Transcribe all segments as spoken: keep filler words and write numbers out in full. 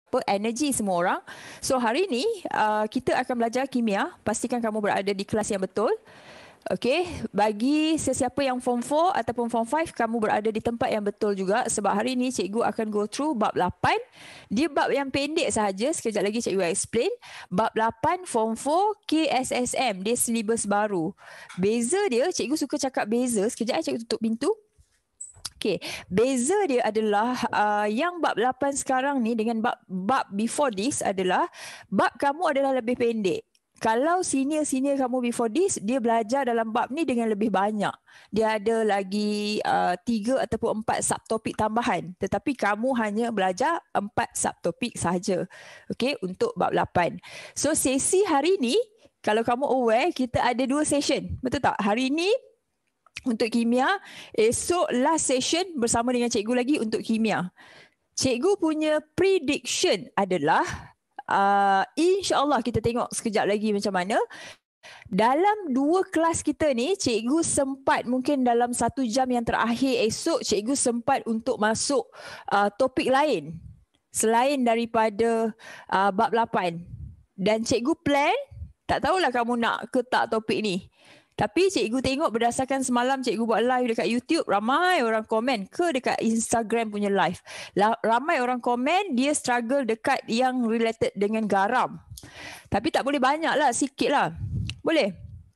apa energi semua orang. So hari ni uh, kita akan belajar kimia. Pastikan kamu berada di kelas yang betul. Okey, bagi sesiapa yang form four ataupun form five, kamu berada di tempat yang betul juga sebab hari ini cikgu akan go through bab lapan. Dia bab yang pendek sahaja, sekejap lagi cikgu explain. Bab lapan form four K S S M, dia silibus baru. Beza dia, cikgu suka cakap beza, sekejap cikgu tutup pintu. Okey, beza dia adalah uh, yang bab lapan sekarang ni dengan bab bab before this adalah bab kamu adalah lebih pendek. Kalau senior-senior kamu before this, dia belajar dalam bab ni dengan lebih banyak. Dia ada lagi uh, tiga ataupun empat subtopik tambahan. Tetapi kamu hanya belajar empat subtopik sahaja. Okey, untuk bab lapan. So, sesi hari ni, kalau kamu aware, kita ada dua session. Betul tak? Hari ni untuk kimia, esok last session bersama dengan cikgu lagi untuk kimia. Cikgu punya prediction adalah Uh, InsyaAllah kita tengok sekejap lagi macam mana. Dalam dua kelas kita ni, cikgu sempat mungkin dalam satu jam yang terakhir esok, cikgu sempat untuk masuk uh, topik lain selain daripada uh, bab lapan. Dan cikgu plan, tak tahulah kamu nak ke tak topik ni. Tapi cikgu tengok berdasarkan semalam cikgu buat live dekat YouTube, ramai orang komen ke dekat Instagram punya live. Ramai orang komen dia struggle dekat yang related dengan garam. Tapi tak boleh banyak lah, sikit lah. Boleh?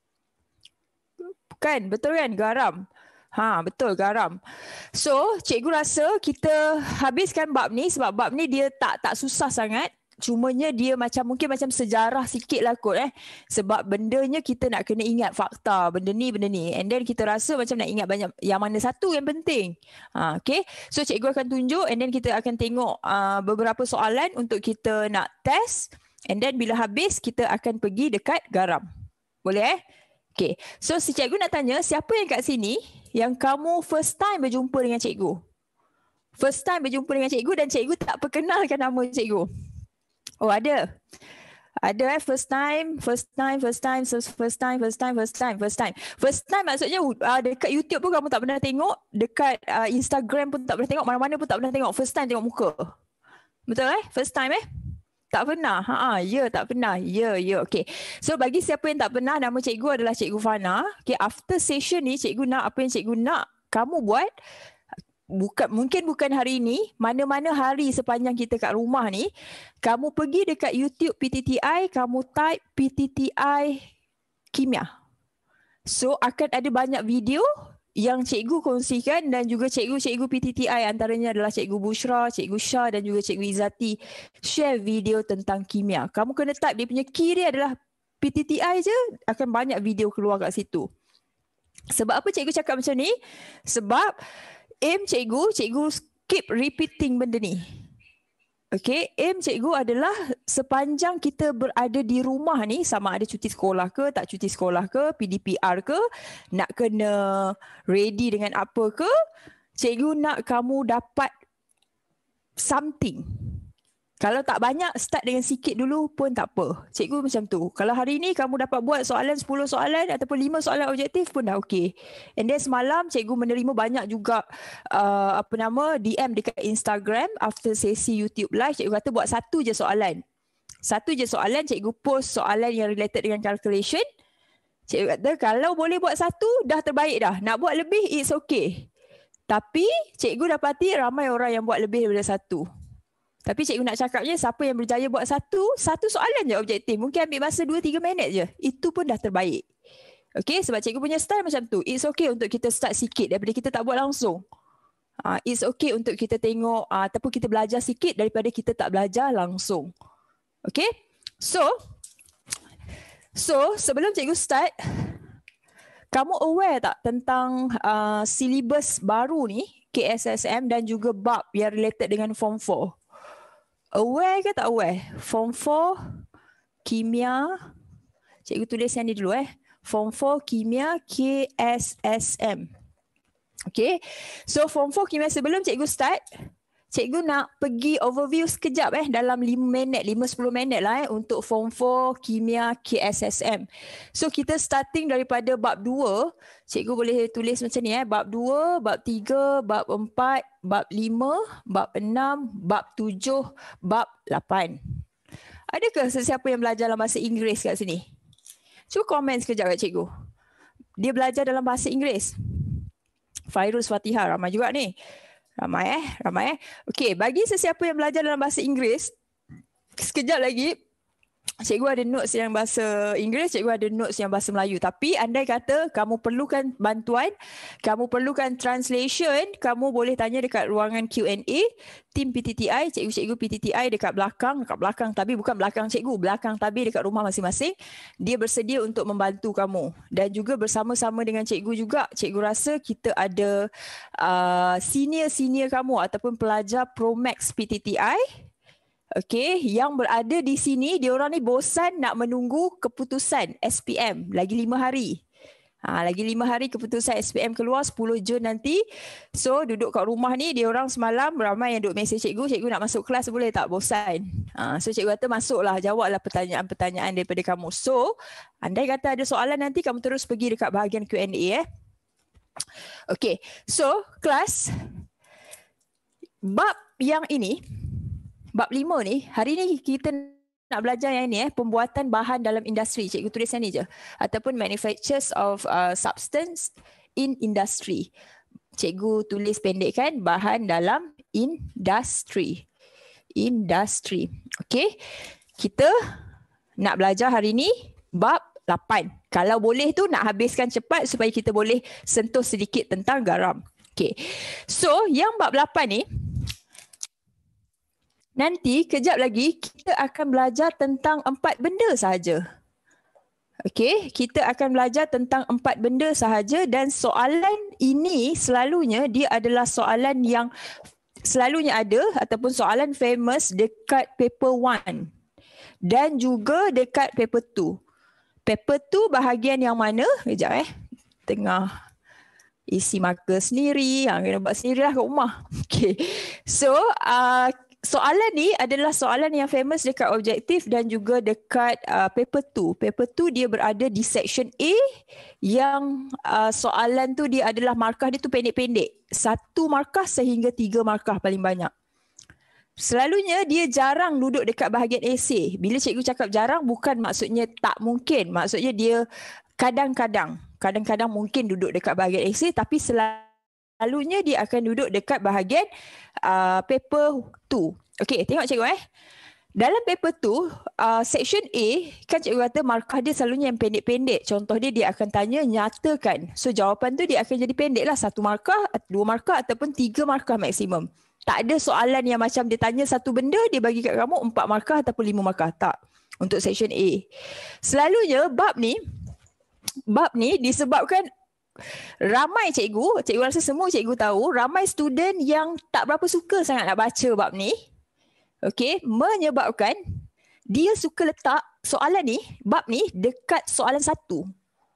Kan, betul kan garam? Ha, betul garam. So, cikgu rasa kita habiskan bab ni sebab bab ni dia tak tak susah sangat. Cumanya dia macam mungkin macam sejarah sikit lah kot eh. Sebab bendanya kita nak kena ingat fakta. Benda ni, benda ni. And then kita rasa macam nak ingat banyak. Yang mana satu yang penting. Ha, okay. So cikgu akan tunjuk and then kita akan tengok uh, beberapa soalan untuk kita nak test. And then bila habis kita akan pergi dekat garam. Boleh eh? Okay. So si cikgu nak tanya siapa yang kat sini yang kamu first time berjumpa dengan cikgu? First time berjumpa dengan cikgu dan cikgu tak perkenalkan nama cikgu. Oh ada. Ada eh first time, first time, first time, first time, first time, first time, first time. First time maksudnya uh, dekat YouTube pun kamu tak pernah tengok, dekat uh, Instagram pun tak pernah tengok, mana-mana pun tak pernah tengok. First time tengok muka. Betul eh? First time eh? Tak pernah. Ha, ya tak pernah. Ya, ya. Okey. So bagi siapa yang tak pernah, nama cikgu adalah Cikgu Fana. Okey, after session ni cikgu nak apa yang cikgu nak kamu buat. Bukan, mungkin bukan hari ini, mana-mana hari sepanjang kita kat rumah ni, kamu pergi dekat YouTube P T T I, kamu type P T T I Kimia. So akan ada banyak video yang cikgu kongsikan dan juga cikgu-cikgu P T T I antaranya adalah Cikgu Bushra, Cikgu Shah dan juga Cikgu Izzati share video tentang kimia. Kamu kena type, dia punya key dia adalah P T T I je, akan banyak video keluar kat situ. Sebab apa cikgu cakap macam ni? Sebab aim cikgu, cikgu keep repeating benda ni. Okay, aim cikgu adalah sepanjang kita berada di rumah ni, sama ada cuti sekolah ke, tak cuti sekolah ke, P D P R ke, nak kena ready dengan apa ke, cikgu nak kamu dapat something. Kalau tak banyak, start dengan sikit dulu pun tak apa. Cikgu macam tu. Kalau hari ni kamu dapat buat soalan sepuluh soalan ataupun lima soalan objektif pun dah okey. And then semalam cikgu menerima banyak juga uh, apa nama D M dekat Instagram after sesi YouTube live. Cikgu kata buat satu je soalan. Satu je soalan, cikgu post soalan yang related dengan calculation. Cikgu kata kalau boleh buat satu dah terbaik dah. Nak buat lebih it's okay. Tapi cikgu dapati ramai orang yang buat lebih daripada satu. Tapi cikgu nak cakapnya siapa yang berjaya buat satu, satu soalan je objektif. Mungkin ambil masa dua tiga minit je. Itu pun dah terbaik. Okay, sebab cikgu punya style macam tu. It's okay untuk kita start sikit daripada kita tak buat langsung. Uh, it's okay untuk kita tengok uh, ataupun kita belajar sikit daripada kita tak belajar langsung. Okay, so, so sebelum cikgu start, kamu aware tak tentang uh, silibus baru ni, K S S M dan juga bab yang related dengan form four? Aware ke tak aware? Form four, kimia. Cikgu tulis yang ni dulu eh. Form four, kimia, K S S M. Okay. So form four, kimia sebelum cikgu start, cikgu nak pergi overview sekejap eh dalam lima minit, lima sepuluh minit lah eh untuk Form four Kimia K S S M. So kita starting daripada bab dua, cikgu boleh tulis macam ni eh, bab dua, bab tiga, bab empat, bab lima, bab enam, bab tujuh, bab lapan. Adakah sesiapa yang belajar dalam bahasa Inggeris kat sini? Cuba komen sekejap kat cikgu. Dia belajar dalam bahasa Inggeris. Fairuz Fatihah, ramai juga ni. Ramai eh, ramai eh. Okey, bagi sesiapa yang belajar dalam bahasa Inggeris, sekejap lagi cikgu ada notes yang bahasa Inggeris, cikgu ada notes yang bahasa Melayu. Tapi andai kata kamu perlukan bantuan, kamu perlukan translation, kamu boleh tanya dekat ruangan Q and A, tim P T T I, cikgu-cikgu P T T I dekat belakang, dekat belakang tapi bukan belakang cikgu, belakang tapi dekat rumah masing-masing. Dia bersedia untuk membantu kamu. Dan juga bersama-sama dengan cikgu juga, cikgu rasa kita ada uh, senior-senior kamu ataupun pelajar Promax P T T I. Okey, yang berada di sini, diorang ni bosan nak menunggu keputusan S P M lagi lima hari. Ha, lagi lima hari keputusan S P M keluar sepuluh Jun nanti. So duduk kat rumah ni, diorang semalam ramai yang duduk mesej cikgu, cikgu nak masuk kelas boleh tak, bosan. Ha, so cikgu kata masuklah, jawablah pertanyaan-pertanyaan daripada kamu. So andai kata ada soalan nanti, kamu terus pergi dekat bahagian Q and A eh. Okey, so kelas bab yang ini, bab lima ni, hari ni kita nak belajar yang ni eh, pembuatan bahan dalam industri. Cikgu tulis yang ni je. Ataupun manufactures of uh, substance in industry. Cikgu tulis pendek kan, bahan dalam industri. Industri. Okey. Kita nak belajar hari ni bab lapan. Kalau boleh tu nak habiskan cepat supaya kita boleh sentuh sedikit tentang garam. Okey. So, yang bab lapan ni, nanti kejap lagi kita akan belajar tentang empat benda sahaja. Okey, kita akan belajar tentang empat benda sahaja dan soalan ini selalunya dia adalah soalan yang selalunya ada ataupun soalan famous dekat paper one dan juga dekat paper two. Paper two bahagian yang mana? Kejap eh. Tengah isi marker sendiri, yang kena buat sendirilah kat rumah. Okey. So, uh, soalan ni adalah soalan yang famous dekat objektif dan juga dekat uh, paper two. Paper two dia berada di section A yang uh, soalan tu dia adalah markah dia tu pendek-pendek. Satu markah sehingga tiga markah paling banyak. Selalunya dia jarang duduk dekat bahagian esei. Bila cikgu cakap jarang bukan maksudnya tak mungkin. Maksudnya dia kadang-kadang. Kadang-kadang mungkin duduk dekat bahagian esei tapi selalu Selalunya dia akan duduk dekat bahagian uh, paper two. Okey, tengok cikgu eh. Dalam paper two, uh, section A, kan cikgu kata markah dia selalunya yang pendek-pendek. Contoh dia, dia akan tanya nyatakan. So jawapan tu dia akan jadi pendek lah. Satu markah, dua markah ataupun tiga markah maksimum. Tak ada soalan yang macam dia tanya satu benda, dia bagi kat kamu empat markah ataupun lima markah. Tak. Untuk section A. Selalunya bab ni, bab ni disebabkan ramai cikgu, cikgu rasa semua cikgu tahu, ramai student yang tak berapa suka sangat nak baca bab ni. Okey, menyebabkan dia suka letak soalan ni, bab ni dekat soalan satu.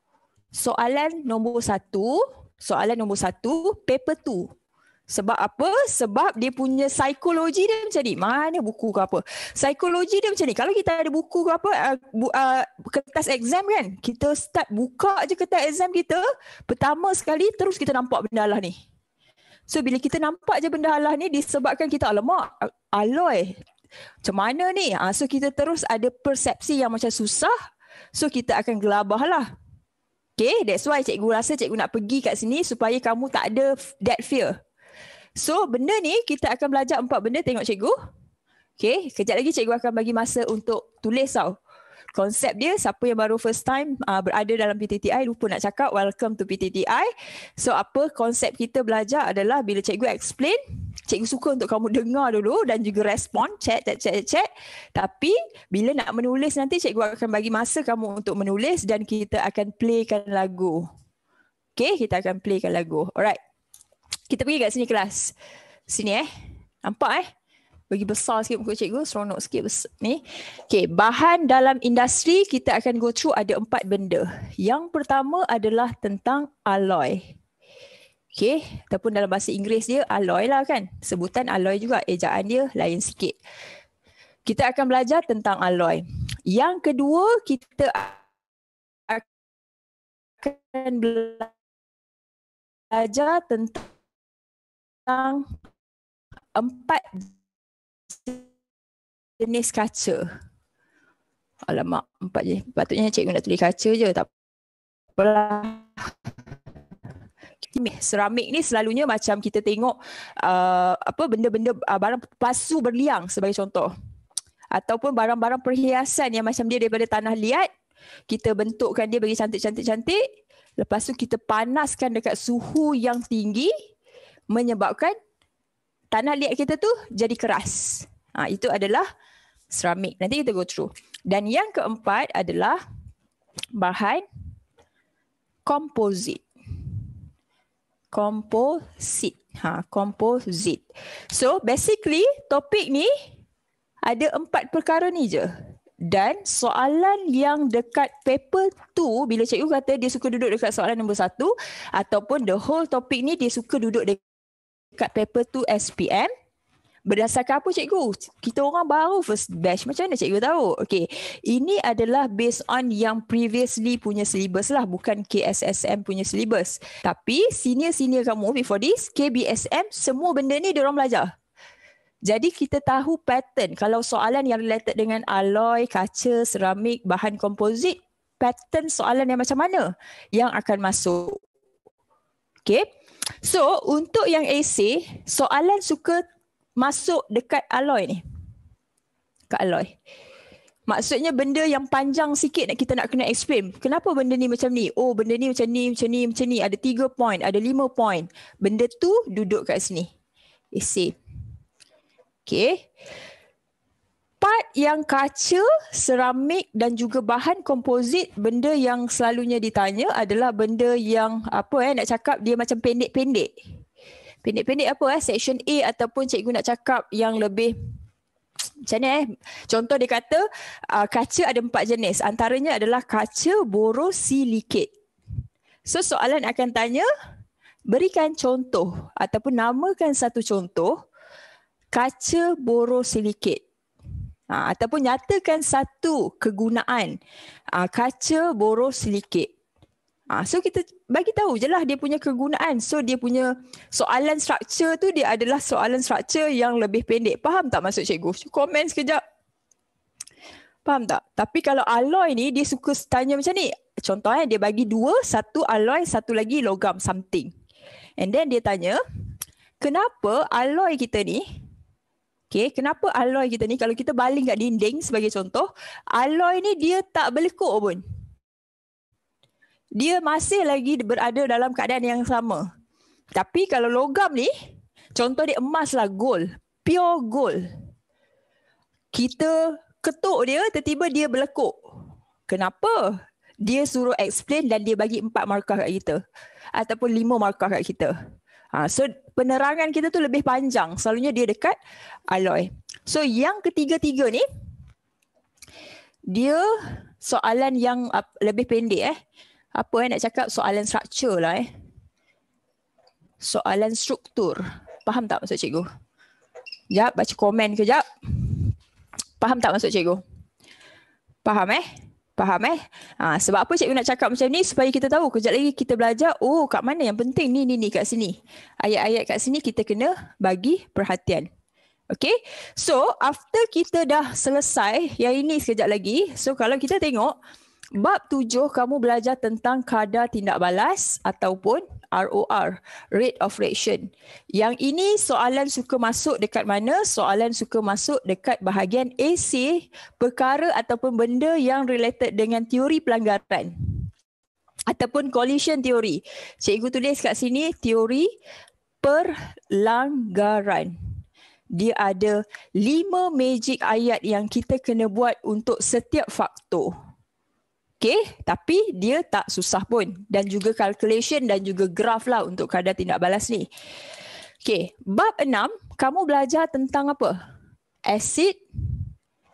Soalan nombor satu, soalan nombor satu, paper two. Sebab apa? Sebab dia punya psikologi dia macam ni. Mana buku ke apa? Psikologi dia macam ni. Kalau kita ada buku ke apa, uh, bu, uh, kertas exam kan, kita start buka je kertas exam kita, pertama sekali terus kita nampak benda Allah ni. So bila kita nampak je benda Allah ni, disebabkan kita alamak, aloi. Macam mana ni? Uh, so kita terus ada persepsi yang macam susah. So kita akan gelabah lah. Okay, that's why cikgu rasa cikgu nak pergi kat sini supaya kamu tak ada that fear. So, benda ni kita akan belajar empat benda, tengok cikgu. Okay, kejap lagi cikgu akan bagi masa untuk tulis tau. Konsep dia, siapa yang baru first time uh, berada dalam P T T I, lupa nak cakap, welcome to P T T I. So, apa konsep kita belajar adalah bila cikgu explain, cikgu suka untuk kamu dengar dulu dan juga respon, chat, chat, chat, chat. Tapi, bila nak menulis nanti, cikgu akan bagi masa kamu untuk menulis dan kita akan playkan lagu. Okay, kita akan playkan lagu. Alright. Kita pergi kat sini kelas. Sini eh. Nampak eh? Bagi besar sikit muka cikgu. Seronok sikit ni. Okay. Bahan dalam industri kita akan go through ada empat benda. Yang pertama adalah tentang alloy. Okay, ataupun dalam bahasa Inggeris dia alloy lah kan. Sebutan alloy juga, ejaan dia lain sikit. Kita akan belajar tentang alloy. Yang kedua, kita akan belajar tentang empat jenis kaca. Alamak, empat jenis. Patutnya cikgu nak tulis kaca je, tak apalah. Seramik ni selalunya macam kita tengok uh, apa benda-benda uh, barang pasu berliang sebagai contoh, ataupun barang-barang perhiasan yang macam dia daripada tanah liat, kita bentukkan dia bagi cantik-cantik-cantik, lepas tu kita panaskan dekat suhu yang tinggi menyebabkan tanah liat kita tu jadi keras. Ha, itu adalah seramik. Nanti kita go through. Dan yang keempat adalah bahan komposit. Komposit. Ha, komposit. So basically topik ni ada empat perkara ni je. Dan soalan yang dekat paper tu, bila cikgu kata dia suka duduk dekat soalan nombor satu, ataupun the whole topik ni dia suka duduk dekat paper tu S P M, berdasarkan apa cikgu? Kita orang baru first batch. Macam mana cikgu tahu? Okay. Ini adalah based on yang previously punya syllabus lah. Bukan K S S M punya syllabus. Tapi senior-senior kamu before this, K B S M, semua benda ni diorang belajar. Jadi kita tahu pattern. Kalau soalan yang related dengan alloy, kaca, seramik, bahan komposit, pattern soalan yang macam mana yang akan masuk. Okay. So untuk yang essay, soalan suka masuk dekat alloy ni. Kat alloy. Maksudnya benda yang panjang sikit nak kita nak kena explain. Kenapa benda ni macam ni? Oh, benda ni macam ni, macam ni, macam ni. Ada tiga point, ada lima point. Benda tu duduk kat sini. Essay. Okay. Part yang kaca, seramik dan juga bahan komposit, benda yang selalunya ditanya adalah benda yang apa eh nak cakap dia macam pendek-pendek. Pendek-pendek apa eh? Section A ataupun cikgu nak cakap yang lebih macam ni eh. Contoh dia kata uh, kaca ada empat jenis. Antaranya adalah kaca borosilikate. So soalan akan tanya, berikan contoh ataupun namakan satu contoh kaca borosilikate. Ha, ataupun nyatakan satu kegunaan uh, kaca borosilikate. Ah, so kita bagi tahu je lah dia punya kegunaan. So dia punya soalan struktur tu dia adalah soalan struktur yang lebih pendek. Faham tak maksud cikgu? Komen sekejap. Faham tak? Tapi kalau alloy ni dia suka tanya macam ni. Contoh eh, dia bagi dua, satu alloy, satu lagi logam something. And then dia tanya, kenapa alloy kita ni, okay, kenapa alloy kita ni kalau kita baling kat dinding sebagai contoh, alloy ni dia tak berlekuk pun. Dia masih lagi berada dalam keadaan yang sama. Tapi kalau logam ni, contoh dia emas lah, gold. Pure gold. Kita ketuk dia, tiba-tiba dia berlekuk. Kenapa? Dia suruh explain dan dia bagi empat markah kat kita. Ataupun lima markah kat kita. Ha, so penerangan kita tu lebih panjang. Selalunya dia dekat alloy. So yang ketiga-tiga ni, dia soalan yang uh, lebih pendek eh. Apa eh nak cakap soalan struktur lah eh. Soalan struktur. Faham tak maksud cikgu? Sekejap, baca komen kejap. Faham tak maksud cikgu? Faham eh? Faham eh? Ha, sebab apa cikgu nak cakap macam ni? Supaya kita tahu kejap lagi kita belajar, oh kat mana yang penting ni, ni, ni kat sini. Ayat-ayat kat sini kita kena bagi perhatian. Okay? So, after kita dah selesai, yang ini sekejap lagi. So, kalau kita tengok, bab tujuh kamu belajar tentang kadar tindak balas ataupun R O R, rate of reaction. Yang ini soalan suka masuk dekat mana? Soalan suka masuk dekat bahagian essay, perkara ataupun benda yang related dengan teori pelanggaran ataupun collision theory. Cikgu tulis kat sini teori pelanggaran. Dia ada lima magic ayat yang kita kena buat untuk setiap faktor. Okay, tapi dia tak susah pun. Dan juga calculation dan juga graf lah untuk kadar tindak balas ni. Okay, bab enam, kamu belajar tentang apa? Acid,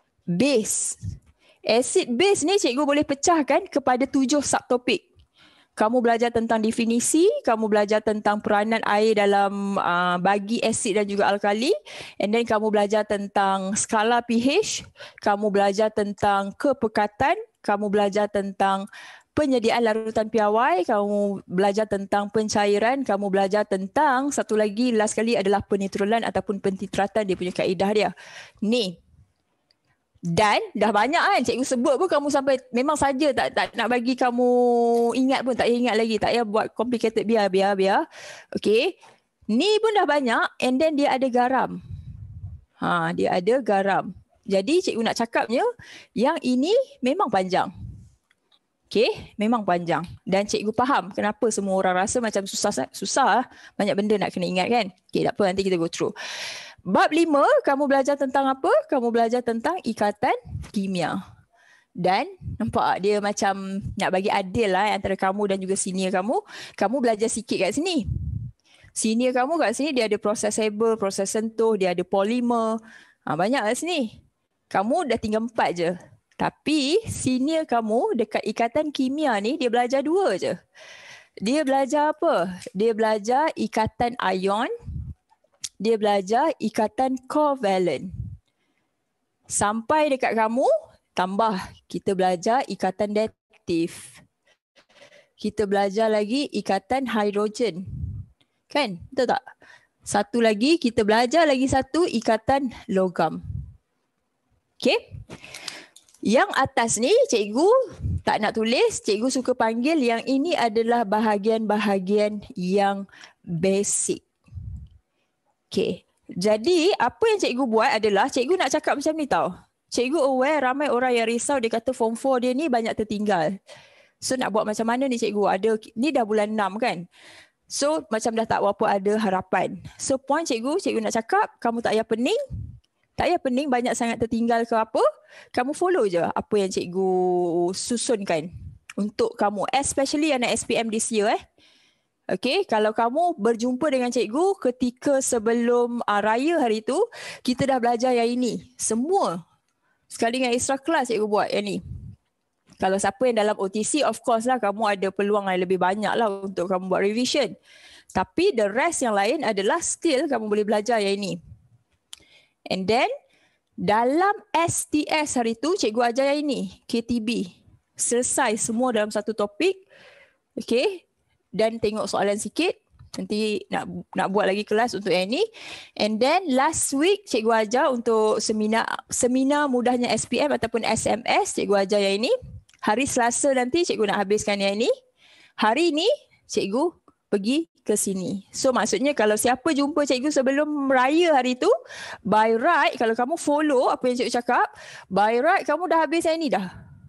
base. Acid base ni cikgu boleh pecahkan kepada tujuh subtopik. kamu belajar tentang definisi, kamu belajar tentang peranan air dalam uh, bagi asid dan juga alkali, and then kamu belajar tentang skala pH, kamu belajar tentang kepekatan, kamu belajar tentang penyediaan larutan piawai, kamu belajar tentang pencairan, kamu belajar tentang satu lagi last kali adalah penetralan ataupun pentitratan, dia punya kaedah dia. Ni. Dan dah banyak kan cikgu sebut pun kamu sampai memang saja tak tak nak bagi kamu ingat pun, tak payah ingat lagi, tak payah buat complicated, biar biar biar. Okey. Ni pun dah banyak, and then dia ada garam. Ha, dia ada garam. Jadi cikgu nak cakapnya yang ini memang panjang. Okey, memang panjang. Dan cikgu faham kenapa semua orang rasa macam susah susah banyak benda nak kena ingat kan. Okey, tak apa, nanti kita go through. Bab lima, kamu belajar tentang apa? Kamu belajar tentang ikatan kimia. Dan nampak dia macam nak bagi adil lah antara kamu dan juga senior kamu. Kamu belajar sikit kat sini. Senior kamu kat sini dia ada proses Haber, proses sentuh, dia ada polimer. Ha, banyak kat sini. Kamu dah tinggal empat je. Tapi senior kamu dekat ikatan kimia ni dia belajar dua je. Dia belajar apa? Dia belajar ikatan ion. Dia belajar ikatan covalent. Sampai dekat kamu, tambah kita belajar ikatan datif. Kita belajar lagi ikatan hidrogen. Kan? Betul tak? Satu lagi, kita belajar lagi satu ikatan logam. Okay? Yang atas ni cikgu tak nak tulis, cikgu suka panggil yang ini adalah bahagian-bahagian yang basic. Okay. Jadi apa yang cikgu buat adalah cikgu nak cakap macam ni tau. Cikgu aware ramai orang yang risau, dia kata form four dia ni banyak tertinggal. So nak buat macam mana ni cikgu? Ada ni dah bulan enam kan. So macam dah tak berapa ada harapan. So point cikgu, cikgu nak cakap kamu tak payah pening. Tak payah pening banyak sangat tertinggal ke apa. Kamu follow je apa yang cikgu susunkan untuk kamu. Especially yang nak S P M this year eh. Okay, kalau kamu berjumpa dengan cikgu ketika sebelum uh, raya hari tu, kita dah belajar yang ini. Semua. Sekali dengan extra class cikgu buat yang ni. Kalau siapa yang dalam O T C, of course lah kamu ada peluang yang lebih banyak lah untuk kamu buat revision. Tapi the rest yang lain adalah still kamu boleh belajar yang ini. And then, dalam S T S hari tu, cikgu ajar yang ini, K T B. Selesai semua dalam satu topik. Okay. Dan tengok soalan sikit. Nanti nak nak buat lagi kelas untuk yang ni. And then last week cikgu ajar untuk seminar seminar mudahnya S P M ataupun S M S. Cikgu ajar yang ini. Hari Selasa nanti cikgu nak habiskan yang ini. Hari ni cikgu pergi ke sini. So maksudnya kalau siapa jumpa cikgu sebelum raya hari tu, by right kalau kamu follow apa yang cikgu cakap, by right kamu dah habis yang ini dah.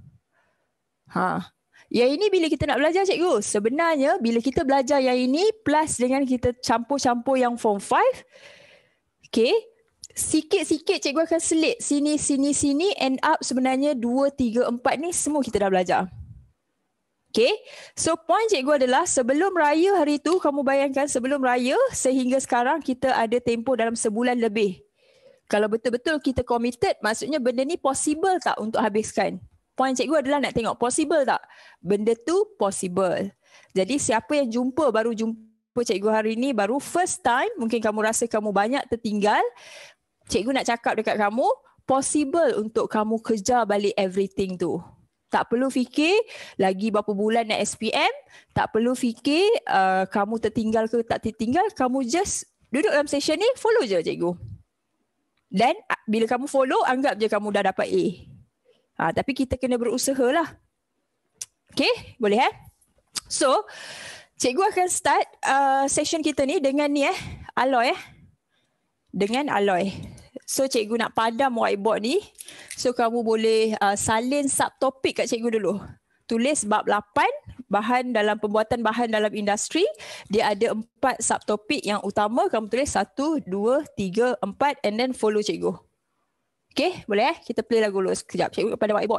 Ha. Yang ini bila kita nak belajar cikgu, sebenarnya bila kita belajar yang ini plus dengan kita campur-campur yang form five, okay, sikit-sikit cikgu akan selit sini, sini, sini, end up sebenarnya dua, tiga, empat ni semua kita dah belajar. Okay, so point cikgu adalah sebelum raya hari tu, kamu bayangkan sebelum raya sehingga sekarang kita ada tempoh dalam sebulan lebih. Kalau betul-betul kita committed, maksudnya benda ni possible tak untuk habiskan? Point cikgu adalah nak tengok possible tak? Benda tu possible. Jadi siapa yang jumpa, baru jumpa cikgu hari ni, baru first time, mungkin kamu rasa kamu banyak tertinggal, cikgu nak cakap dekat kamu, possible untuk kamu kejar balik everything tu. Tak perlu fikir lagi berapa bulan nak S P M, tak perlu fikir uh, kamu tertinggal ke tak tertinggal, kamu just duduk dalam session ni, follow je cikgu. Dan bila kamu follow, anggap je kamu dah dapat A. Ha, tapi kita kena berusaha lah. Okay, boleh eh? So, cikgu akan start uh, session kita ni dengan ni eh, alloy eh. Dengan alloy. So, cikgu nak padam whiteboard ni. So, kamu boleh uh, salin subtopik kat cikgu dulu. Tulis bab lapan, bahan dalam pembuatan bahan dalam industri. Dia ada empat subtopik yang utama. Kamu tulis satu, dua, tiga, empat and then follow cikgu. Okay, boleh eh? Kita play lagu dulu sekejap. Cikgu pada whiteboard.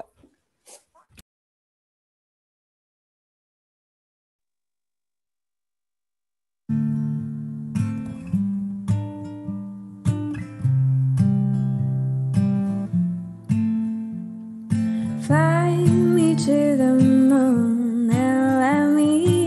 Fly me to the moon and let me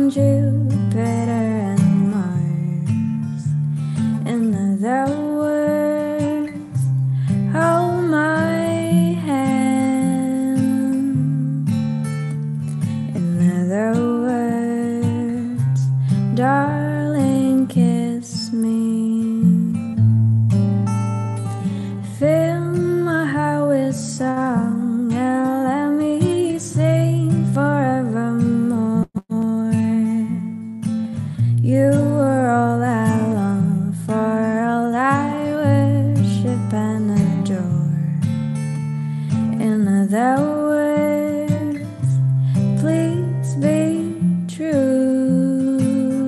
on Jupiter and Mars. In other words, hold my hand. In other words, darling, kiss me. Fill my heart with song and let me sing forevermore. You were all I long for, all I worship and adore. In other words, please be true.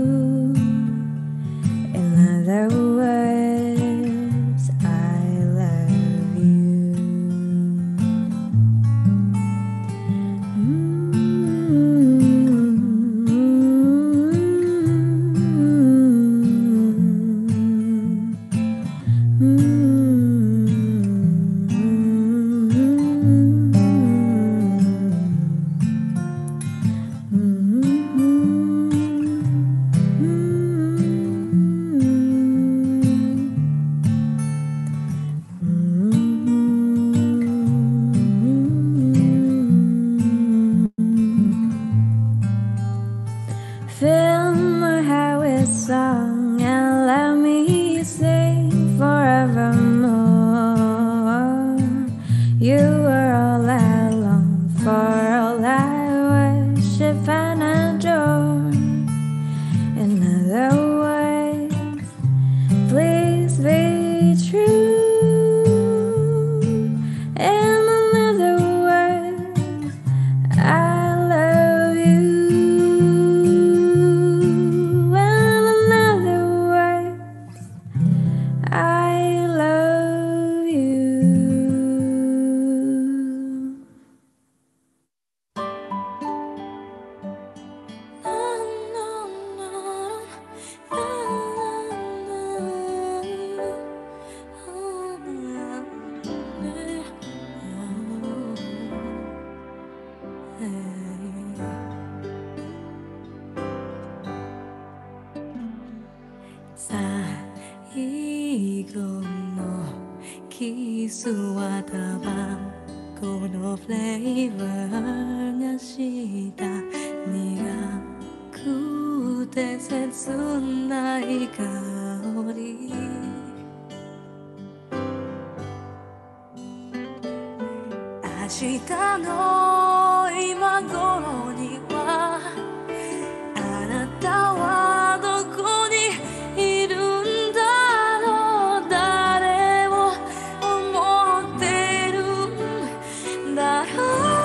In other words, I love you. Fill my heart with song and let me sing forevermore. You are all I long for, all I worship and adore. In other words, please be true. In other words, I love you. In other words, I love you.最後のキスはタバコのフレーバーがした苦くて切ない香り明日の今頃にはあなたはどこにいるんだろう誰を思ってるんだろ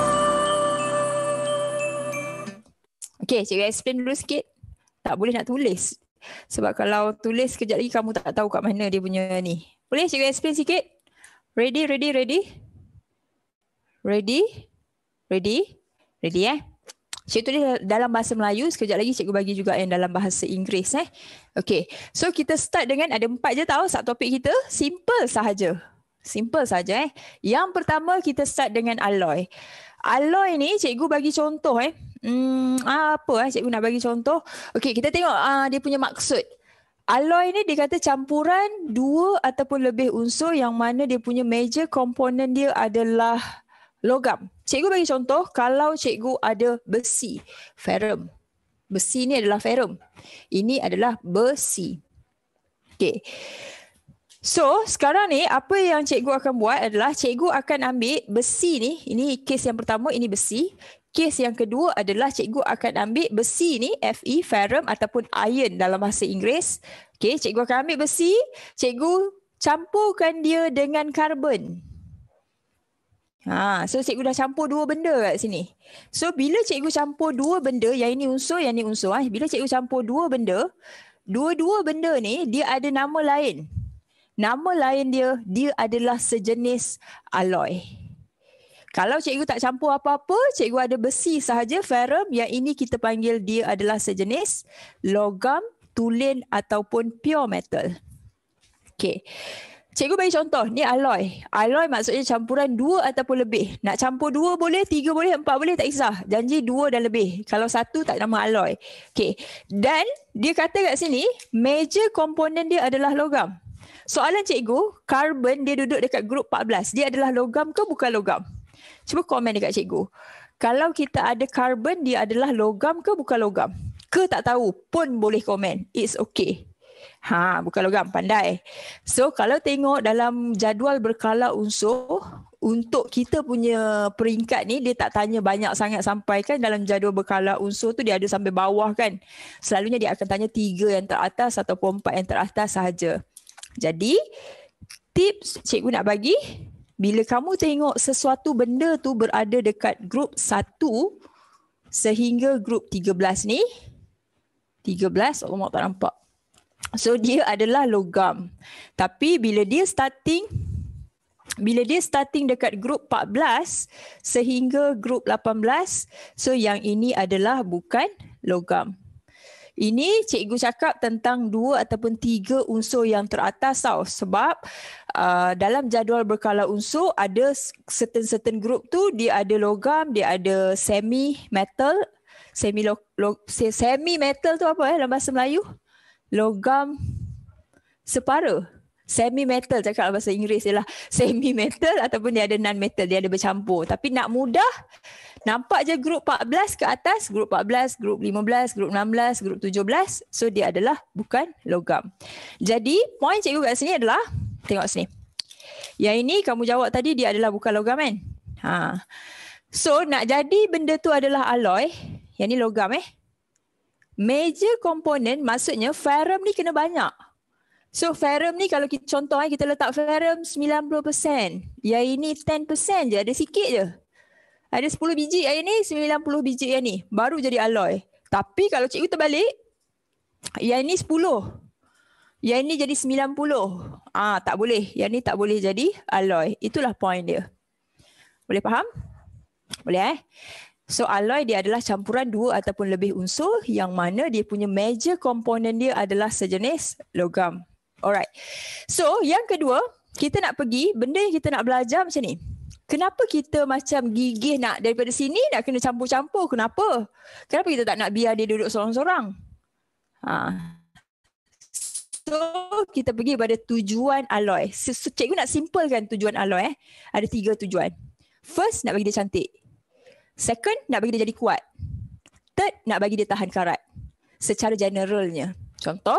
う Okay, cikgu explain dulu sikit. Tak boleh nak tulis. Sebab kalau tulis kejap lagi kamu tak tahu kat mana dia punya ni. Boleh cikgu explain sikit? Ready, ready, ready? Ready? Ready? Ready eh? Cikgu tulis dalam bahasa Melayu, sekejap lagi cikgu bagi juga yang dalam bahasa Inggeris eh. Okay, so kita start dengan ada empat je tau subtopik kita. Simple sahaja. Simple sahaja eh. Yang pertama kita start dengan alloy. Alloy ni cikgu bagi contoh eh. Hmm, apa eh cikgu nak bagi contoh? Okay, kita tengok uh, dia punya maksud. Alloy ni dia kata campuran dua ataupun lebih unsur yang mana dia punya major komponen dia adalah logam. Cikgu bagi contoh, kalau cikgu ada besi, ferrum. Besi ni adalah ferrum. Ini adalah besi. Okay. So, sekarang ni apa yang cikgu akan buat adalah cikgu akan ambil besi ni. Ini kes yang pertama, ini besi. Kes yang kedua adalah cikgu akan ambil besi ni, Fe, ferrum ataupun iron dalam bahasa Inggeris. Okay, cikgu akan ambil besi, cikgu campurkan dia dengan karbon. Ha, so cikgu dah campur dua benda kat sini. So bila cikgu campur dua benda, yang ini unsur, yang ini unsur. Eh. Bila cikgu campur dua benda, dua-dua benda ni dia ada nama lain. Nama lain dia, dia adalah sejenis alloy. Kalau cikgu tak campur apa-apa, cikgu ada besi sahaja, ferrum. Yang ini kita panggil dia adalah sejenis logam, tulen ataupun pure metal. Okay. Cikgu bagi contoh, ni alloy. Alloy maksudnya campuran dua ataupun lebih. Nak campur dua boleh, tiga boleh, empat boleh, tak kisah. Janji dua dan lebih. Kalau satu tak nama alloy. Okay. Dan dia kata kat sini, major komponen dia adalah logam. Soalan cikgu, karbon dia duduk dekat grup empat belas. Dia adalah logam ke bukan logam? Cuba komen dekat cikgu. Kalau kita ada karbon, dia adalah logam ke bukan logam? Ke tak tahu pun boleh komen. It's okay. Ha, bukan logam, pandai. So kalau tengok dalam jadual berkala unsur, untuk kita punya peringkat ni dia tak tanya banyak sangat sampai kan dalam jadual berkala unsur tu dia ada sampai bawah kan. Selalunya dia akan tanya tiga yang teratas ataupun empat yang teratas sahaja. Jadi tips cikgu nak bagi, bila kamu tengok sesuatu benda tu berada dekat grup satu sehingga grup tiga belas ni, tiga belas, Allah tak nampak. So dia adalah logam. Tapi bila dia starting bila dia starting dekat grup empat belas sehingga grup lapan belas, so yang ini adalah bukan logam. Ini cikgu cakap tentang dua ataupun tiga unsur yang teratas tau. Sebab uh, dalam jadual berkala unsur ada certain-certain group tu dia ada logam, dia ada semi metal. Semi lo, lo, semi metal tu apa eh dalam bahasa Melayu? Logam separa. Semi metal cakap dalam bahasa Inggeris ialah semi metal ataupun dia ada non metal, dia ada bercampur. Tapi nak mudah, nampak je grup empat belas ke atas, grup empat belas, grup lima belas, grup enam belas, grup tujuh belas. So dia adalah bukan logam. Jadi poin cikgu kat sini adalah, tengok sini. Yang ini kamu jawab tadi dia adalah bukan logam kan? Ha. So nak jadi benda tu adalah alloy, yang ni logam eh. Major komponen maksudnya ferrum ni kena banyak. So ferrum ni kalau kita contoh eh, kita letak ferrum sembilan puluh peratus. Yang ini sepuluh peratus je, ada sikit je. Ada sepuluh biji yang ni, sembilan puluh biji yang ni. Baru jadi alloy. Tapi kalau cikgu terbalik, yang ni sepuluh. Yang ni jadi sembilan puluh. Ah, tak boleh. Yang ni tak boleh jadi alloy. Itulah poin dia. Boleh faham? Boleh eh? So alloy dia adalah campuran dua ataupun lebih unsur yang mana dia punya major komponen dia adalah sejenis logam. Alright. So yang kedua, kita nak pergi, benda yang kita nak belajar macam ni. Kenapa kita macam gigih nak daripada sini nak kena campur-campur? Kenapa? Kenapa kita tak nak biar dia duduk sorang-sorang? Ha. So kita pergi pada tujuan alloy. So, cikgu nak simplekan tujuan alloy. Eh. Ada tiga tujuan. First, nak bagi dia cantik. Second, nak bagi dia jadi kuat. Third, nak bagi dia tahan karat. Secara generalnya. Contoh,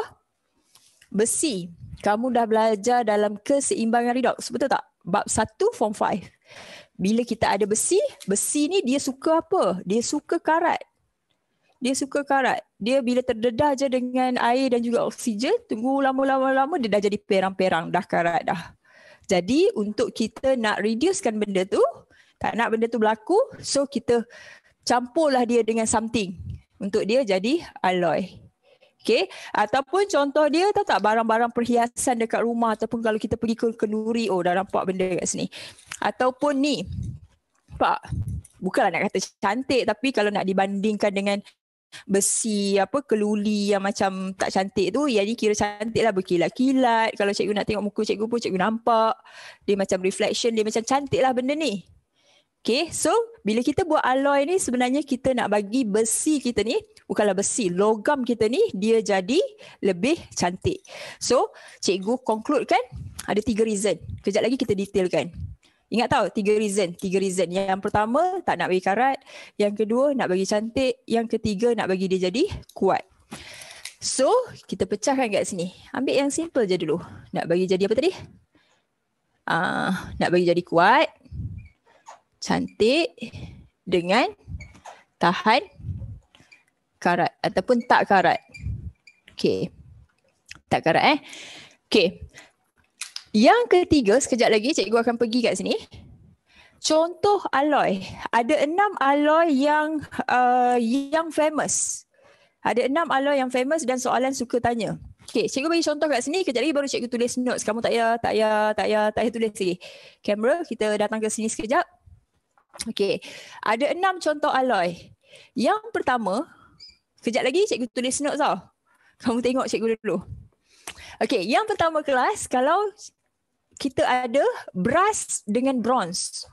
besi. Kamu dah belajar dalam keseimbangan redox. Betul tak? Bab satu, form lima. Bila kita ada besi, besi ni dia suka apa? Dia suka karat. Dia suka karat. Dia bila terdedah je dengan air dan juga oksigen, tunggu lama-lama-lama dia dah jadi perang-perang. Dah karat dah. Jadi untuk kita nak reducekan benda tu, tak nak benda tu berlaku, so kita campurlah dia dengan something untuk dia jadi alloy. Okay. Ataupun contoh dia, tahu tak, barang-barang perhiasan dekat rumah ataupun kalau kita pergi ke kenduri, oh dah nampak benda kat sini. Ataupun ni, Pak, bukanlah nak kata cantik, tapi kalau nak dibandingkan dengan besi apa keluli yang macam tak cantik tu, yang ni kira cantik lah, berkilat-kilat. Kalau cikgu nak tengok muka cikgu pun cikgu nampak. Dia macam reflection, dia macam cantik lah benda ni. Okay, so bila kita buat alloy ni sebenarnya kita nak bagi besi kita ni, bukanlah besi, logam kita ni dia jadi lebih cantik. So cikgu conclude kan ada tiga reason. Kejap lagi kita detailkan. Ingat tahu tiga reason, tiga reason. Yang pertama tak nak bagi karat, yang kedua nak bagi cantik, yang ketiga nak bagi dia jadi kuat. So kita pecahkan kat sini. Ambil yang simple je dulu. Nak bagi jadi apa tadi? Uh, nak bagi jadi kuat, cantik dengan tahan karat ataupun tak karat. Okey. Tak karat eh. Okey. Yang ketiga, sekejap lagi cikgu akan pergi kat sini. Contoh alloy. Ada enam alloy yang uh, yang famous. Ada enam alloy yang famous dan soalan suka tanya. Okey, cikgu bagi contoh kat sini, kejap lagi baru cikgu tulis notes. Kamu tak payah tak payah tak payah tak payah tulis lagi. Kamera, kita datang ke sini sekejap. Okey, ada enam contoh alloy. Yang pertama, kejap lagi cikgu tulis notes tau. Kamu tengok cikgu dulu. Okey, yang pertama kelas, kalau kita ada brass dengan bronze.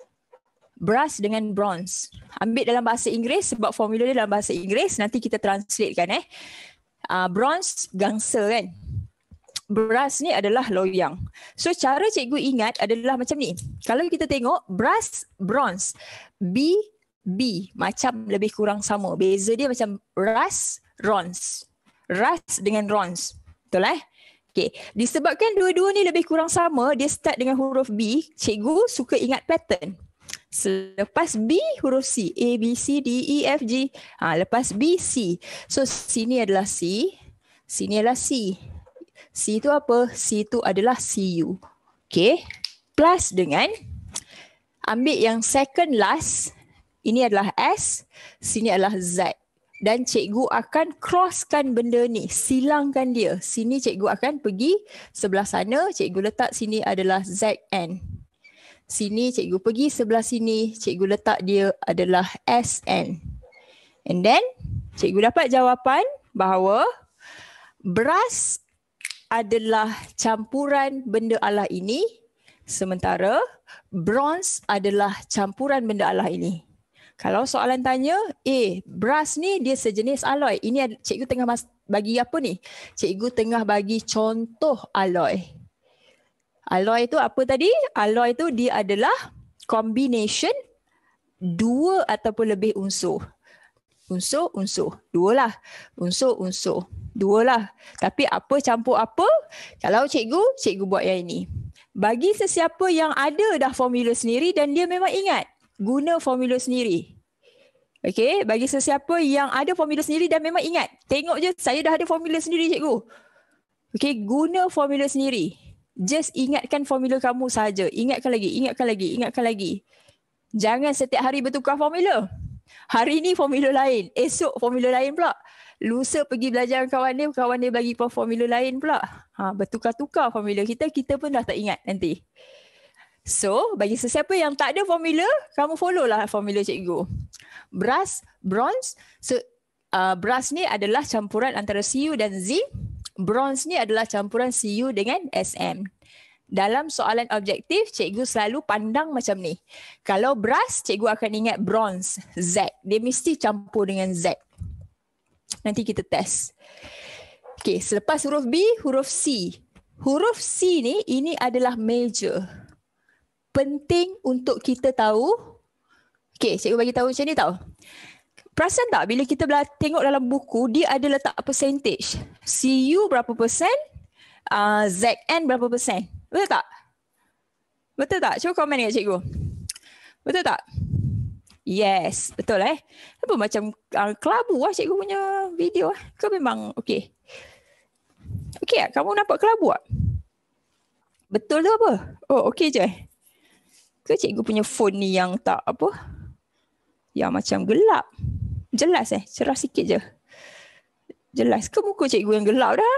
Brass dengan bronze. Ambil dalam bahasa Inggeris sebab formula dia dalam bahasa Inggeris. Nanti kita translatekan eh. Uh, bronze gangsa kan. Brass ni adalah loyang. So cara cikgu ingat adalah macam ni. Kalau kita tengok brass, bronze. B, B. Macam lebih kurang sama. Beza dia macam ras, rons. Ras dengan rons. Betul eh? Okay. Disebabkan dua-dua ni lebih kurang sama, dia start dengan huruf B, cikgu suka ingat pattern. Selepas B, huruf C. A, B, C, D, E, F, G. Ha, lepas B, C. So, sini adalah C. Sini adalah C. C itu apa? C itu adalah C U. Okay. Plus dengan, ambil yang second last, ini adalah S, sini adalah Z. Dan cikgu akan crosskan benda ni, silangkan dia. Sini cikgu akan pergi sebelah sana, cikgu letak sini adalah Z N. Sini cikgu pergi sebelah sini, cikgu letak dia adalah S N. And then cikgu dapat jawapan bahawa brass adalah campuran benda Allah ini, sementara bronze adalah campuran benda Allah ini. Kalau soalan tanya, eh, brass ni dia sejenis alloy. Ini cikgu tengah mas- bagi apa ni? Cikgu tengah bagi contoh alloy. Alloy itu apa tadi? Alloy itu dia adalah combination dua ataupun lebih unsur. Unsur-unsur. Dua lah. Unsur-unsur. Dua lah. Tapi apa campur apa? Kalau cikgu, cikgu buat yang ini. Bagi sesiapa yang ada dah formula sendiri dan dia memang ingat, guna formula sendiri. Okey, bagi sesiapa yang ada formula sendiri dan memang ingat, tengok je saya dah ada formula sendiri cikgu. Okey, guna formula sendiri. Just ingatkan formula kamu saja. Ingatkan lagi, ingatkan lagi, ingatkan lagi. Jangan setiap hari bertukar formula. Hari ni formula lain, esok formula lain pula. Lusa pergi belajar dengan kawan dia, kawan dia bagi formula lain pula. Ha, bertukar-tukar formula kita, kita pun dah tak ingat nanti. So, bagi sesiapa yang tak ada formula, kamu follow lah formula cikgu. Brass, bronze. So, uh, brass ni adalah campuran antara C U dan Z. Bronze ni adalah campuran C U dengan S M. Dalam soalan objektif, cikgu selalu pandang macam ni. Kalau brass, cikgu akan ingat bronze, Z. Dia mesti campur dengan Z. Nanti kita test. Okay, selepas huruf B, huruf C. Huruf C ni, ini adalah major. Penting untuk kita tahu. Okay, cikgu bagi tahu macam ni tau. Perasan tak bila kita bela- tengok dalam buku, dia ada letak percentage. C U berapa persen, uh, Z N berapa persen. Betul tak? Betul tak? Cuba komen dengan cikgu. Betul tak? Yes, betul eh. Apa macam uh, kelabu lah cikgu punya video. Ke memang okey? Okey tak? Kamu nampak kelabu tak? Betul tu apa? Oh, okey je. Ke cikgu punya phone ni yang tak apa? Yang macam gelap. Jelas eh? Cerah sikit je. Jelas ke muka cikgu yang gelap dah?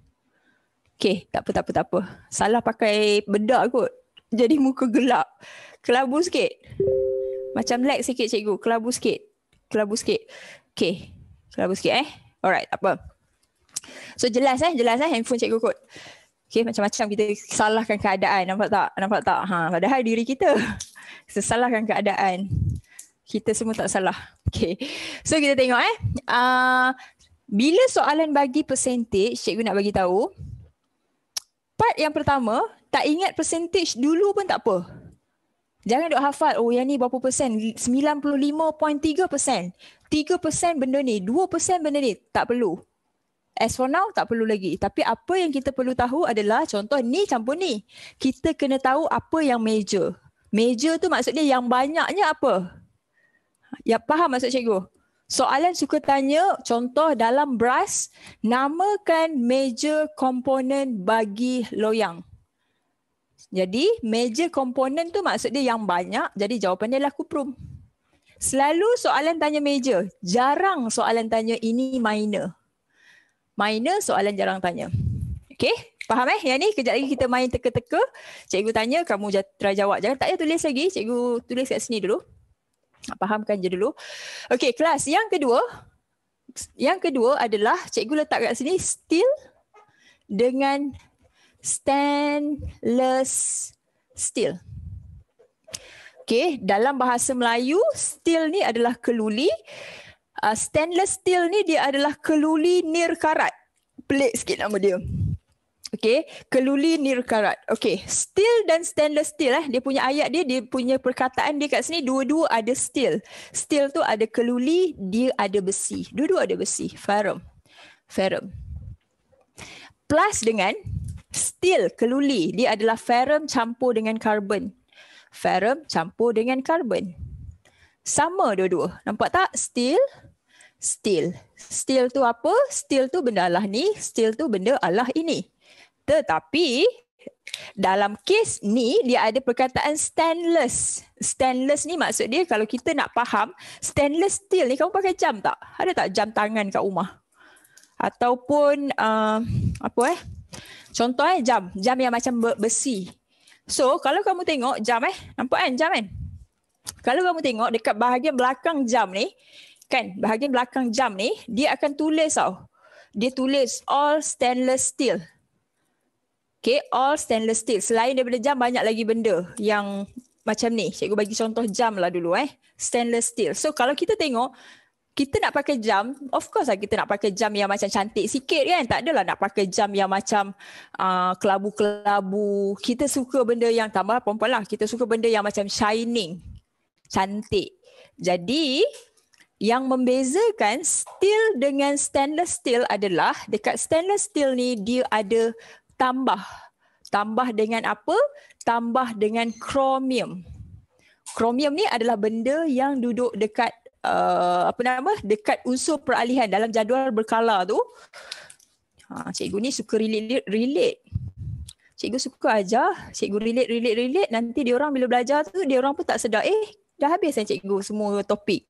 Okey, tak apa, tak apa, tak apa. Salah pakai bedak kot. Jadi muka gelap. Kelabu sikit. Macam lag sikit cikgu. Kelabu sikit. Kelabu sikit. Okey. Kelabu sikit eh. Alright, tak apa. So jelas eh. Jelas eh handphone cikgu kot. Okey, macam-macam kita salahkan keadaan. Nampak tak? Nampak tak? Ha, padahal diri kita. Kita salahkan keadaan. Kita semua tak salah. Okey. So kita tengok eh. Uh, bila soalan bagi percentage, cikgu nak bagi tahu. Part yang pertama, tak ingat percentage dulu pun tak apa. Jangan duk hafal, oh yang ni berapa persen? sembilan puluh lima perpuluhan tiga persen. tiga persen benda ni, dua persen benda ni. Tak perlu. As for now, tak perlu lagi. Tapi apa yang kita perlu tahu adalah, contoh ni campur ni. Kita kena tahu apa yang major. Major tu maksudnya yang banyaknya apa? Ya, faham maksud cikgu? Soalan suka tanya, contoh dalam brass, namakan major komponen bagi loyang. Jadi, major komponen tu maksud dia yang banyak, jadi jawapan dia adalah kuprum. Selalu soalan tanya major, jarang soalan tanya ini minor. Minor soalan jarang tanya. Okay, faham eh? Yang ni kejap lagi kita main teka-teka. Cikgu tanya, kamu try jawab. Jangan tak payah tulis lagi, cikgu tulis kat sini dulu. Fahamkan je dulu. Okey, kelas yang kedua. Yang kedua adalah cikgu letak kat sini still dengan stainless steel. Okay, dalam bahasa Melayu, steel ni adalah keluli. Uh, stainless steel ni dia adalah keluli nirkarat. Pelik sikit nama dia. Okay, keluli nirkarat. Okay, steel dan stainless steel eh, dia punya ayat dia, dia punya perkataan dia kat sini, dua-dua ada steel. Steel tu ada keluli, dia ada besi. Dua-dua ada besi, ferrum. Ferrum. Plus dengan steel, keluli, dia adalah ferrum campur dengan karbon. Ferrum campur dengan karbon. Sama dua-dua. Nampak tak? Steel, steel. Steel tu apa? Steel tu benda Allah ni, steel tu benda Allah ini. Tetapi dalam kes ni dia ada perkataan stainless. Stainless ni maksud dia kalau kita nak faham, stainless steel ni kamu pakai jam tak? Ada tak jam tangan kat rumah? Ataupun uh, apa eh? Contoh eh jam, jam yang macam besi. So, kalau kamu tengok jam eh, nampak kan jam kan? Kalau kamu tengok dekat bahagian belakang jam ni, kan, bahagian belakang jam ni, dia akan tulis tau. Dia tulis all stainless steel. Okay, all stainless steel. Selain daripada jam, banyak lagi benda yang macam ni. Cikgu bagi contoh jam lah dulu eh. Stainless steel. So, kalau kita tengok, kita nak pakai jam, of course lah kita nak pakai jam yang macam cantik sikit kan. Tak adalah nak pakai jam yang macam uh, kelabu-kelabu. Kita suka benda yang, tambah perempuan lah, kita suka benda yang macam shining, cantik. Jadi, yang membezakan steel dengan stainless steel adalah dekat stainless steel ni dia ada tambah. Tambah dengan apa? Tambah dengan kromium. Kromium ni adalah benda yang duduk dekat Uh, apa nama dekat unsur peralihan dalam jadual berkala tu. Ha, cikgu ni suka relate relate. Cikgu suka ajar, cikgu relate relate relate nanti dia orang bila belajar tu dia orang pun tak sedar eh dah habis kan cikgu semua topik.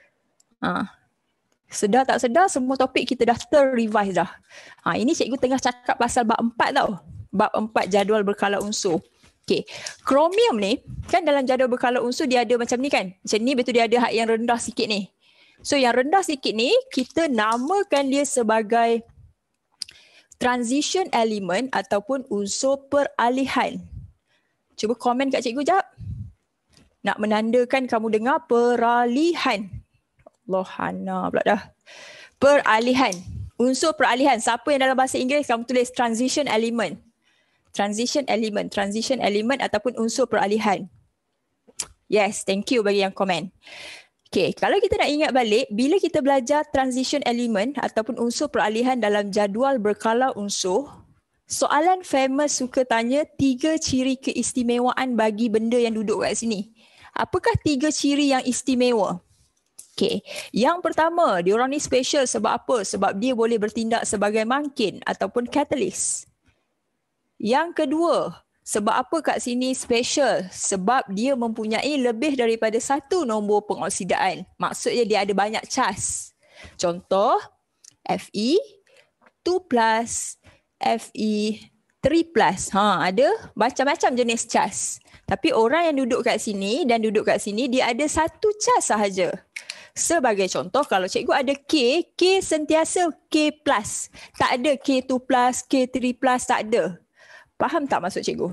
Ha. Sedar tak sedar semua topik kita dah ter-revise dah. Ha, ini cikgu tengah cakap pasal bab empat tau. Bab empat jadual berkala unsur. Okay, kromium ni kan dalam jadual berkala unsur dia ada macam ni kan. Macam ni betul dia ada hak yang rendah sikit ni. So yang rendah sikit ni kita namakan dia sebagai transition element ataupun unsur peralihan. Cuba komen kat cikgu jap. Nak menandakan kamu dengar peralihan. Allahana pula dah. Peralihan. Unsur peralihan. Siapa yang dalam bahasa Inggeris kamu tulis transition element. Transition element, transition element ataupun unsur peralihan. Yes, thank you bagi yang komen. Okay, kalau kita nak ingat balik, bila kita belajar transition element ataupun unsur peralihan dalam jadual berkala unsur, soalan famous suka tanya tiga ciri keistimewaan bagi benda yang duduk kat sini. Apakah tiga ciri yang istimewa? Okay, yang pertama, diorang ni special sebab apa? Sebab dia boleh bertindak sebagai mangkin ataupun catalyst. Yang kedua, sebab apa kat sini special? Sebab dia mempunyai lebih daripada satu nombor pengoksidaan. Maksudnya dia ada banyak cas. Contoh, Fe two plus, Fe three plus. Ha, ada macam-macam jenis cas. Tapi orang yang duduk kat sini dan duduk kat sini, dia ada satu cas sahaja. Sebagai contoh, kalau cikgu ada K, K sentiasa K plus. Tak ada K two plus, K three plus, tak ada. Faham tak maksud cikgu?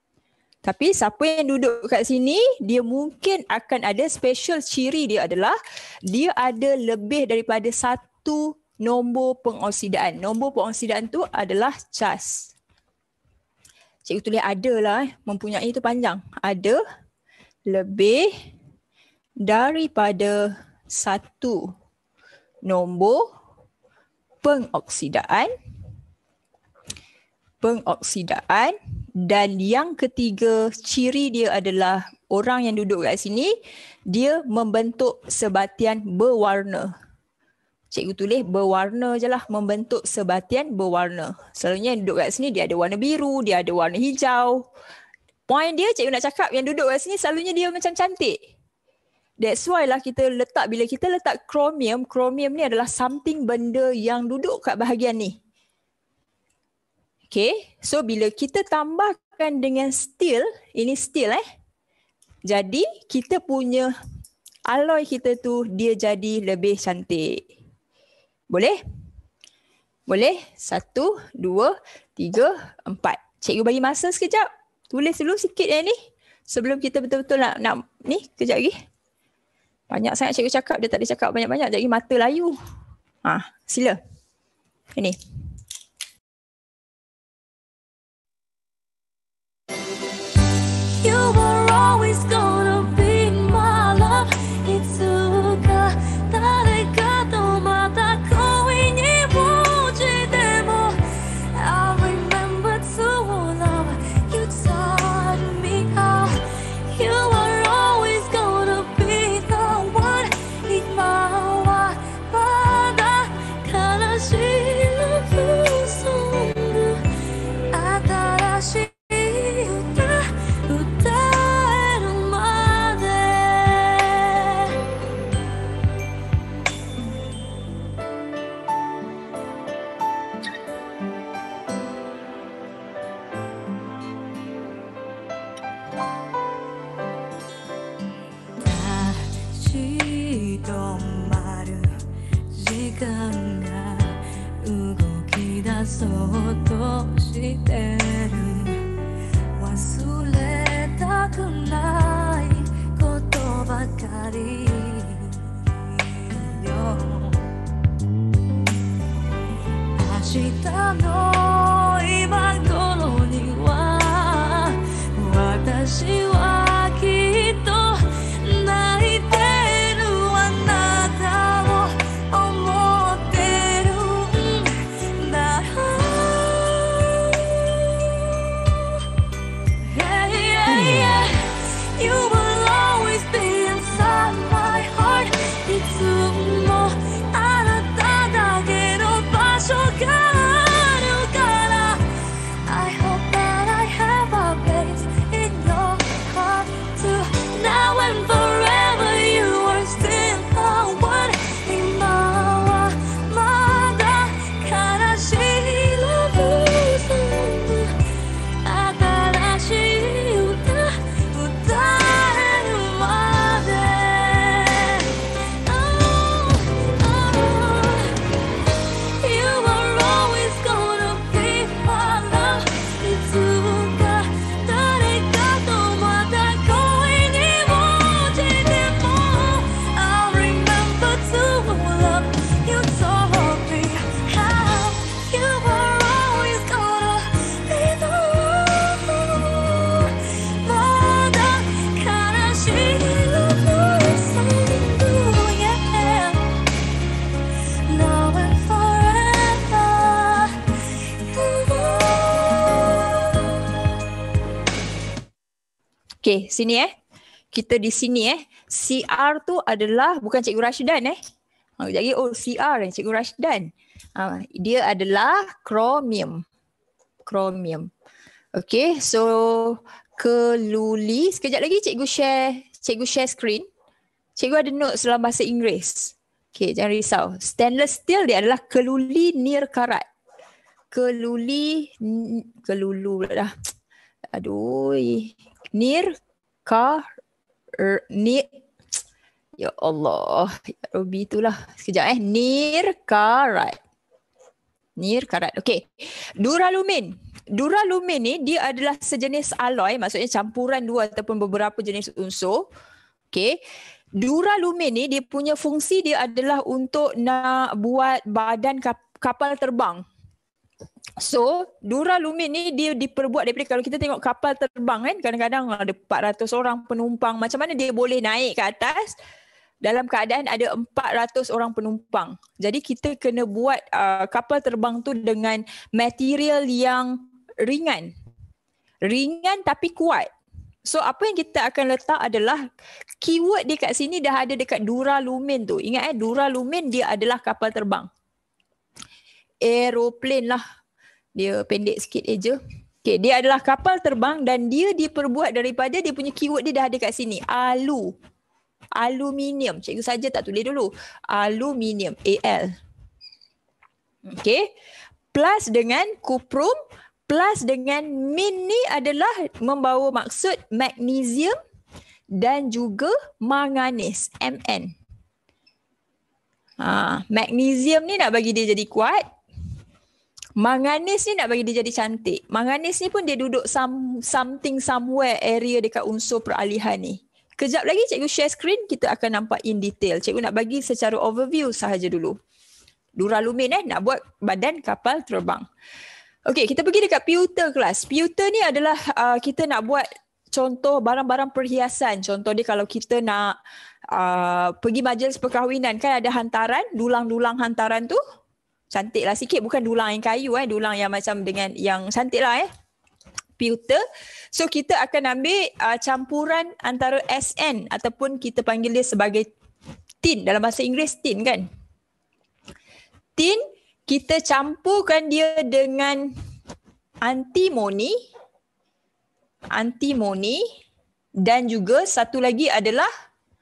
Tapi siapa yang duduk kat sini, dia mungkin akan ada special ciri dia adalah dia ada lebih daripada satu nombor pengoksidaan. Nombor pengoksidaan tu adalah cas. Cikgu tulis ada lah, eh. mempunyai itu panjang. Ada lebih daripada satu nombor pengoksidaan. Pengoksidaan dan yang ketiga ciri dia adalah orang yang duduk kat sini dia membentuk sebatian berwarna. Cikgu tulis berwarna je lah, membentuk sebatian berwarna. Selalunya yang duduk kat sini dia ada warna biru, dia ada warna hijau. Point dia cikgu nak cakap yang duduk kat sini selalunya dia macam cantik. That's why lah kita letak, bila kita letak kromium, kromium ni adalah something benda yang duduk kat bahagian ni. Okay, so bila kita tambahkan dengan steel, ini steel eh. Jadi kita punya alloy kita tu dia jadi lebih cantik. Boleh? Boleh? Satu, dua, tiga, empat. Cikgu bagi masa sekejap. Tulis dulu sikit yang ni. Sebelum kita betul-betul nak, nak ni, kejap lagi. Banyak sangat cikgu cakap, dia tak ada cakap banyak-banyak. Sekejap lagi mata layu. Ha, sila. Ini. You were always gonna be my love. It's okay.誰かとまた恋に落ちても I remember to love. You taught me how. You were always gonna be the one. 今はまだ悲しい love song. 新しいそうとしてる忘れたくないことばかりよ明日の今頃には私はきっと泣いてるあなたを思ってるんだYou will always be inside my heart いつもあなただけの場所があるから I hope that I have a place in your heart too Now and forever you are still the one 今はまだ悲しい love song 新しい歌 Okay, sini eh. Kita di sini eh. C R tu adalah bukan Cikgu Rashidan eh. Ha, sekejap lagi, oh C R ni Cikgu Rashidan. Ha, dia adalah chromium. Chromium. Okay, so keluli. Sekejap lagi Cikgu share, Cikgu share screen. Cikgu ada notes dalam bahasa Inggeris. Okay, jangan risau. Stainless steel dia adalah keluli nir karat. Keluli, kelulu pula dah. Aduh. Nir ka er, nir ya Allah ya Rabbi itulah sekejap eh nir karat nir karat okey duralumin duralumin ni dia adalah sejenis alloy maksudnya campuran dua ataupun beberapa jenis unsur okey duralumin ni dia punya fungsi dia adalah untuk nak buat badan kap, kapal terbang. So, duralumin ni dia diperbuat daripada kalau kita tengok kapal terbang kan kadang-kadang ada empat ratus orang penumpang. Macam mana dia boleh naik ke atas dalam keadaan ada empat ratus orang penumpang. Jadi kita kena buat uh, kapal terbang tu dengan material yang ringan. Ringan tapi kuat. So, apa yang kita akan letak adalah keyword dia kat sini dah ada dekat duralumin tu. Ingat eh, duralumin dia adalah kapal terbang. Aeroplane lah. Dia pendek sikit aja. Okay, dia adalah kapal terbang dan dia diperbuat daripada dia punya keyword dia dah ada kat sini. Alu. Aluminium. Cikgu saja tak tulis dulu. Aluminium. A L. Okay. Plus dengan kuprum. Plus dengan min ni adalah membawa maksud magnesium dan juga manganis. M N. Ha, magnesium ni nak bagi dia jadi kuat. Manganis ni nak bagi dia jadi cantik. Manganis ni pun dia duduk some, something somewhere area dekat unsur peralihan ni. Kejap lagi cikgu share screen, kita akan nampak in detail. Cikgu nak bagi secara overview sahaja dulu. Duralumin eh, nak buat badan kapal terbang. Okey, kita pergi dekat pewter kelas. Pewter ni adalah uh, kita nak buat contoh barang-barang perhiasan. Contoh dia kalau kita nak uh, pergi majlis perkahwinan, kan ada hantaran, dulang-dulang hantaran tu. Cantik lah sikit, bukan dulang yang kayu eh, dulang yang macam dengan yang cantik lah eh. Pewter. So kita akan ambil uh, campuran antara S N ataupun kita panggil dia sebagai tin. Dalam bahasa Inggeris tin kan. Tin, kita campurkan dia dengan antimoni. Antimoni. Dan juga satu lagi adalah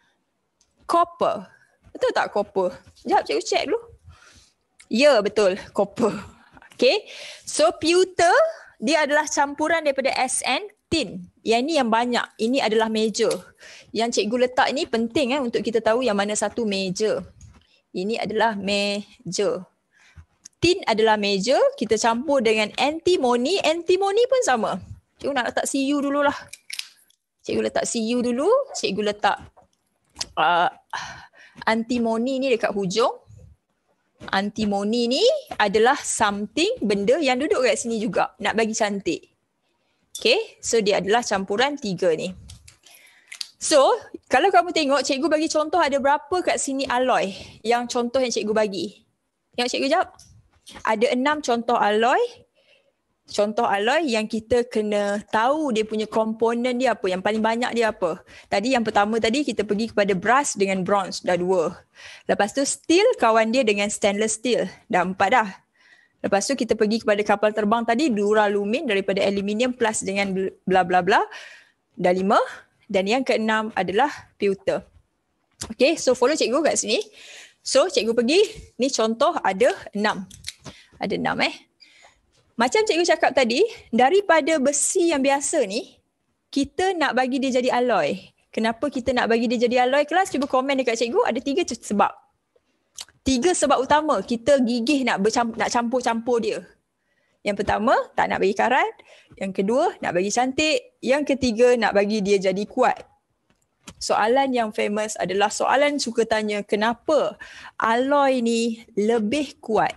copper. Betul tak copper? Sekejap cikgu check dulu. Ya, betul. Copper. Okay. So, pewter, dia adalah campuran daripada S N, tin. Yang ini yang banyak. Ini adalah major. Yang cikgu letak ini penting eh, untuk kita tahu yang mana satu major. Ini adalah major. Tin adalah major. Kita campur dengan antimony. Antimony pun sama. Cikgu nak letak C U dululah. Cikgu letak C U dulu. Cikgu letak uh, antimony ni dekat hujung. Antimoni ni adalah something, benda yang duduk kat sini juga. Nak bagi cantik. Okay, so dia adalah campuran tiga ni. So, kalau kamu tengok, cikgu bagi contoh ada berapa kat sini alloy yang contoh yang cikgu bagi. Tengok cikgu jap. Ada enam contoh alloy. Contoh alloy yang kita kena tahu dia punya komponen dia apa. Yang paling banyak dia apa. Tadi yang pertama tadi kita pergi kepada brass dengan bronze. Dah dua. Lepas tu steel kawan dia dengan stainless steel. Dah empat dah. Lepas tu kita pergi kepada kapal terbang tadi. Duralumin daripada aluminium plus dengan bla bla bla. Dah lima. Dan yang keenam adalah pewter. Okay, so follow cikgu kat sini. So cikgu pergi. Ni contoh ada enam. Ada enam eh. Macam cikgu cakap tadi, daripada besi yang biasa ni, kita nak bagi dia jadi alloy. Kenapa kita nak bagi dia jadi alloy kelas? Cuba komen dekat cikgu, ada tiga sebab. Tiga sebab utama kita gigih nak bercamp- nak campur-campur dia. Yang pertama, tak nak bagi karat. Yang kedua, nak bagi cantik. Yang ketiga, nak bagi dia jadi kuat. Soalan yang famous adalah soalan suka tanya, kenapa alloy ni lebih kuat?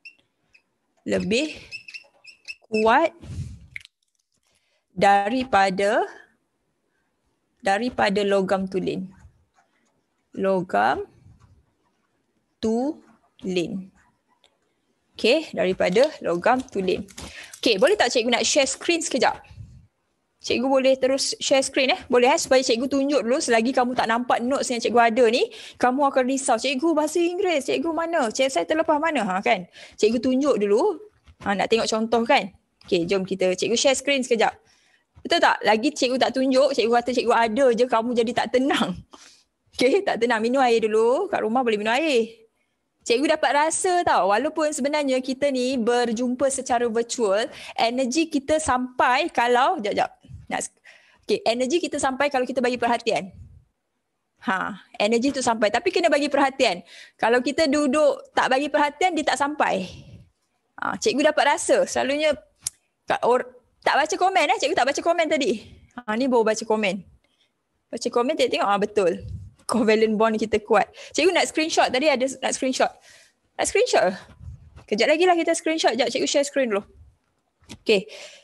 Lebih kuat daripada daripada logam tulen. Logam tulen. Okey, daripada logam tulen. Okey, boleh tak cikgu nak share screen sekejap? Cikgu boleh terus share screen eh? Boleh eh? Supaya cikgu tunjuk dulu, selagi kamu tak nampak notes yang cikgu ada ni, kamu akan risau. Cikgu bahasa Inggeris, cikgu mana? Cikgu saya terlepas mana? Ha, kan? Cikgu tunjuk dulu. Ha, nak tengok contoh kan? Okey, jom kita cikgu share screen sekejap. Betul tak? Lagi cikgu tak tunjuk, cikgu kata cikgu ada je, kamu jadi tak tenang. Okey, tak tenang. Minum air dulu. Kat rumah boleh minum air. Cikgu dapat rasa tau, walaupun sebenarnya kita ni berjumpa secara virtual, energi kita sampai kalau, jap-jap. Okey, energi kita sampai kalau kita bagi perhatian. Ha, energi tu sampai. Tapi kena bagi perhatian. Kalau kita duduk tak bagi perhatian, dia tak sampai. Ha, cikgu dapat rasa selalunya or, tak baca komen eh, cikgu tak baca komen tadi. Ha, ni baru baca komen. Baca komen tengok, tengok ah betul. Covalent bond kita kuat. Cikgu nak screenshot tadi, ada nak screenshot. Nak screenshot? Kejap lagi lah kita screenshot. Sekejap cikgu share screen dulu. Okay.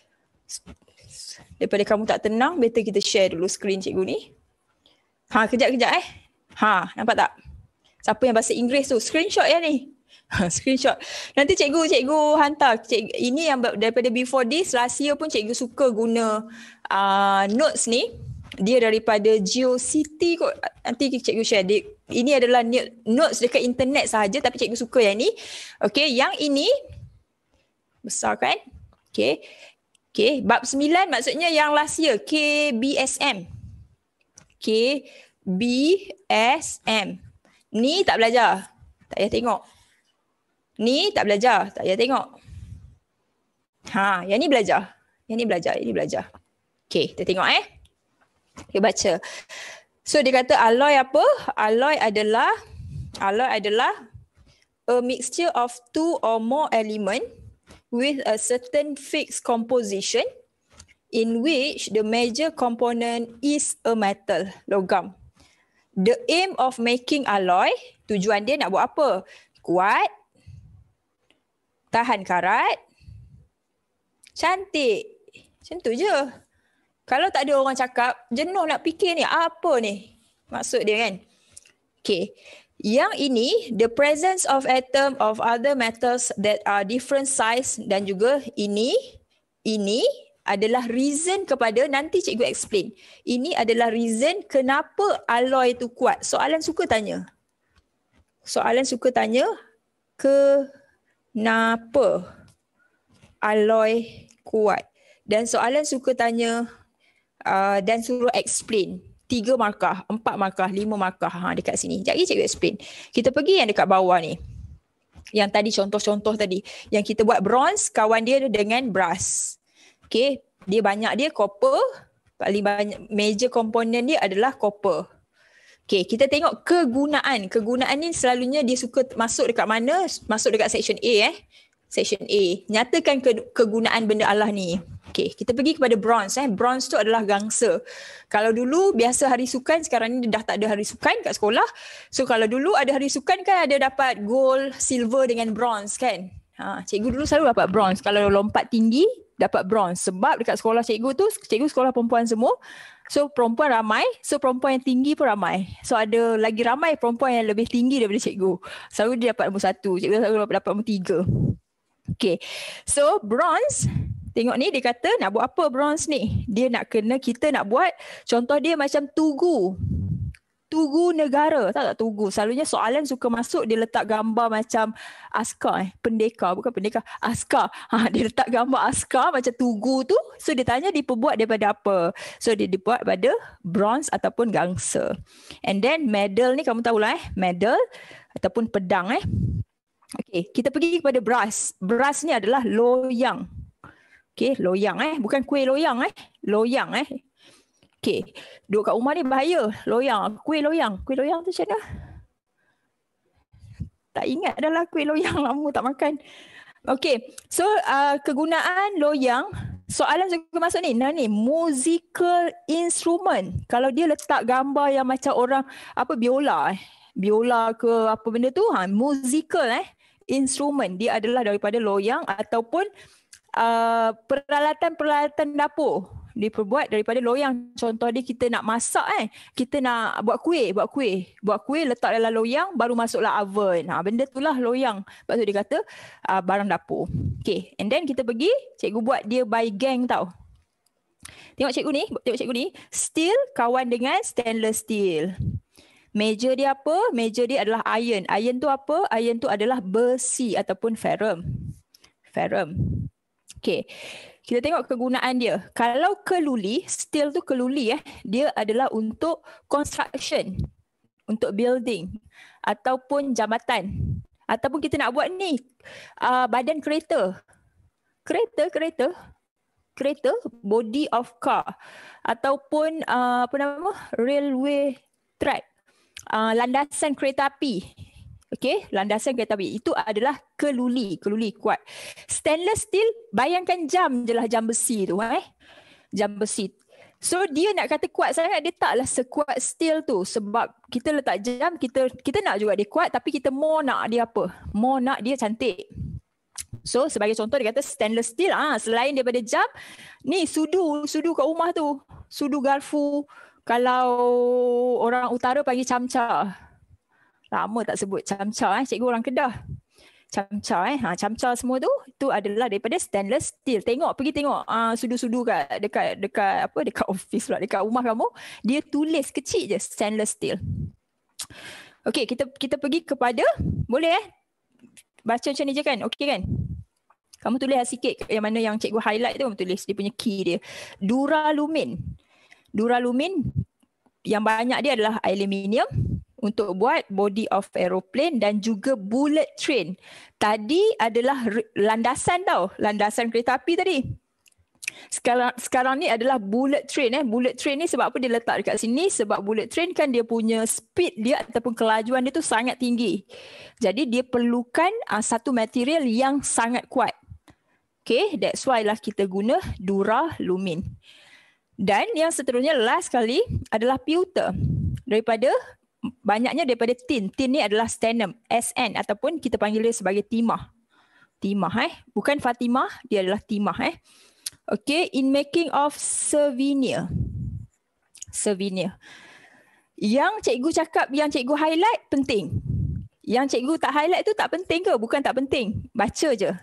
Daripada kamu tak tenang, better kita share dulu screen cikgu ni. Ha, kejap-kejap eh. Ha, nampak tak? Siapa yang bahasa Inggeris tu? Screenshot ya ni. Screenshot. Nanti cikgu cikgu hantar. Cikgu, ini yang daripada before this, last year pun cikgu suka guna uh, notes ni. Dia daripada GeoCity kot. Nanti cikgu share. Dia, ini adalah notes dekat internet sahaja, tapi cikgu suka yang ni. Okay, yang ini besar kan? Okay. Okay, bab sembilan maksudnya yang last year. K B S M. K B S M. Ni tak belajar. Tak payah tengok. Ni tak belajar. Tak payah tengok. Ha, yang ni belajar. Yang ni belajar. Yang ni belajar. Okay, kita tengok eh. Okay, baca. So, dia kata alloy apa? Alloy adalah, alloy adalah a mixture of two or more element with a certain fixed composition in which the major component is a metal, logam. The aim of making alloy, tujuan dia nak buat apa? Kuat, tahan karat, cantik. Macam tu je. Kalau tak ada orang cakap, jenuh nak fikir ni, apa ni? Maksud dia kan? Okay. Yang ini, the presence of atom of other metals that are different size dan juga ini, ini adalah reason kepada, nanti cikgu explain. Ini adalah reason kenapa alloy tu kuat. Soalan suka tanya. Soalan suka tanya, kenapa alloy kuat? Dan soalan suka tanya uh, dan suruh explain. Tiga markah, empat markah, lima markah ha, dekat sini. Sekejap lagi cikgu explain. Kita pergi yang dekat bawah ni. Yang tadi contoh-contoh tadi. Yang kita buat bronze, kawan dia dengan brass. Okay, dia banyak dia copper. Paling banyak, major komponen dia adalah copper. Okay, kita tengok kegunaan. Kegunaan ni selalunya dia suka masuk dekat mana? Masuk dekat section A eh. Section A. Nyatakan ke, kegunaan benda Allah ni. Okay, kita pergi kepada bronze. Eh. Bronze tu adalah gangsa. Kalau dulu biasa hari sukan, sekarang ni dah tak ada hari sukan kat sekolah. So kalau dulu ada hari sukan kan ada dapat gold, silver dengan bronze kan. Ha, cikgu dulu selalu dapat bronze. Kalau lompat tinggi, dapat bronze. Sebab dekat sekolah cikgu tu, cikgu sekolah perempuan semua. So perempuan ramai, so perempuan yang tinggi pun ramai. So ada lagi ramai perempuan yang lebih tinggi daripada cikgu. Selalu dia dapat nombor satu, cikgu selalu dapat nombor tiga. Okay, so bronze, tengok ni dia kata nak buat apa bronze ni? Dia nak kena, kita nak buat, contoh dia macam tugu. Tugu negara, tahu tak tugu? Selalunya soalan suka masuk, dia letak gambar macam askar, eh? pendekar, bukan pendekar, askar. Ha, dia letak gambar askar macam tugu tu. So dia tanya diperbuat daripada apa? So dia dibuat pada bronze ataupun gangsa. And then medal ni kamu tahulah eh, medal ataupun pedang eh. Okay, kita pergi kepada brass. Brass ni adalah loyang. Okay, loyang eh. Bukan kuih loyang eh. Loyang eh. Okay, duduk kat rumah ni bahaya. Loyang, kuih loyang. Kuih loyang tu macam mana? Tak ingat dah lah kuih loyang, lama tak makan. Okay, so uh, kegunaan loyang. Soalan suka masuk ni. Nah ni, musical instrument. Kalau dia letak gambar yang macam orang, apa, biola eh. Biola ke apa benda tu, ha, musical eh. Instrument, dia adalah daripada loyang ataupun uh, peralatan-peralatan dapur diperbuat daripada loyang. Contoh dia kita nak masak eh, kita nak buat kuih, buat kuih, buat kuih letak dalam loyang baru masuklah oven. Ha, benda itulah loyang. Sebab tu dia kata uh, barang dapur. Okay, and then kita pergi, cikgu buat dia by gang tau. Tengok cikgu ni, tengok cikgu ni, steel kawan dengan stainless steel. Major dia apa? Major dia adalah iron. Iron tu apa? Iron tu adalah besi ataupun ferrum. Ferrum. Okay. Kita tengok kegunaan dia. Kalau keluli, steel tu keluli eh, dia adalah untuk construction, untuk building ataupun jambatan. Ataupun kita nak buat ni, uh, badan kereta. Kereta, kereta. Kereta, body of car. Ataupun uh, apa nama? Railway track. Uh, landasan kereta api. Okey, landasan kereta api itu adalah keluli, keluli kuat. Stainless steel, bayangkan jam je lah, jam besi tu eh. Jam besi. So dia nak kata kuat sangat, dia taklah sekuat steel tu sebab kita letak jam, kita kita nak juga dia kuat tapi kita more nak dia apa? More nak dia cantik. So sebagai contoh dia kata stainless steel ah, selain daripada jam, ni sudu, sudu kat rumah tu. Sudu garfu. Kalau orang utara panggil camca. Lama tak sebut camca eh. Cikgu orang Kedah. Camca eh. Ha, camca semua tu, tu adalah daripada stainless steel. Tengok, pergi tengok uh, sudu-sudu kat dekat dekat apa dekat office pula, dekat rumah kamu, dia tulis kecil je stainless steel. Okey, kita kita pergi kepada, boleh eh? Baca macam ni je kan? Okey kan? Kamu tulis sikit yang mana yang cikgu highlight tu, kamu tulis dia punya key dia. Duralumin. Duralumin yang banyak dia adalah aluminium untuk buat body of aeroplane dan juga bullet train. Tadi adalah landasan tau, landasan kereta api tadi. Sekarang sekarang ni adalah bullet train eh. Bullet train ni sebab apa dia letak dekat sini? Sebab bullet train kan dia punya speed dia ataupun kelajuan dia tu sangat tinggi. Jadi dia perlukan uh, satu material yang sangat kuat. Okay, that's why lah kita guna duralumin. Dan yang seterusnya last kali adalah pewter. Daripada banyaknya daripada tin. Tin ni adalah stannum, S N ataupun kita panggil dia sebagai timah. Timah eh, bukan Fatimah, dia adalah timah eh. Okay, in making of souvenir. Souvenir. Yang cikgu cakap, yang cikgu highlight penting. Yang cikgu tak highlight tu tak penting ke? Bukan tak penting. Baca je.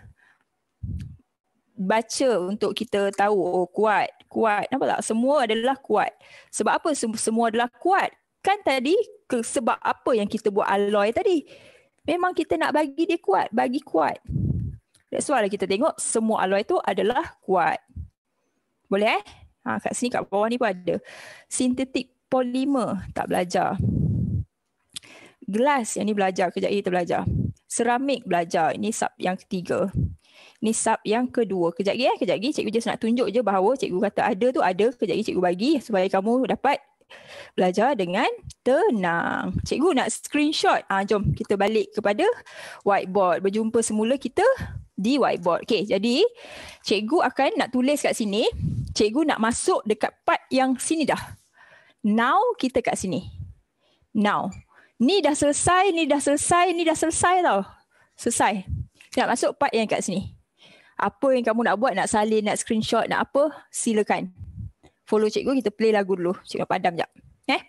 Baca untuk kita tahu, oh kuat, kuat. Nampak tak? Semua adalah kuat. Sebab apa semua adalah kuat? Kan tadi ke, sebab apa yang kita buat alloy tadi? Memang kita nak bagi dia kuat, bagi kuat. That's why kita tengok semua alloy tu adalah kuat. Boleh eh? Ha, kat sini kat bawah ni pun ada. Synthetic polymer, tak belajar. Gelas, yang ni belajar, kejap lagi kita belajar. Seramik belajar, ini sub yang ketiga. Ni sub yang kedua. Kejap lagi eh, kejap lagi cikgu just nak tunjuk je bahawa cikgu kata ada tu ada, kejap lagi cikgu bagi supaya kamu dapat belajar dengan tenang. Cikgu nak screenshot. Ah, jom kita balik kepada whiteboard. Berjumpa semula kita di whiteboard. Okey, jadi cikgu akan nak tulis kat sini. Cikgu nak masuk dekat part yang sini dah. Now kita kat sini. Now. Ni dah selesai, ni dah selesai, ni dah selesai tau. Selesai. Nak masuk part yang kat sini. Apa yang kamu nak buat, nak salin, nak screenshot, nak apa, silakan. Follow cikgu, kita play lagu dulu. Cikgu padam sekejap. Eh?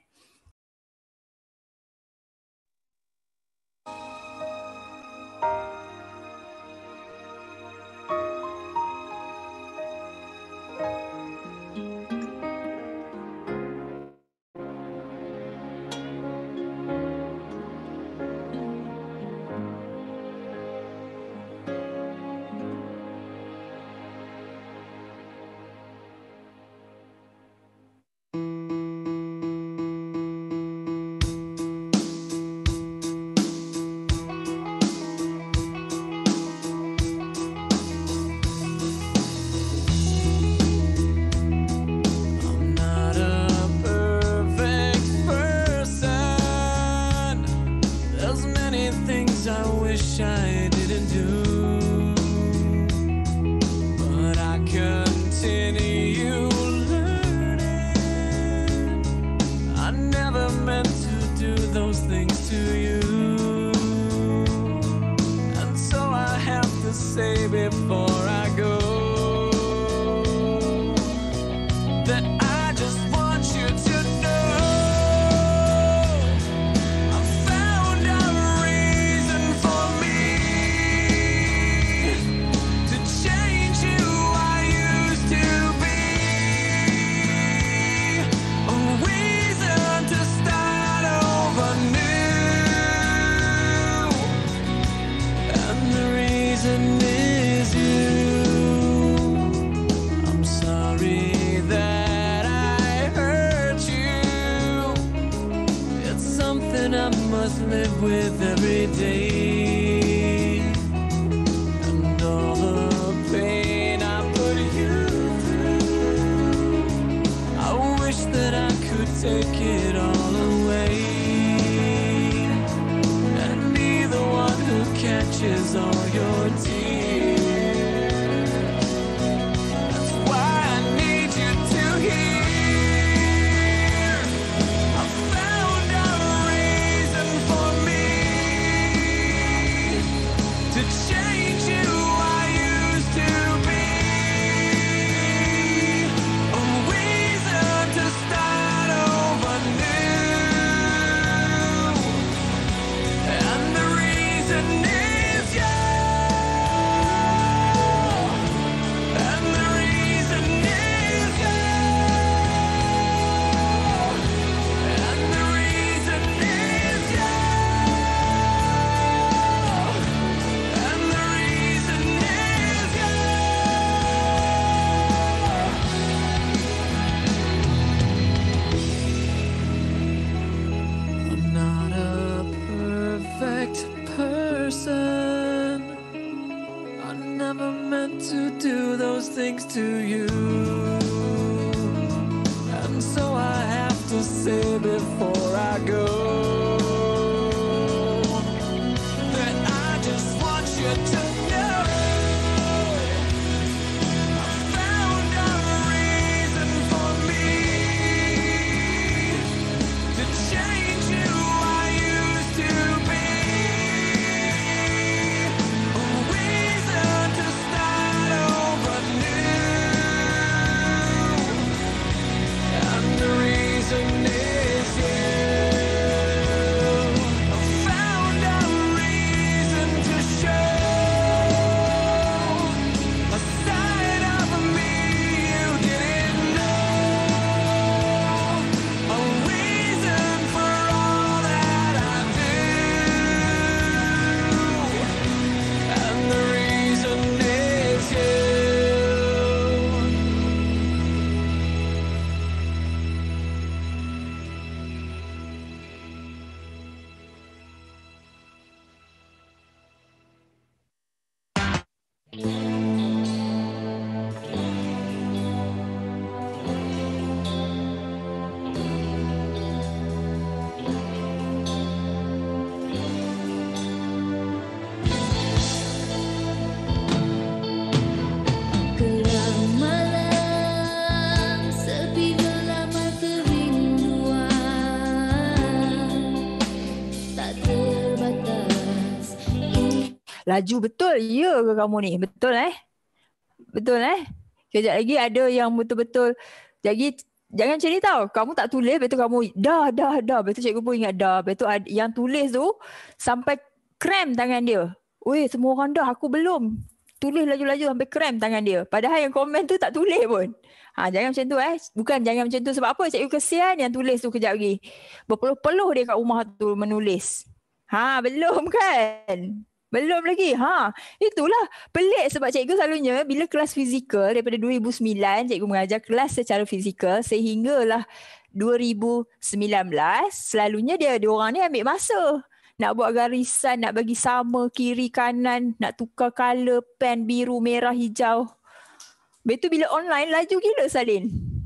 Laju betul ya ke kamu ni? Betul eh? Betul eh? Kejap lagi ada yang betul-betul. Jadi jangan macam ni tau. Kamu tak tulis, lepas tu kamu dah, dah, dah. Lepas tu cikgu pun ingat dah. Lepas tu yang tulis tu sampai krem tangan dia. Weh, semua orang dah, aku belum. Tulis laju-laju sampai krem tangan dia. Padahal yang komen tu tak tulis pun. Ha, jangan macam tu eh. Bukan jangan macam tu. Sebab apa? Cikgu kesian yang tulis tu kejap lagi. Berpeluh-peluh dia kat rumah tu menulis. Ha, belum kan? Belum lagi. Ha, itulah pelik sebab cikgu selalunya bila kelas fizikal daripada dua ribu sembilan cikgu mengajar kelas secara fizikal sehinggalah dua ribu sembilan belas selalunya dia dia orang ni ambil masa nak buat garisan, nak bagi sama kiri kanan, nak tukar color pen biru, merah, hijau. Betul bila online laju gila salin.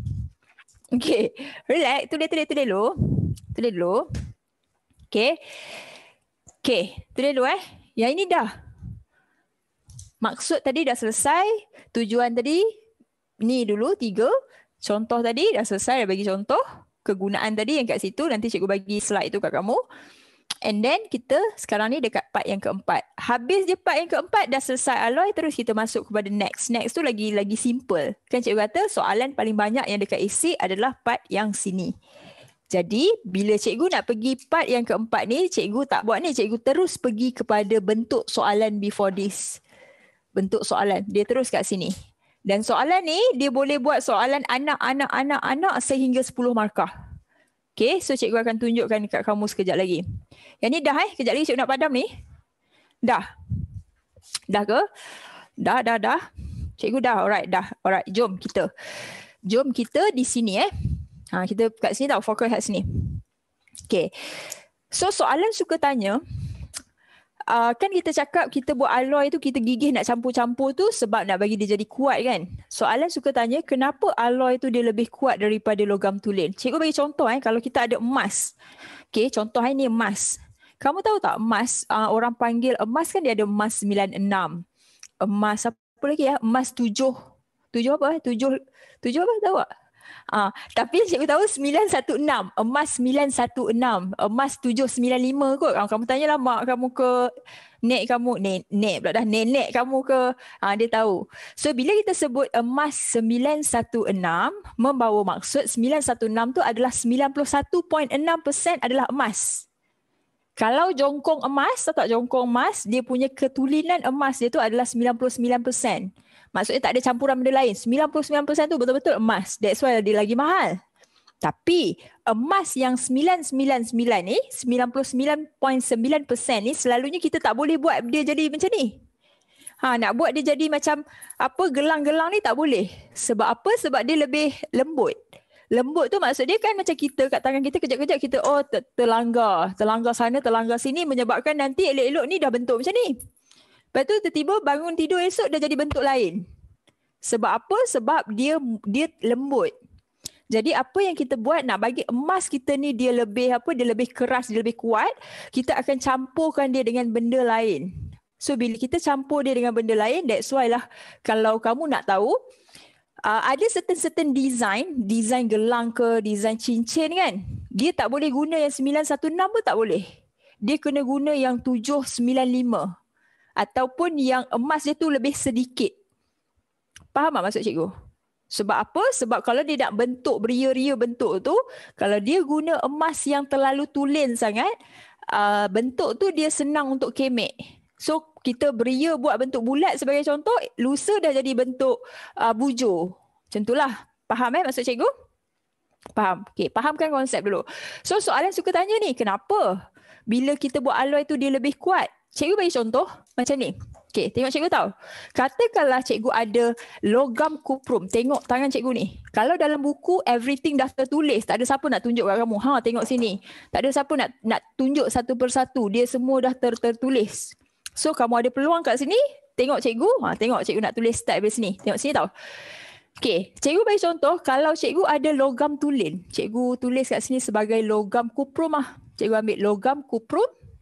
Okey, relax, tulis tulis tulis dulu. Tulis dulu. Okey. Okey, tulis dulu eh. Yang ini dah. Maksud tadi dah selesai. Tujuan tadi ni dulu tiga. Contoh tadi dah selesai, dah bagi contoh. Kegunaan tadi yang kat situ, nanti cikgu bagi slide tu kat kamu. And then kita sekarang ni dekat part yang keempat. Habis je part yang keempat, dah selesai alloy, terus kita masuk kepada next. Next tu lagi lagi simple. Kan cikgu kata soalan paling banyak yang dekat isi adalah part yang sini. Jadi, bila cikgu nak pergi part yang keempat ni, cikgu tak buat ni. Cikgu terus pergi kepada bentuk soalan before this. Bentuk soalan. Dia terus kat sini. Dan soalan ni, dia boleh buat soalan anak-anak-anak-anak sehingga sepuluh markah. Okay, so cikgu akan tunjukkan dekat kamu sekejap lagi. Yang ni dah eh? Kejap lagi cikgu nak padam ni. Dah. Dah ke? Dah, dah, dah. Cikgu dah. Alright, dah. Alright, jom kita. Jom kita di sini eh. Ha, kita kat sini tau, fokus kat sini. Okay. So soalan suka tanya, uh, kan kita cakap kita buat alloy tu, kita gigih nak campur-campur tu sebab nak bagi dia jadi kuat kan. Soalan suka tanya, kenapa alloy tu dia lebih kuat daripada logam tulen? Cikgu bagi contoh eh, kalau kita ada emas. Okay, contoh ini emas. Kamu tahu tak emas, uh, orang panggil emas kan dia ada emas sembilan enam. Emas apa lagi ya? Emas tujuh. Tujuh apa? Tujuh, tujuh apa tahu tak? Ah, tapi cikgu tahu sembilan satu enam, emas sembilan satu enam, emas tujuh sembilan lima kot. Ah, kamu tanyalah mak kamu ke nek kamu, nek, nek pula dah, nenek kamu ke, ah, dia tahu. So bila kita sebut emas sembilan satu enam, membawa maksud sembilan satu enam tu adalah sembilan puluh satu perpuluhan enam peratus adalah emas. Kalau jongkong emas, tahu tak jongkong emas, dia punya ketulinan emas dia tu adalah sembilan puluh sembilan peratus. Maksudnya tak ada campuran benda lain. sembilan puluh sembilan peratus tu betul-betul emas. That's why dia lagi mahal. Tapi emas yang sembilan sembilan sembilan ni, sembilan puluh sembilan perpuluhan sembilan peratus ni selalunya kita tak boleh buat dia jadi macam ni. Ha, nak buat dia jadi macam apa gelang-gelang ni tak boleh. Sebab apa? Sebab dia lebih lembut. Lembut tu maksud dia kan macam kita kat tangan kita kejap-kejap kita oh terlanggar. Terlanggar sana, terlanggar sini menyebabkan nanti elok-elok ni dah bentuk macam ni. Lepas tu tiba-tiba bangun tidur esok dah jadi bentuk lain. Sebab apa? Sebab dia dia lembut. Jadi apa yang kita buat nak bagi emas kita ni dia lebih apa? Dia lebih keras, dia lebih kuat. Kita akan campurkan dia dengan benda lain. So bila kita campur dia dengan benda lain, that's why lah kalau kamu nak tahu, uh, ada certain-certain design, design gelang ke, design cincin kan, dia tak boleh guna yang sembilan satu enam pun tak boleh. Dia kena guna yang tujuh sembilan lima. Ataupun yang emas dia tu lebih sedikit. Faham tak maksud cikgu? Sebab apa? Sebab kalau dia nak bentuk beria-ria bentuk tu, kalau dia guna emas yang terlalu tulen sangat, uh, bentuk tu dia senang untuk kemek. So kita beria buat bentuk bulat sebagai contoh, lusa dah jadi bentuk uh, bujur. Macam itulah. Faham eh maksud cikgu? Faham? Okay, fahamkan konsep dulu. So soalan suka tanya ni, kenapa bila kita buat alloy tu dia lebih kuat? Cikgu bagi contoh macam ni. Okey, tengok cikgu tahu. Katakanlah cikgu ada logam kuprum. Tengok tangan cikgu ni. Kalau dalam buku everything dah tertulis, tak ada siapa nak tunjuk kat kamu. Ha, tengok sini. Tak ada siapa nak nak tunjuk satu persatu. Dia semua dah ter, tertulis. So kamu ada peluang kat sini, tengok cikgu. Ha, tengok cikgu nak tulis start dari sini. Tengok sini tahu. Okey, cikgu bagi contoh kalau cikgu ada logam tulen. Cikgu tulis kat sini sebagai logam kuprum ah. Cikgu ambil logam kuprum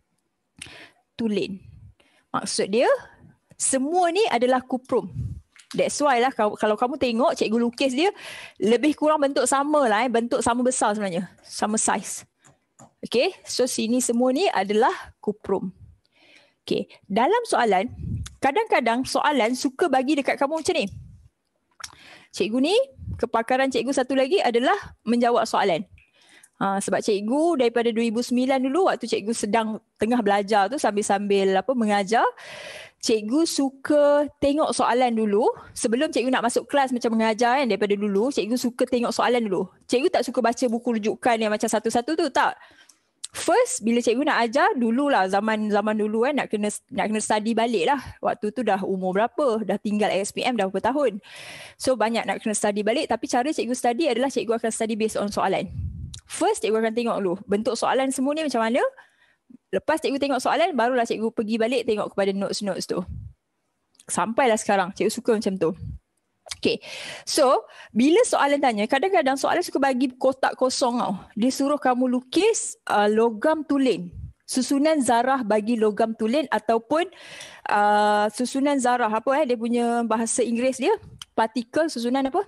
tulen. Maksud dia, semua ni adalah kuprum. That's why lah kalau, kalau kamu tengok cikgu lukis dia, lebih kurang bentuk sama lah. Eh. Bentuk sama besar sebenarnya. Sama size. Okay, so sini semua ni adalah kuprum. Okay, dalam soalan, kadang-kadang soalan suka bagi dekat kamu macam ni. Cikgu ni, kepakaran cikgu satu lagi adalah menjawab soalan. Ha, sebab cikgu daripada dua ribu sembilan dulu, waktu cikgu sedang tengah belajar tu sambil-sambil apa mengajar, cikgu suka tengok soalan dulu. Sebelum cikgu nak masuk kelas macam mengajar kan, daripada dulu, cikgu suka tengok soalan dulu. Cikgu tak suka baca buku rujukan yang macam satu-satu tu, tak. First, bila cikgu nak ajar, dululah zaman-zaman dulu kan, nak kena nak kena study balik lah. Waktu tu dah umur berapa, dah tinggal S P M dah berapa tahun. So, banyak nak kena study balik. Tapi cara cikgu study adalah cikgu akan study based on soalan. First, cikgu akan tengok dulu bentuk soalan semua ni macam mana. Lepas cikgu tengok soalan, barulah cikgu pergi balik tengok kepada notes-notes tu. Sampailah sekarang, cikgu suka macam tu. Okay, so bila soalan tanya, kadang-kadang soalan suka bagi kotak kosong tau. Dia suruh kamu lukis uh, logam tulen. Susunan zarah bagi logam tulen ataupun uh, susunan zarah apa eh dia punya bahasa Inggeris dia? Particle, susunan apa?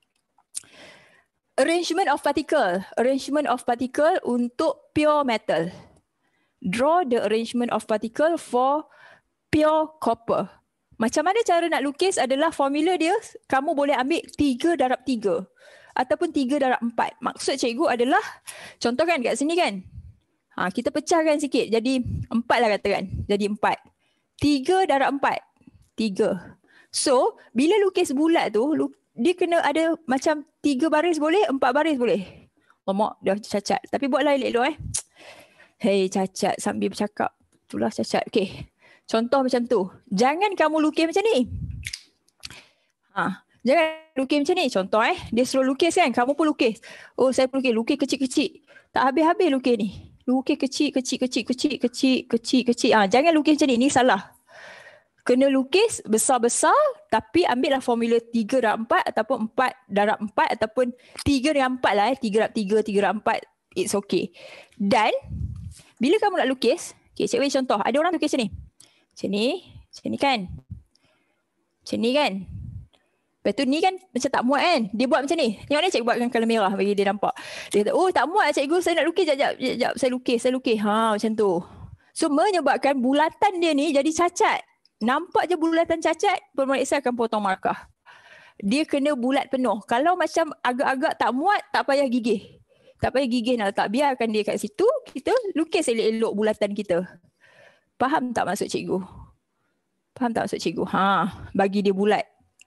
Arrangement of particle. Arrangement of particle untuk pure metal. Draw the arrangement of particle for pure copper. Macam mana cara nak lukis adalah formula dia, kamu boleh ambil tiga darab tiga ataupun tiga darab empat. Maksud cikgu adalah, contoh kan kat sini kan, ha, kita pecahkan sikit jadi empat lah katakan. Jadi empat. tiga darab empat. tiga. So, bila lukis bulat tu, dia kena ada macam tiga baris boleh, empat baris boleh. Oh, mak dah cacat. Tapi buatlah elok-elok eh. Hei cacat sambil bercakap. Itulah cacat. Okay. Contoh macam tu. Jangan kamu lukis macam ni. Ha. Jangan lukis macam ni. Contoh eh. Dia suruh lukis kan. Kamu pun lukis. Oh saya pun lukis. Lukis kecil-kecil. Tak habis-habis lukis ni. Lukis kecil-kecil-kecil. Kecil-kecil. Kecil-kecil. Ha. Jangan lukis macam ni. Ni salah. Kena lukis besar-besar tapi ambillah formula tiga darab empat ataupun empat darab empat ataupun tiga darab empat lah eh. tiga darab tiga, tiga darab empat. It's okay. Dan bila kamu nak lukis, okay, cikgu bagi contoh. Ada orang lukis macam ni. Macam ni. Macam ni kan. Macam ni kan. Lepas tu ni kan macam tak muat kan. Dia buat macam ni. Tengok ni cikgu buatkan colour merah bagi dia nampak. Dia kata, oh tak muat cikgu. Saya nak lukis. Sekejap, sekejap. Saya lukis, saya lukis. Ha, macam tu. So menyebabkan bulatan dia ni jadi cacat. Nampak je bulatan cacat, pemeriksa akan potong markah. Dia kena bulat penuh. Kalau macam agak-agak tak muat, tak payah gigih. Tak payah gigih nak letak. Biarkan dia kat situ, kita lukis elok-elok bulatan kita. Faham tak maksud cikgu? Faham tak maksud cikgu? Ha, bagi dia bulat.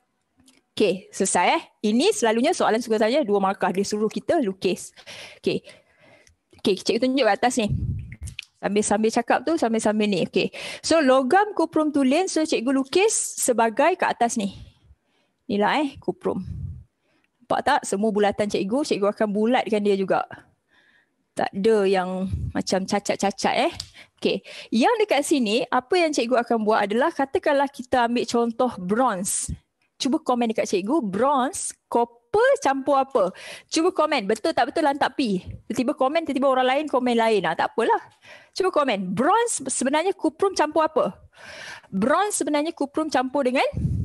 Okey, selesai eh. Ini selalunya soalan suka tanya dua markah. Dia suruh kita lukis. Okey. Okey, cikgu tunjuk kat atas ni. Sambil-sambil cakap tu, sambil-sambil ni. Okay. So, logam kuprum tulen. So, cikgu lukis sebagai kat atas ni. Inilah eh, kuprum. Nampak tak? Semua bulatan cikgu, cikgu akan bulatkan dia juga. Tak ada yang macam cacat-cacat eh. Okay. Yang dekat sini, apa yang cikgu akan buat adalah, katakanlah kita ambil contoh bronze. Cuba komen dekat cikgu, bronze, copper campur apa? Cuba komen, betul tak betul lantak pi. Tiba-tiba komen, tiba-tiba orang lain komen lain. Ha, tak apalah. Cuba komen, bronze sebenarnya kuprum campur apa? Bronze sebenarnya kuprum campur dengan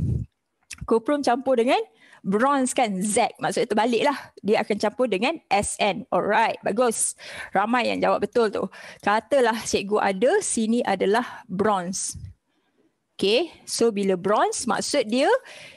kuprum campur dengan bronze kan, Z. Maksudnya terbalik lah. Dia akan campur dengan S N. Alright, bagus. Ramai yang jawab betul tu. Katalah cikgu ada, sini adalah bronze. Okay, so bila bronze maksud dia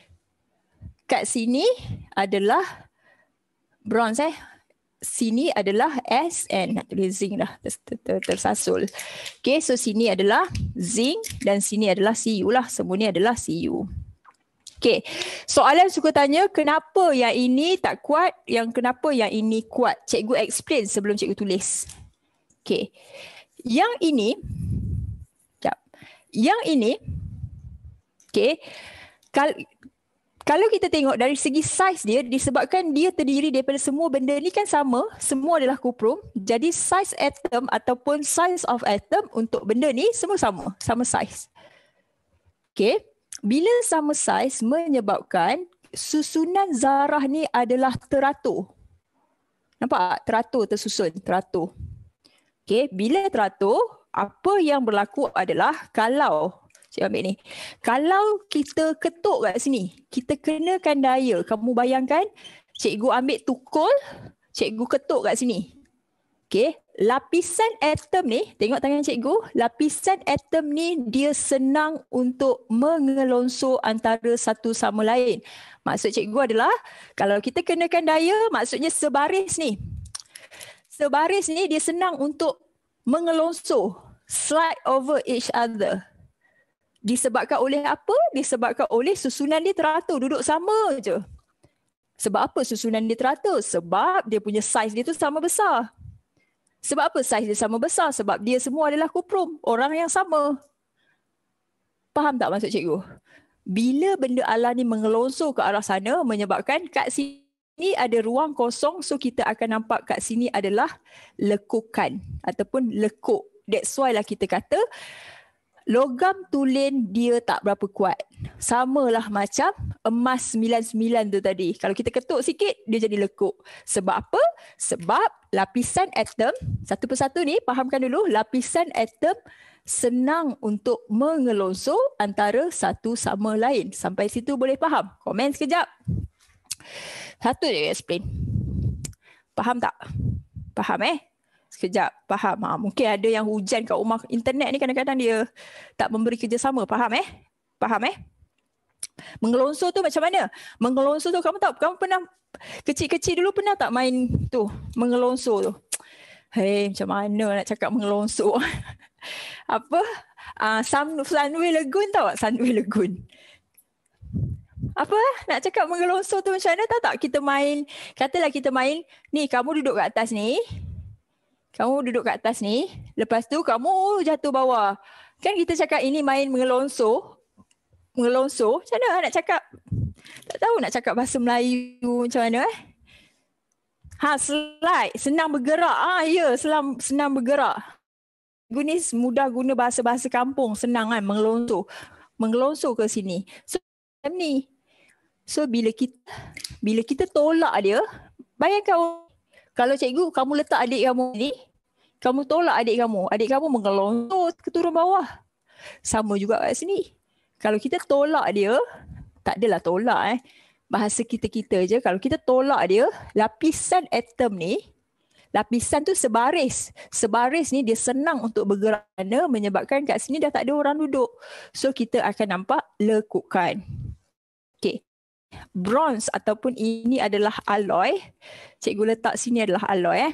kat sini adalah bronze eh. Sini adalah S N. Nak tulis zinc dah. Tersasul. Okay, so sini adalah zinc dan sini adalah C U lah. Semua ni adalah C U. Okay, soalan suka tanya kenapa yang ini tak kuat, yang kenapa yang ini kuat. Cikgu explain sebelum cikgu tulis. Okay, yang ini, sekejap. Yang ini, okay, kalau Kalau kita tengok dari segi saiz dia, disebabkan dia terdiri daripada semua benda ni kan sama, semua adalah kuprum. Jadi saiz atom ataupun size of atom untuk benda ni semua sama, sama saiz. Okay, bila sama saiz menyebabkan susunan zarah ni adalah teratur. Nampak? Teratur, tersusun, teratur. Okay, bila teratur, apa yang berlaku adalah kalau Cikgu ambil ni. Kalau kita ketuk kat sini, kita kenakan daya. Kamu bayangkan, cikgu ambil tukul, cikgu ketuk kat sini. Okay. lapisan atom ni, tengok tangan cikgu, lapisan atom ni dia senang untuk mengelonsor antara satu sama lain. Maksud cikgu adalah, kalau kita kenakan daya, maksudnya sebaris ni. Sebaris ni dia senang untuk mengelonsor, slide over each other. Disebabkan oleh apa? Disebabkan oleh susunan dia teratur, duduk sama je. Sebab apa susunan dia teratur? Sebab dia punya saiz dia tu sama besar. Sebab apa saiz dia sama besar? Sebab dia semua adalah kuprum, orang yang sama. Faham tak maksud cikgu? Bila benda alam ni mengelonsor ke arah sana, menyebabkan kat sini ada ruang kosong, so kita akan nampak kat sini adalah lekukan ataupun lekuk. That's why lah kita kata logam tulen dia tak berapa kuat. Samalah macam emas sembilan puluh sembilan tu tadi. Kalau kita ketuk sikit, dia jadi lekuk. Sebab apa? Sebab lapisan atom, satu persatu ni, fahamkan dulu, lapisan atom senang untuk mengelonsor antara satu sama lain. Sampai situ boleh faham? Komen sekejap. Satu je explain. Faham tak? Faham eh? Sekejap, faham. Ha, mungkin ada yang hujan kat rumah internet ni kadang-kadang dia tak memberi kerjasama. Faham eh? Faham eh? Mengelonsor tu macam mana? Mengelonsor tu kamu tahu, kamu pernah kecil-kecil dulu pernah tak main tu, mengelonsor tu? Hei, macam mana nak cakap mengelonsor? Apa? Uh, Sunway Lagoon tahu tak? Sunway Lagoon. Apa? Nak cakap mengelonsor tu macam mana? Tahu tak? Kita main, katalah kita main, ni kamu duduk kat atas ni, kamu duduk kat atas ni, lepas tu kamu jatuh bawah. Kan kita cakap ini main mengelonsor. Mengelonsor, macam mana nak cakap? Tak tahu nak cakap bahasa Melayu macam mana eh? Ha, slide, senang bergerak. Ah, ya, senang, senang bergerak. Guna mudah guna bahasa-bahasa kampung, senang kan mengelonsor. Mengelonsor ke sini. So, macam ni. So, bila kita bila kita tolak dia, bayangkan kalau cikgu, kamu letak adik kamu ni, kamu tolak adik kamu. Adik kamu mengelonsor ke turun bawah. Sama juga kat sini. Kalau kita tolak dia, tak adalah tolak eh. Bahasa kita-kita je. Kalau kita tolak dia, lapisan atom ni, lapisan tu sebaris. Sebaris ni dia senang untuk bergerak kerana menyebabkan kat sini dah tak ada orang duduk. So kita akan nampak lekukan. Okay. Bronze ataupun ini adalah alloy. Cikgu letak sini adalah alloy eh.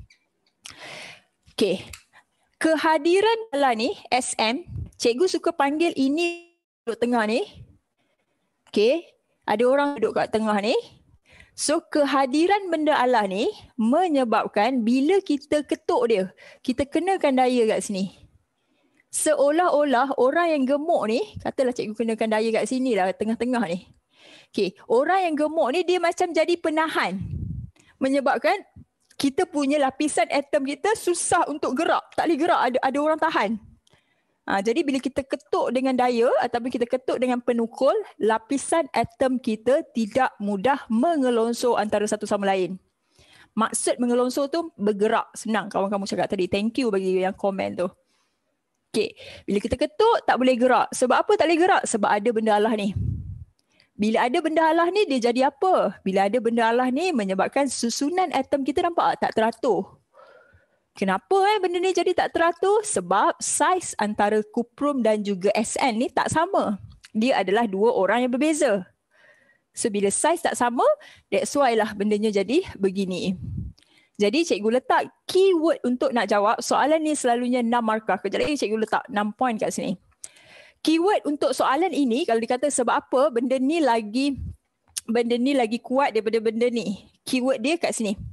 Okay. Kehadiran dalam ni, S M, cikgu suka panggil ini duduk tengah ni. Okay. Ada orang duduk kat tengah ni. So kehadiran benda Allah ni menyebabkan bila kita ketuk dia, kita kenakan daya kat sini. Seolah-olah orang yang gemuk ni, katalah cikgu kenakan daya kat sini lah, tengah-tengah ni. Okay, orang yang gemuk ni dia macam jadi penahan. Menyebabkan kita punya lapisan atom kita susah untuk gerak. Tak boleh gerak, ada, ada orang tahan. Ha, jadi bila kita ketuk dengan daya ataupun kita ketuk dengan penukul, lapisan atom kita tidak mudah mengelonsor antara satu sama lain. Maksud mengelonsor tu bergerak. Senang kawan kamu cakap tadi. Thank you bagi yang komen tu. Okay. Bila kita ketuk tak boleh gerak. Sebab apa tak boleh gerak? Sebab ada benda Allah ni. Bila ada benda Allah ni dia jadi apa? Bila ada benda Allah ni menyebabkan susunan atom kita nampak tak teratur. Kenapa eh benda ni jadi tak teratur? Sebab saiz antara kuprum dan juga S N ni tak sama. Dia adalah dua orang yang berbeza. So bila saiz tak sama, that's why lah bendanya jadi begini. Jadi cikgu letak keyword untuk nak jawab soalan ni selalunya enam markah. Kejap lagi cikgu letak enam point kat sini. Keyword untuk soalan ini kalau dikata sebab apa benda ni lagi benda ni lagi kuat daripada benda ni. Keyword dia kat sini.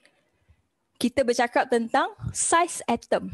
Kita bercakap tentang saiz atom.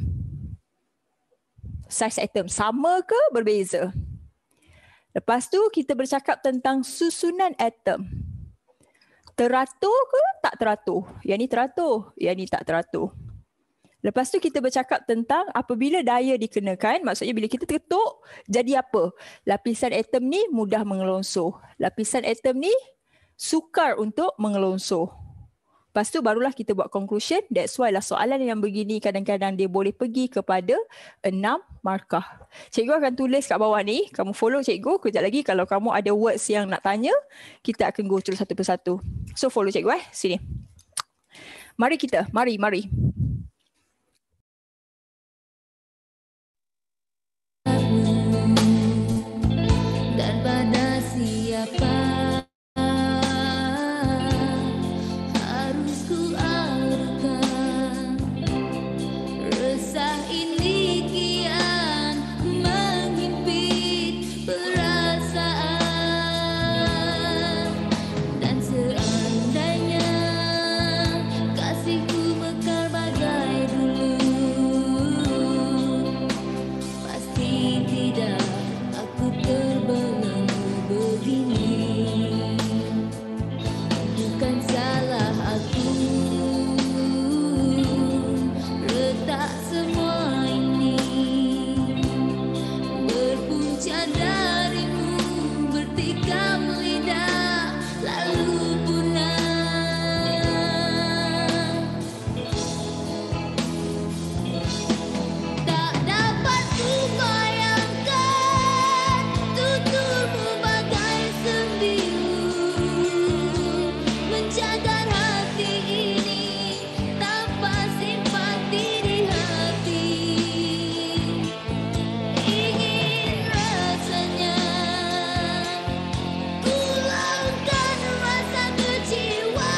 Saiz atom sama ke berbeza? Lepas tu kita bercakap tentang susunan atom. Teratur ke tak teratur? Yang ni teratur, yang ni tak teratur. Lepas tu kita bercakap tentang apabila daya dikenakan, maksudnya bila kita ketuk, jadi apa? Lapisan atom ni mudah mengelonsor. Lapisan atom ni sukar untuk mengelonsor. Lepas tu barulah kita buat conclusion. That's why lah soalan yang begini kadang-kadang dia boleh pergi kepada enam markah. Cikgu akan tulis kat bawah ni. Kamu follow cikgu. Kejap lagi kalau kamu ada words yang nak tanya, kita akan go through satu persatu. So follow cikgu eh. Sini. Mari kita. Mari, mari. Apa harus ku adukan? Resah ini kian menghimpit perasaan. Dan seandainya kasihku mekar bagai dulu, pasti tidak aku terbelenggu begini. Bukan salah aku, retak semua ini berpunca darimu, bertikam lidah lalu punah. Tak dapat ku bayangkan tuturmu bagai sembilu, menjaga hati ini tanpa simpati di hati. Ingin rasanya ku laungkan rasa kecewa.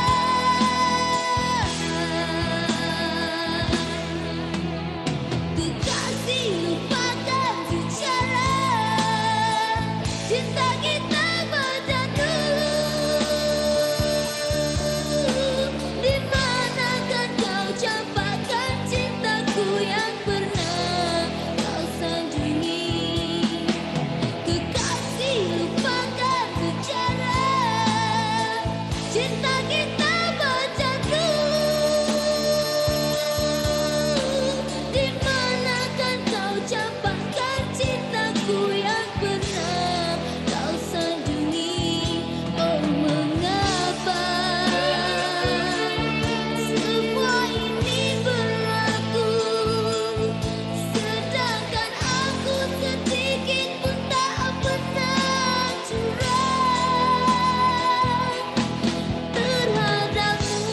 Kekasih lupakan secara cinta kita berjatuh. Di manakah kau campakkan cintaku yang pernah kau sanjungi? Kekasih lupakan secara cinta kita berjatuh. Di manakah kau campakkan cintaku yang pernah kau sanjungi? Oh, mengapa semua ini berlaku, sedangkan aku sedikit pun tak pernah curang terhadapmu.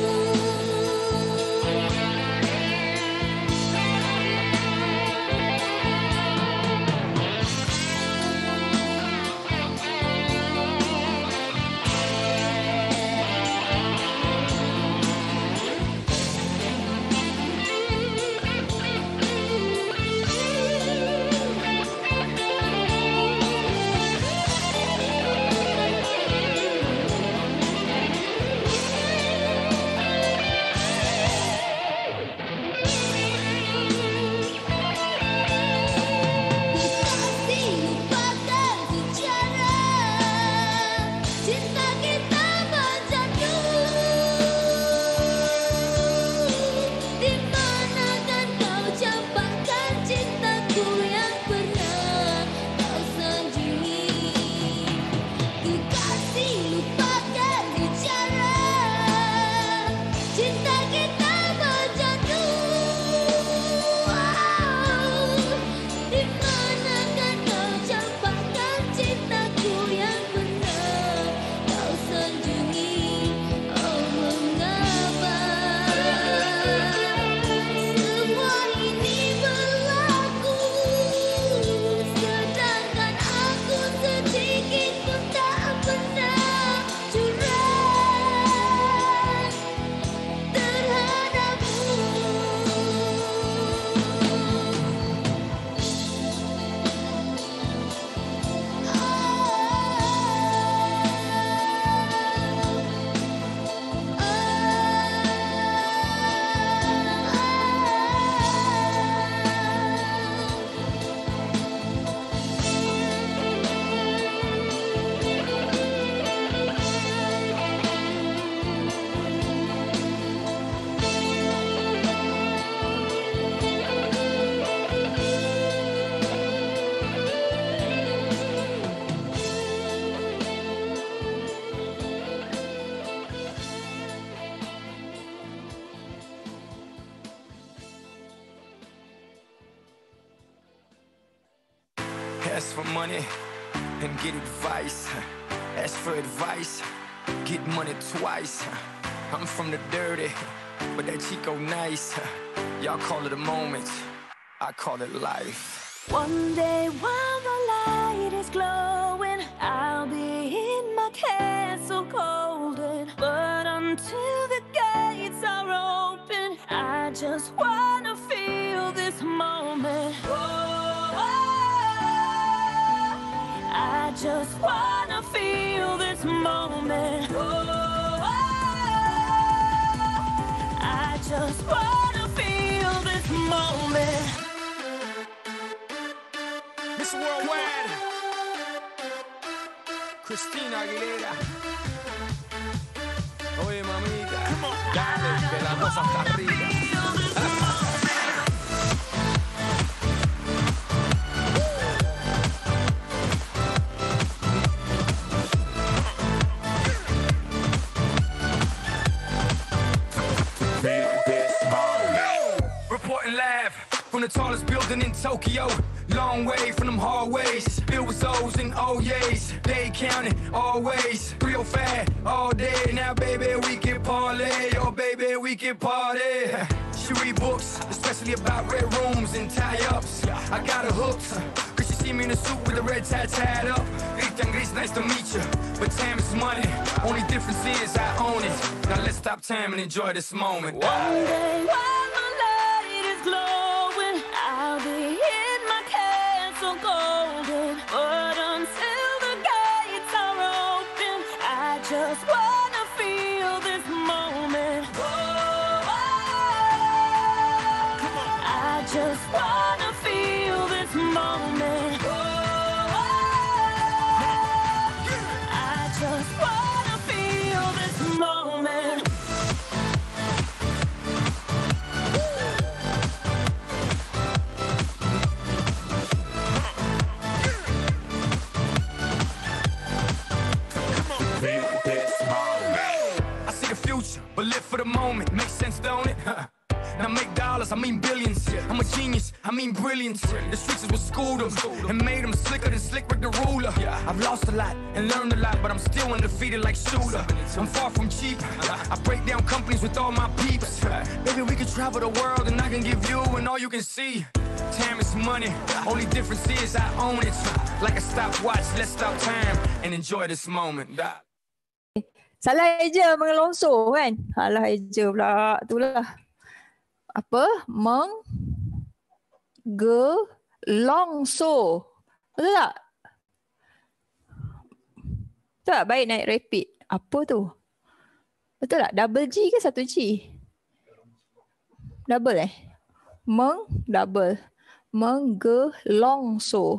Kekasih lupakan secara cinta kita berjatuh. Di manakah kau campakkan cintaku yang pernah kau sanjungi? Kekasih lupakan secara cinta kita berjatuh. Di manakah kau campakkan cintaku yang pernah kau sanjungi? Oh, mengapa semua ini berlaku, sedangkan aku sedikit pun tak pernah curang terhadapmu. Ask for money and get advice. Ask for advice, get money twice. I'm from the dirty, but that Chico nice. Y'all call it a moment, I call it life. One day while the light is glowing, I'll be castle golden, but until the gates are open, I just wanna feel this moment. Whoa, I just wanna feel this moment. Whoa, I just wanna feel this moment. Miss Worldwide, Christina Aguilera. Oye, mamita, dale, que la cosa está rica. Reporting live from the tallest building in Tokyo. Long way from them hallways, filled with O's and O's. They counting always, real fat all day. Now, baby, we can parlay. Oh, baby, we can party. She read books, especially about red rooms and tie-ups. I got her hooked, cause she see me in a suit with a red tie tied up. Rita and Gris, nice to meet you, but time is money. Only difference is I own it. Now let's stop time and enjoy this moment. One day while my light is glowing, I'll be in my castle golden, but until the gates are open, I just wanna feel this moment. Whoa, I just wanna feel this moment. Whoa, I just wanna feel this moment. I see the future, but live for the moment. Makes sense, don't it? Now make dollars, I mean billions. I'm a genius, I mean brilliance. The streets is what schooled them and made them slicker than Slick Rick the ruler. I've lost a lot and learned a lot, but I'm still undefeated like Shooter. I'm far from cheap. I break down companies with all my peeps. Baby, we can travel the world and I can give you and all you can see. Time is money, only difference is I own it. Like a stopwatch, let's stop time and enjoy this moment. Salah eja mengelongso kan? Salah eja pula. Itulah. Apa? Menggelongso. Betul tak? Betul tak? Baik naik repeat. Apa tu? Betul tak? Double G ke satu G? Double eh? Meng, double. Menggelongso.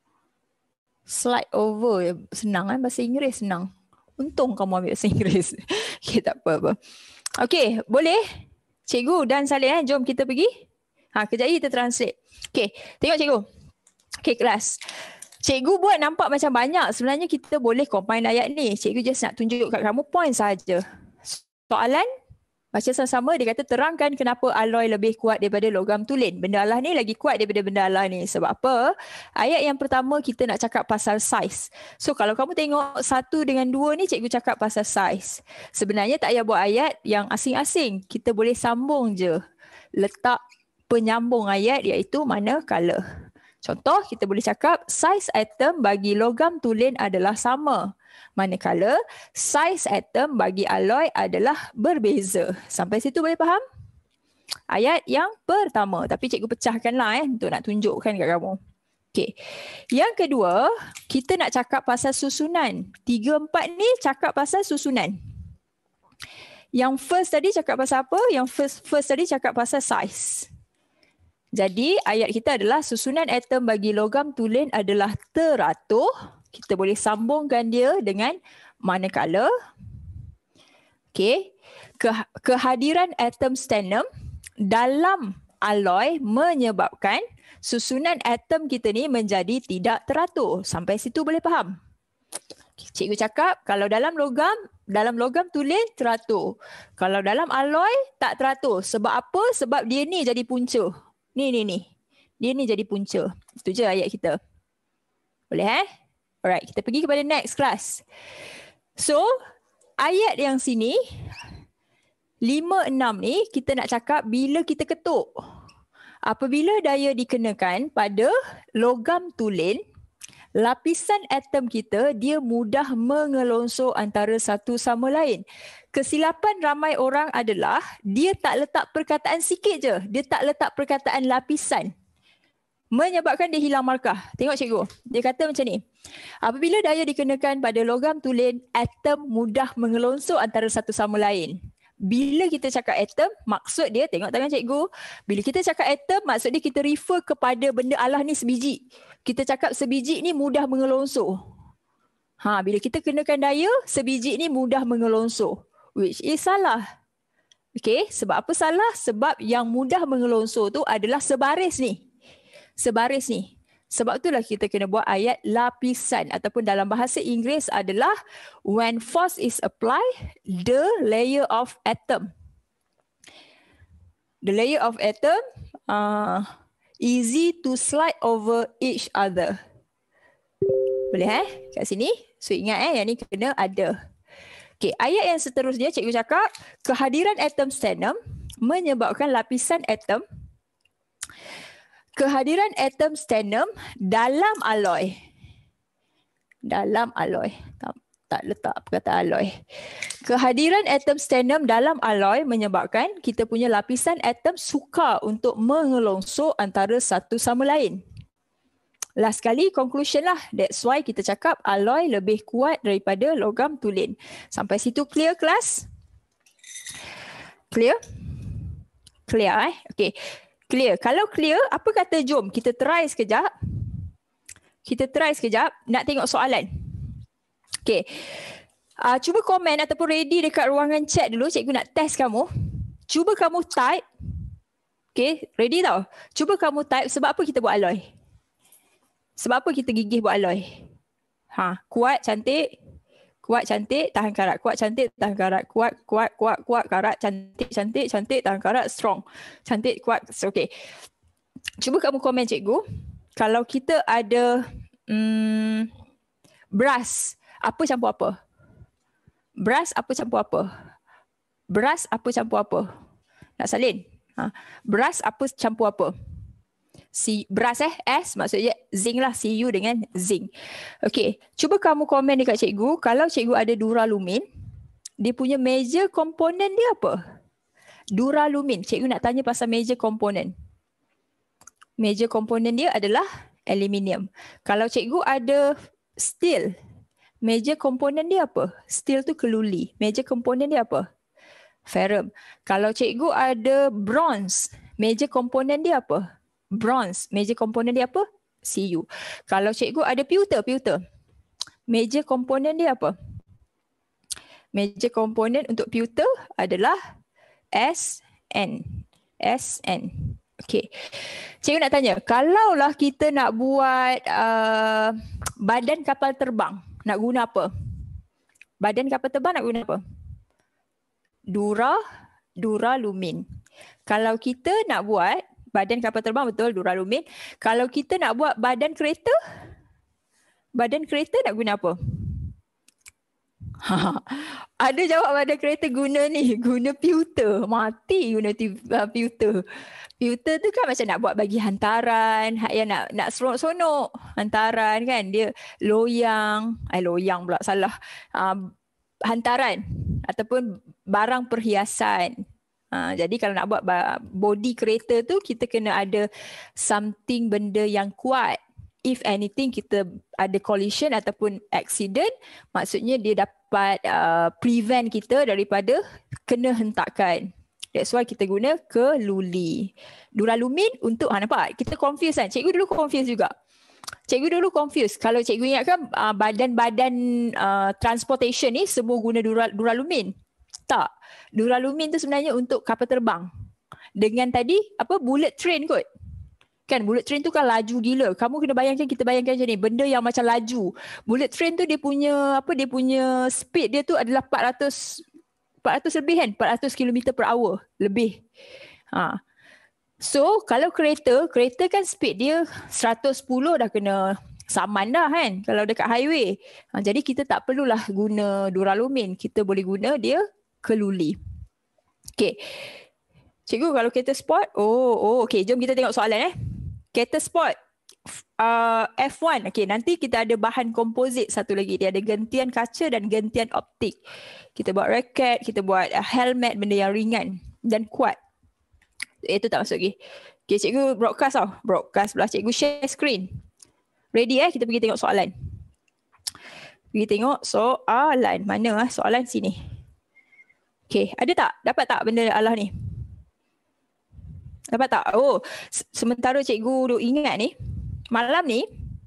Slide over. Senang kan? Bahasa Inggeris senang. Untung kamu ambil bahasa Inggeris. Okay, tak apa-apa. Okay, boleh? Cikgu dan Saleh, eh? Jom kita pergi. Ha, kejap lagi kita translate. Okay, tengok cikgu. Okay, kelas. Cikgu buat nampak macam banyak. Sebenarnya kita boleh combine ayat ni. Cikgu just nak tunjuk kat kamu point saja. Soalan, baca sama-sama. Dia kata terangkan kenapa alloy lebih kuat daripada logam tulen. Benda Allah ni lagi kuat daripada benda Allah ni. Sebab apa? Ayat yang pertama kita nak cakap pasal size. So kalau kamu tengok satu dengan dua ni, cikgu cakap pasal size. Sebenarnya tak payah buat ayat yang asing-asing. Kita boleh sambung je. Letak penyambung ayat iaitu manakala. Contoh, kita boleh cakap size atom bagi logam tulen adalah sama. Manakala saiz atom bagi alloy adalah berbeza. Sampai situ boleh faham? Ayat yang pertama. Tapi cikgu pecahkanlah eh, untuk nak tunjukkan kat kamu. Okay. Yang kedua, kita nak cakap pasal susunan. Tiga, empat ni cakap pasal susunan. Yang first tadi cakap pasal apa? Yang first, first tadi cakap pasal saiz. Jadi ayat kita adalah susunan atom bagi logam tulen adalah teratur. Kita boleh sambungkan dia dengan manakala. Okay. Ke- kehadiran atom stannum dalam alloy menyebabkan susunan atom kita ni menjadi tidak teratur. Sampai situ boleh faham? Cikgu cakap kalau dalam logam, dalam logam tulen teratur. Kalau dalam alloy tak teratur. Sebab apa? Sebab dia ni jadi punca. Ni, ni, ni. Dia ni jadi punca. Itu je ayat kita. Boleh eh? Alright, kita pergi kepada next class. So, ayat yang sini, lima enam ni, kita nak cakap bila kita ketuk. Apabila daya dikenakan pada logam tulen, Lapisan atom kita, dia mudah mengelonsor antara satu sama lain. Kesilapan ramai orang adalah dia tak letak perkataan sikit je. Dia tak letak perkataan lapisan. Menyebabkan dia hilang markah. Tengok cikgu. Dia kata macam ni. Apabila daya dikenakan pada logam tulen, atom mudah mengelonsor antara satu sama lain. Bila kita cakap atom, maksud dia, tengok tangan cikgu. Bila kita cakap atom, maksud dia kita refer kepada benda Allah ni sebiji. Kita cakap sebiji ni mudah mengelonsor. Ha, bila kita kenakan daya, sebiji ni mudah mengelonsor. Which is salah. Okay, sebab apa salah? Sebab yang mudah mengelonsor tu adalah sebaris ni. Sebaris ni. Sebab itulah kita kena buat ayat lapisan ataupun dalam bahasa Inggeris adalah when force is applied, the layer of atom. The layer of atom uh, easy to slide over each other. Boleh eh? Kat sini. So ingat eh, yang ni kena ada. Okay, ayat yang seterusnya cikgu cakap kehadiran atom stannum menyebabkan lapisan atom Kehadiran atom stannum dalam alloy. Dalam alloy. Tak, tak letak perkataan alloy. Kehadiran atom stannum dalam alloy menyebabkan kita punya lapisan atom sukar untuk mengelonsor antara satu sama lain. Last kali conclusion lah. That's why kita cakap alloy lebih kuat daripada logam tulen. Sampai situ clear kelas? Clear? Clear eh? Okay. Clear. Kalau clear, apa kata jom kita try sekejap. Kita try sekejap nak tengok soalan. Okay. Uh, cuba komen ataupun ready dekat ruangan chat dulu. Cikgu nak test kamu. Cuba kamu type. Okay. Ready tau? Cuba kamu type sebab apa kita buat alloy. Sebab apa kita gigih buat alloy. Ha, kuat, cantik. Kuat, cantik, tahan karat. Kuat, cantik, tahan karat. Kuat, kuat, kuat, kuat, karat. Cantik, cantik, cantik, tahan karat. Strong. Cantik, kuat. Okay. Cuba kamu komen cikgu. Kalau kita ada hmm, brass, apa campur apa? Brass apa campur apa? Brass apa campur apa? Nak salin? Ha. Brass apa campur apa? Si brass eh S maksudnya zinc lah, C U dengan zinc. Okey, cuba kamu komen dekat cikgu kalau cikgu ada duralumin, dia punya major komponen dia apa? Duralumin. Cikgu nak tanya pasal major komponen. Major komponen dia adalah aluminium. Kalau cikgu ada steel, major komponen dia apa? Steel tu keluli. Major komponen dia apa? Ferrum. Kalau cikgu ada bronze, major komponen dia apa? Bronze. Major komponen dia apa? C U. Kalau cikgu ada pewter, pewter. Major komponen dia apa? Major komponen untuk pewter adalah S N. S N. Okey. Cikgu nak tanya, kalaulah kita nak buat uh, badan kapal terbang, nak guna apa? Badan kapal terbang nak guna apa? Dura, duralumin. Kalau kita nak buat badan kapal terbang, betul, duralumin. Kalau kita nak buat badan kereta, badan kereta nak guna apa? Ada jawab badan kereta guna ni, guna pewter. Mati guna uh, pewter. Pewter tu kan macam nak buat bagi hantaran, yang nak nak seronok-seronok hantaran kan, dia loyang, eh loyang pula salah. Uh, hantaran ataupun barang perhiasan. Ha, jadi kalau nak buat body kereta tu, kita kena ada something, benda yang kuat. If anything kita ada collision ataupun accident, maksudnya dia dapat uh, prevent kita daripada kena hentakan. That's why kita guna keluli. Duralumin untuk, ha, nampak? Kita confuse kan? Cikgu dulu confuse juga. Cikgu dulu confuse. Kalau cikgu ingatkan uh, badan-badan uh, transportation ni semua guna dural, duralumin. Tak. Duralumin tu sebenarnya untuk kapal terbang. Dengan tadi apa bullet train kot. Kan bullet train tu kan laju gila. Kamu kena bayangkan, kita bayangkan macam ni, benda yang macam laju. Bullet train tu dia punya apa dia punya speed dia tu adalah empat ratus empat ratus lebih kan? empat ratus kilometer per hour lebih. Ha. So kalau kereta, kereta kan speed dia seratus sepuluh dah kena saman dah kan kalau dekat highway. Ha, jadi kita tak perlulah guna duralumin. Kita boleh guna dia keluli. Okey. Cikgu, kalau kereta sport, oh, oh, okey, jom kita tengok soalan eh. Kereta sport, uh, F one. Okay, nanti kita ada bahan komposit satu lagi. Dia ada gentian kaca dan gentian optik. Kita buat raket, kita buat uh, helmet, benda yang ringan dan kuat. Itu tak masuk lagi. Okay, cikgu broadcast tau. Broadcast belah cikgu share screen. Ready eh? Kita pergi tengok soalan. Pergi tengok soalan. Mana ah soalan sini. Okay, ada tak? Dapat tak benda Allah ni? Dapat tak? Oh, sementara cikgu duk ingat ni, malam ni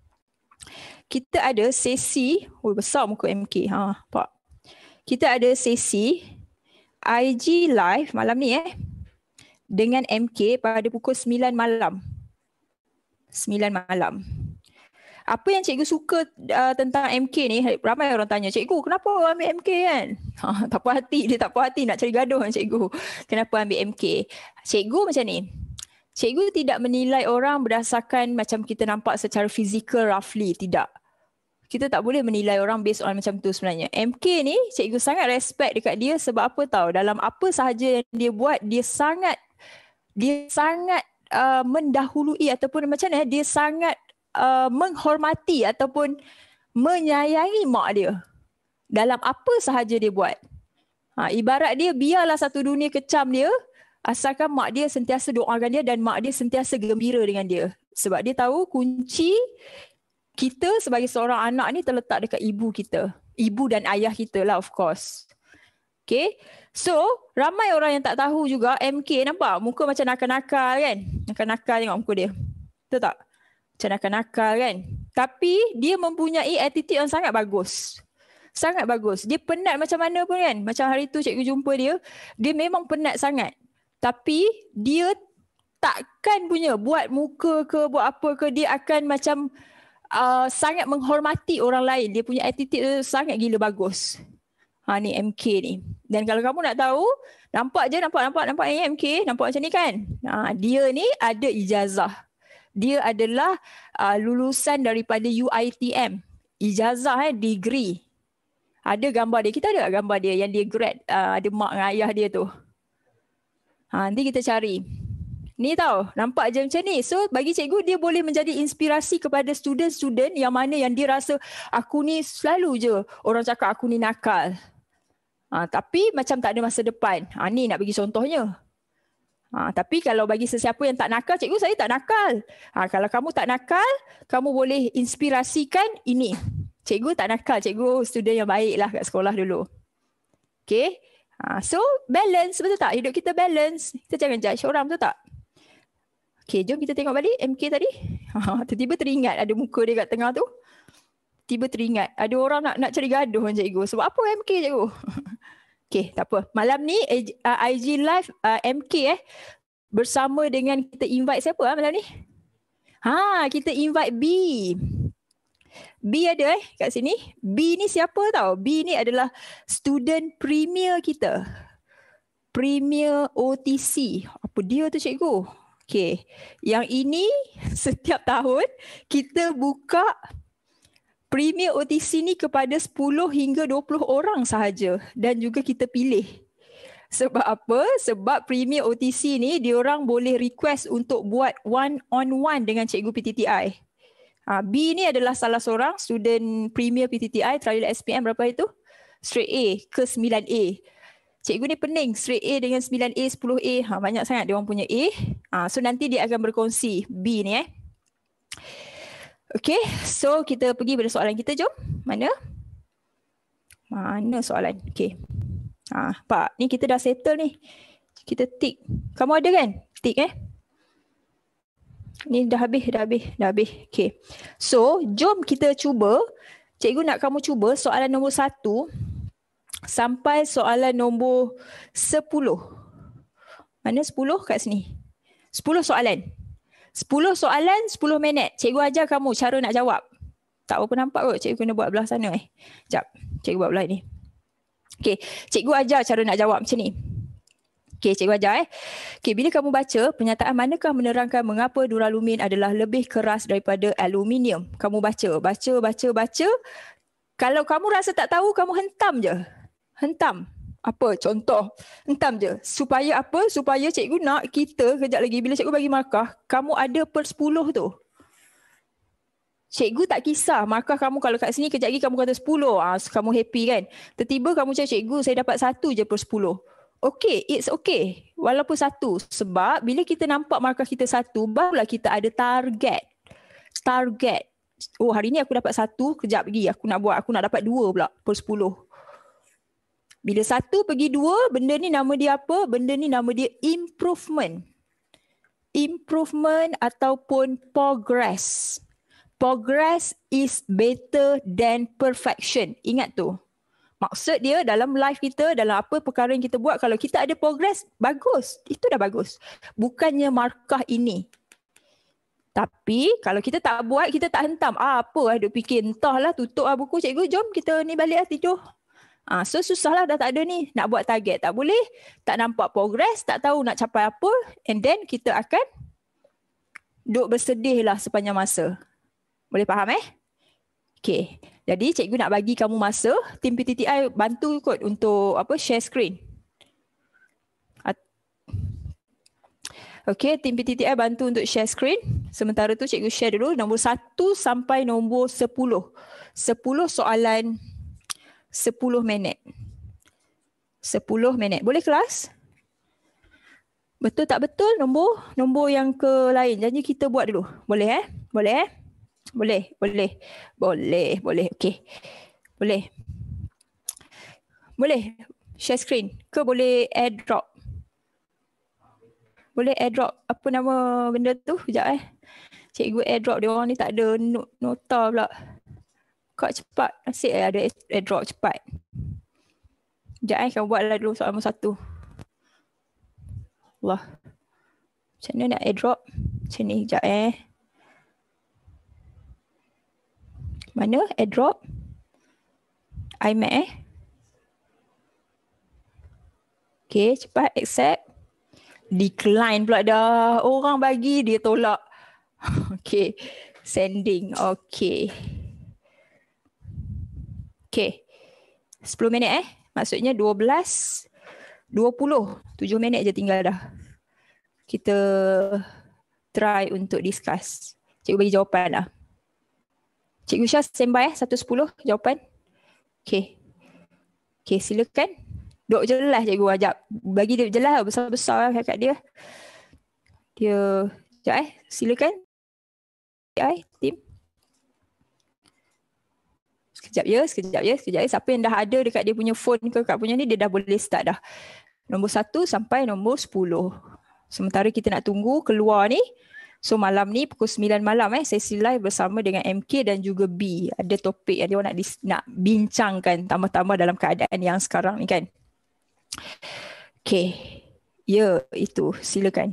kita ada sesi, oh besar muka M K. Ha, pak. Kita ada sesi I G live malam ni eh dengan M K pada pukul sembilan malam. sembilan malam. Apa yang cikgu suka uh, tentang M K ni, ramai orang tanya, cikgu kenapa ambil M K kan? Ha, tak puas hati, dia tak puas hati nak cari gaduh dengan cikgu. Kenapa ambil M K? Cikgu macam ni, cikgu tidak menilai orang berdasarkan macam kita nampak secara fizikal roughly, tidak. Kita tak boleh menilai orang based on macam tu sebenarnya. M K ni, cikgu sangat respect dekat dia sebab apa tahu? Dalam apa sahaja yang dia buat, dia sangat, dia sangat uh, mendahului ataupun macam mana, dia sangat Uh, menghormati ataupun menyayangi mak dia dalam apa sahaja dia buat. Ha, ibarat dia biarlah satu dunia kecam dia, asalkan mak dia sentiasa doakan dia dan mak dia sentiasa gembira dengan dia. Sebab dia tahu kunci kita sebagai seorang anak ni terletak dekat ibu kita. Ibu dan ayah kita lah, of course. Okay. So, ramai orang yang tak tahu juga M K, nampak muka macam nakal-nakal kan? Nakal-nakal tengok muka dia. Betul tak? Macam nakal-nakal kan. Tapi dia mempunyai attitude yang sangat bagus. Sangat bagus. Dia penat macam mana pun kan. Macam hari tu cikgu jumpa dia. Dia memang penat sangat. Tapi dia takkan punya buat muka ke buat apa ke. Dia akan macam uh, sangat menghormati orang lain. Dia punya attitude tu sangat gila bagus. Ha ni M K ni. Dan kalau kamu nak tahu, nampak je nampak nampak nampak ni M K. Nampak macam ni kan. Ha, dia ni ada ijazah. Dia adalah uh, lulusan daripada U I T M. Ijazah eh, degree. Ada gambar dia. Kita ada gambar dia yang dia grad. Uh, ada mak dengan ayah dia tu. Ha, nanti kita cari. Ni tau, nampak je macam ni. So bagi cikgu, dia boleh menjadi inspirasi kepada student-student yang mana yang dia rasa aku ni selalu je orang cakap aku ni nakal. Ha, tapi macam tak ada masa depan. Ha, ni nak bagi contohnya. Ha, tapi kalau bagi sesiapa yang tak nakal, cikgu saya tak nakal. Ha, kalau kamu tak nakal, kamu boleh inspirasikan ini. Cikgu tak nakal, cikgu student yang baik lah kat sekolah dulu. Okay. Ha, so balance, betul tak? Hidup kita balance. Kita jangan judge orang, betul tak? Okay, jom kita tengok balik M K tadi. Ha, tiba-tiba teringat ada muka dia kat tengah tu. Tiba teringat ada orang nak nak cari gaduh dengan cikgu. Sebab apa M K cikgu? Okay, tak apa. Malam ni uh, I G Live uh, M K eh bersama dengan kita invite siapa ah malam ni? Ha, kita invite B. B ada eh kat sini. B ni siapa tau? B ni adalah student premier kita. Premier O T C. Apa dia tu cikgu? Okay. Yang ini setiap tahun kita buka Premier O T C ni kepada sepuluh hingga dua puluh orang sahaja dan juga kita pilih. Sebab apa? Sebab Premier O T C ni diorang boleh request untuk buat one on one dengan cikgu P T T I. Ha, B ni adalah salah seorang student Premier P T T I trial S P M berapa itu? Straight A ke sembilan A. Cikgu ni pening straight A dengan sembilan A, sepuluh A. Ha, banyak sangat diorang punya A. Ha, so nanti dia akan berkongsi B ni eh. Okay, so kita pergi pada soalan kita, jom. Mana? Mana soalan? Okay. Ha, Pak, ni kita dah settle ni. Kita tick. Kamu ada kan? Tick eh? Ni dah habis, dah habis, dah habis. Okay. So, jom kita cuba. Cikgu nak kamu cuba soalan nombor satu sampai soalan nombor sepuluh. Mana sepuluh kat sini? Sepuluh soalan. Sepuluh soalan, sepuluh minit. Cikgu ajar kamu cara nak jawab. Tak apa nampak kot. Cikgu kena buat belah sana eh. Sekejap. Cikgu buat belah ni. Okay. Cikgu ajar cara nak jawab macam ni. Okay, cikgu ajar eh. Okay, bila kamu baca, pernyataan manakah menerangkan mengapa duralumin adalah lebih keras daripada aluminium? Kamu baca, baca, baca, baca. Kalau kamu rasa tak tahu, kamu hentam je. Hentam. Apa? Contoh. Hentam je. Supaya apa? Supaya cikgu nak kita kejap lagi bila cikgu bagi markah, kamu ada per sepuluh tu. Cikgu tak kisah markah kamu kalau kat sini kejap lagi kamu kata sepuluh. Ah, kamu happy kan. Tiba-tiba kamu cakap cikgu saya dapat satu je per sepuluh. Okay, it's okay. Walaupun satu. Sebab bila kita nampak markah kita satu, barulah kita ada target. Target. Oh, hari ni aku dapat satu, kejap lagi aku nak buat, aku nak dapat dua pula per sepuluh. Bila satu pergi dua, benda ni nama dia apa? Benda ni nama dia improvement. Improvement ataupun progress. Progress is better than perfection. Ingat tu. Maksud dia dalam life kita, dalam apa perkara yang kita buat, kalau kita ada progress, bagus. Itu dah bagus. Bukannya markah ini. Tapi kalau kita tak buat, kita tak hentam. Ah, apa lah duk fikir, entahlah tutup lah buku cikgu, jom kita ni balik lah tidur. Ah, so susahlah dah tak ada ni. Nak buat target tak boleh. Tak nampak progress, tak tahu nak capai apa. And then kita akan duk bersedih lah sepanjang masa. Boleh faham eh? Okay. Jadi cikgu nak bagi kamu masa. Tim P T T I bantu kot untuk apa share screen. Okay, tim P T T I bantu untuk share screen. Sementara tu cikgu share dulu nombor satu sampai nombor sepuluh. Sepuluh soalan sepuluh minit. Sepuluh minit. Boleh kelas? Betul tak betul nombor? Nombor yang ke lain. Janji kita buat dulu. Boleh eh? Boleh eh? Boleh, boleh. Boleh, boleh. Okey. Boleh. Boleh share screen ke boleh airdrop? Boleh airdrop. Apa nama benda tu? Sekejap eh. Cikgu airdrop dia orang ni tak ada nota pula. Kau cepat. Asyik ada airdrop cepat. Sekejap eh. Kamu buatlah dulu soal nombor satu. Wah. Macam mana nak airdrop? Macam ni. Sekejap eh. Mana airdrop? iMac eh. Okay, cepat accept. Decline pula dah. Orang bagi, dia tolak. Okay, sending. Okay. Okay. sepuluh minit eh. Maksudnya dua belas, dua puluh. tujuh minit je tinggal dah. Kita try untuk discuss. Cikgu bagi jawapan lah. Cikgu Syah standby eh, satu sepuluh jawapan. Okay. Okay, silakan. Duk jelas cikgu ajak. Bagi dia jelas lah, besar-besar lah kat dia. Dia, sekejap eh, silakan. Ai, tim. Sekejap ya, sekejap ya, sekejap ya. Siapa yang dah ada dekat dia punya phone ke kat punya ni, dia dah boleh start dah. Nombor satu sampai nombor sepuluh. Sementara kita nak tunggu keluar ni. So malam ni pukul sembilan malam eh sesi live bersama dengan M K dan juga B. Ada topik yang dia nak dis, nak bincangkan tambah-tambah dalam keadaan yang sekarang ni kan. Okay. Ya, itu. Silakan.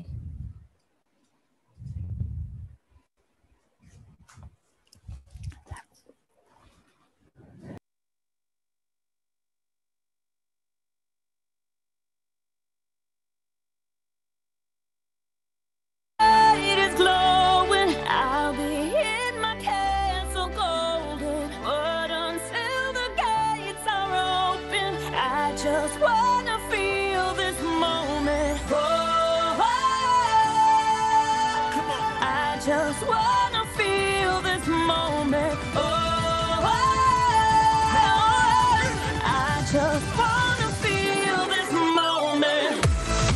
Just wanna feel this moment. Oh, oh, come on. I just wanna feel this moment. Oh, oh, I just wanna feel this moment.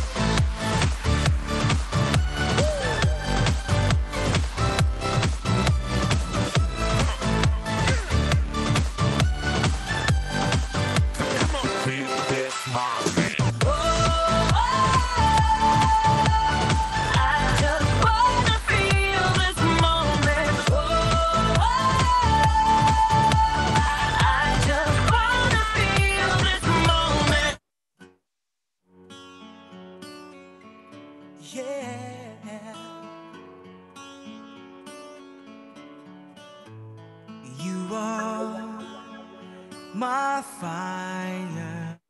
My fire.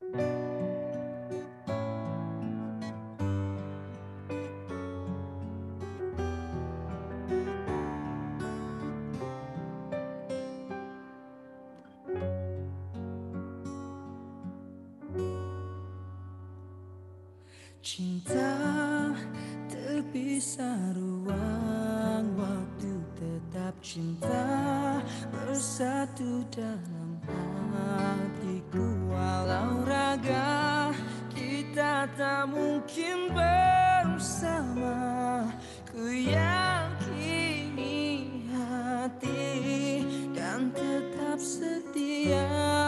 Cinta terpisah ruang waktu tetap cinta bersatu dalam hatiku. Walau raga kita tak mungkin bersama, ku yakini hati kan tetap setia.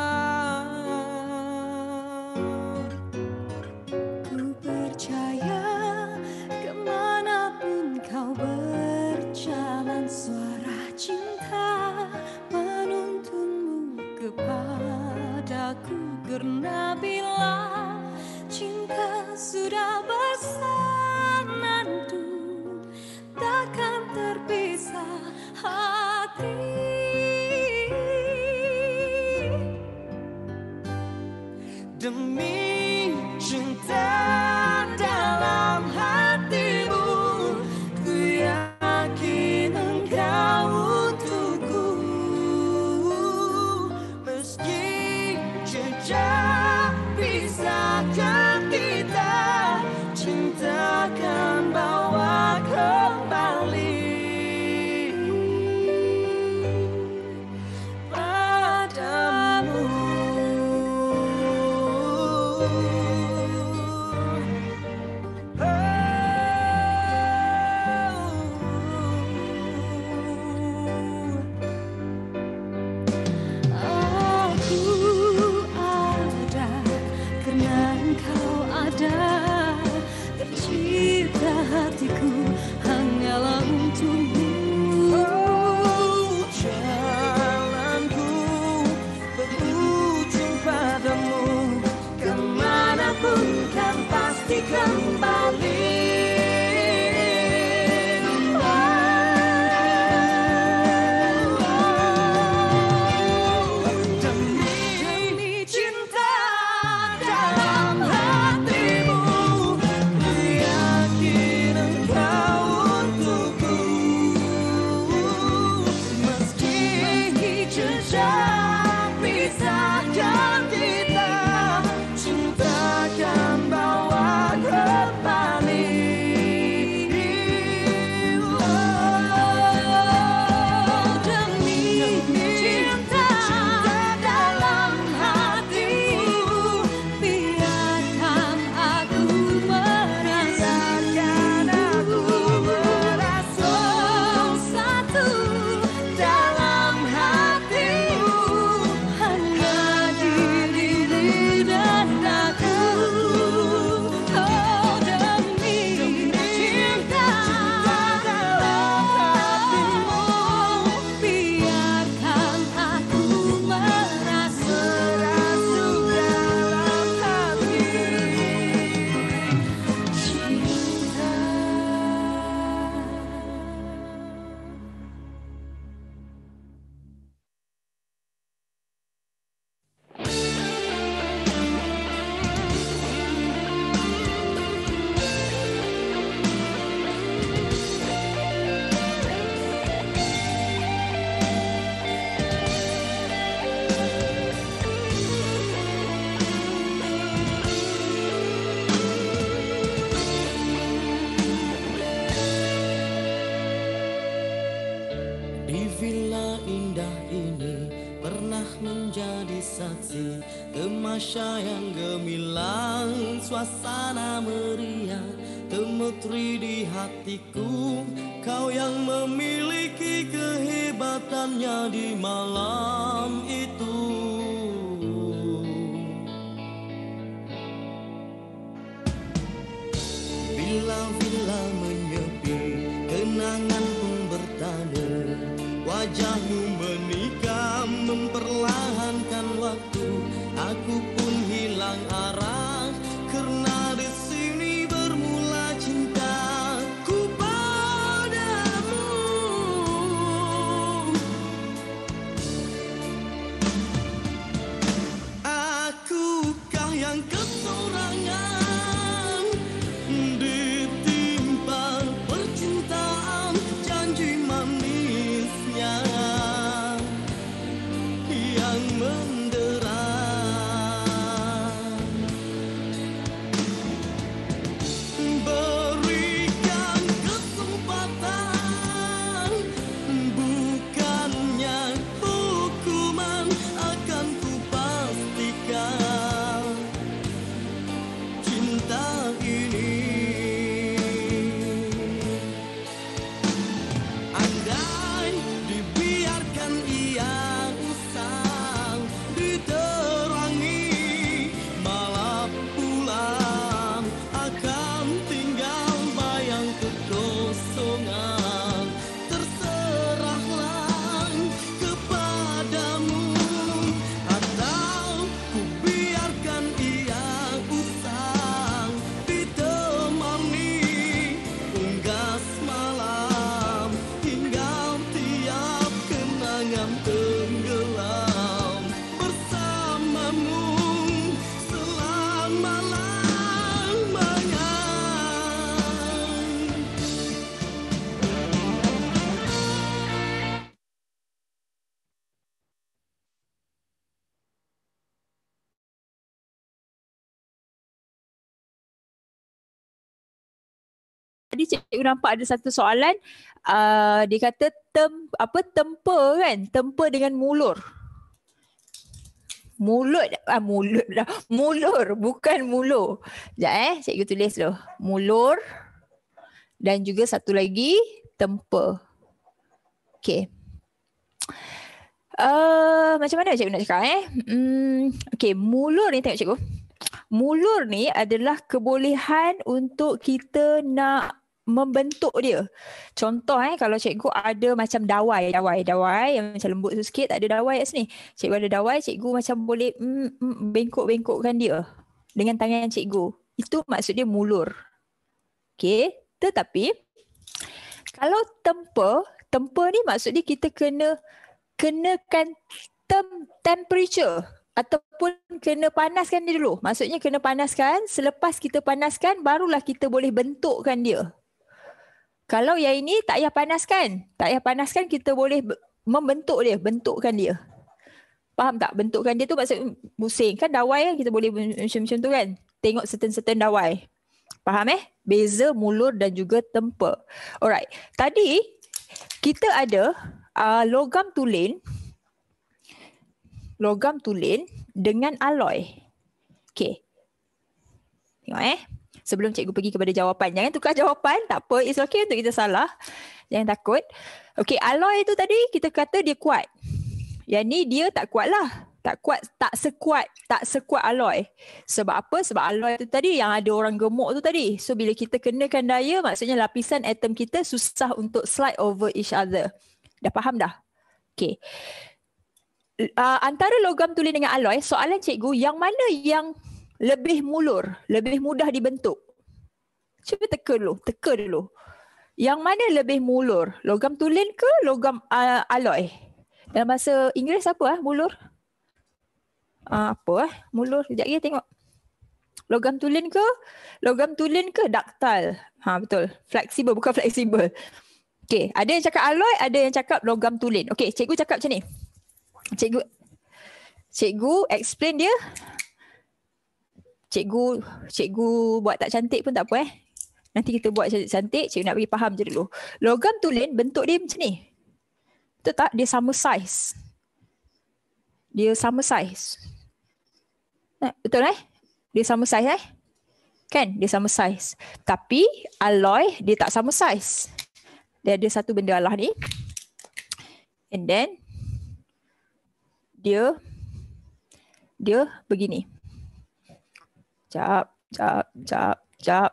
Ku percaya kemanapun kau berjalan, suara cinta menuntunmu kepadaku. Karena bila cinta sudah bersatu, takkan terpisah hati. Demi cinta dalam hatimu, ku yakin engkau untukku. Meski jejak pisahkan kita, cinta akan bawa kembali padamu. Aku ada karena engkau ada, tercipta hatiku hanyalah untukmu. Oh, jalanku berujung padamu, kemanapun kan pasti kembali. Demi cinta dalam hatimu, ku yakin engkau untukku. Meski jejak pisahkan kita, cinta akan bawa kembali. Oh, demi cinta dalam hatimu, biarkan aku merasakan aku merasa satu dalam hatimu, hanya diri dan aku. Oh, demi cinta dalam hatimu, biarkan aku merasa dalam hati cinta. Di villa indah ini pernah menjadi saksi kemasyayan gemilang, suasana meriah gemetri di hatiku. Kau yang memiliki kehebatannya di malam itu. Villa-villa menyepi, kenangan pun bertanda. Wajahmu menikam memperlahankan waktu. Aku pun hilang arah karena di sini bermula cintaku padamu. tadi cikgu nampak ada satu soalan. Uh, dia kata tem, apa tempa kan? Tempa dengan mulur. Mulut, ah mulut dah. Mulur, bukan mulur. Sekejap eh, cikgu tulis dulu. Mulur dan juga satu lagi tempa. Okey. Uh, macam mana cikgu nak cakap eh? Hmm, okey, mulur ni tengok cikgu. Mulur ni adalah kebolehan untuk kita nak membentuk dia. Contoh eh, kalau cikgu ada macam dawai, dawai, dawai yang macam lembut tu sikit, tak ada dawai kat sini. Cikgu ada dawai, cikgu macam boleh mm, mm, bengkok-bengkokkan dia dengan tangan cikgu. Itu maksud dia mulur. Okey, tetapi kalau tempa, tempa ni maksud dia kita kena kenakan tem, temperature. Ataupun kena panaskan dia dulu. Maksudnya kena panaskan. Selepas kita panaskan, barulah kita boleh bentukkan dia. Kalau yang ini tak payah panaskan. Tak payah panaskan, kita boleh membentuk dia. Bentukkan dia. Faham tak? Bentukkan dia tu maksud pusing. Kan dawai kan kita boleh macam-macam tu kan. Tengok certain-certain dawai. Faham eh? Beza mulur dan juga tempa. Alright. Tadi kita ada uh, logam tulen. Logam tulen dengan alloy. Okey. Tengok eh. Sebelum cikgu pergi kepada jawapan. Jangan tukar jawapan. Tak apa. It's okay untuk kita salah. Jangan takut. Okey. Alloy tu tadi kita kata dia kuat. Yang ni dia tak kuat lah. Tak kuat. Tak sekuat. Tak sekuat alloy. Sebab apa? Sebab alloy tu tadi yang ada orang gemuk tu tadi. So bila kita kenakan daya, maksudnya lapisan atom kita susah untuk slide over each other. Dah faham dah? Okey. Uh, antara logam tulen dengan alloy, soalan cikgu, yang mana yang lebih mulur, lebih mudah dibentuk? Cuba teka dulu, teka dulu. Yang mana lebih mulur? Logam tulen ke logam uh, alloy? Dalam bahasa Inggeris apa ah mulur? Uh, apa ah mulur? Sekejap lagi tengok. Logam tulen ke? Logam tulen ke ductile? Ha betul. Fleksibel, bukan fleksibel. Okey, ada yang cakap alloy, ada yang cakap logam tulen. Okey, cikgu cakap macam ni. Cikgu cikgu explain dia. Cikgu cikgu buat tak cantik pun tak apa eh. Nanti kita buat cantik, cikgu nak bagi faham je dulu. Logam tulen bentuk dia macam ni. Betul tak? Dia sama saiz. Dia sama saiz. Betul eh? Dia sama saiz eh? Kan? Dia sama saiz. Tapi alloy dia tak sama saiz. Dia ada satu benda lah ni. And then dia dia begini. Jap, jap, jap, jap.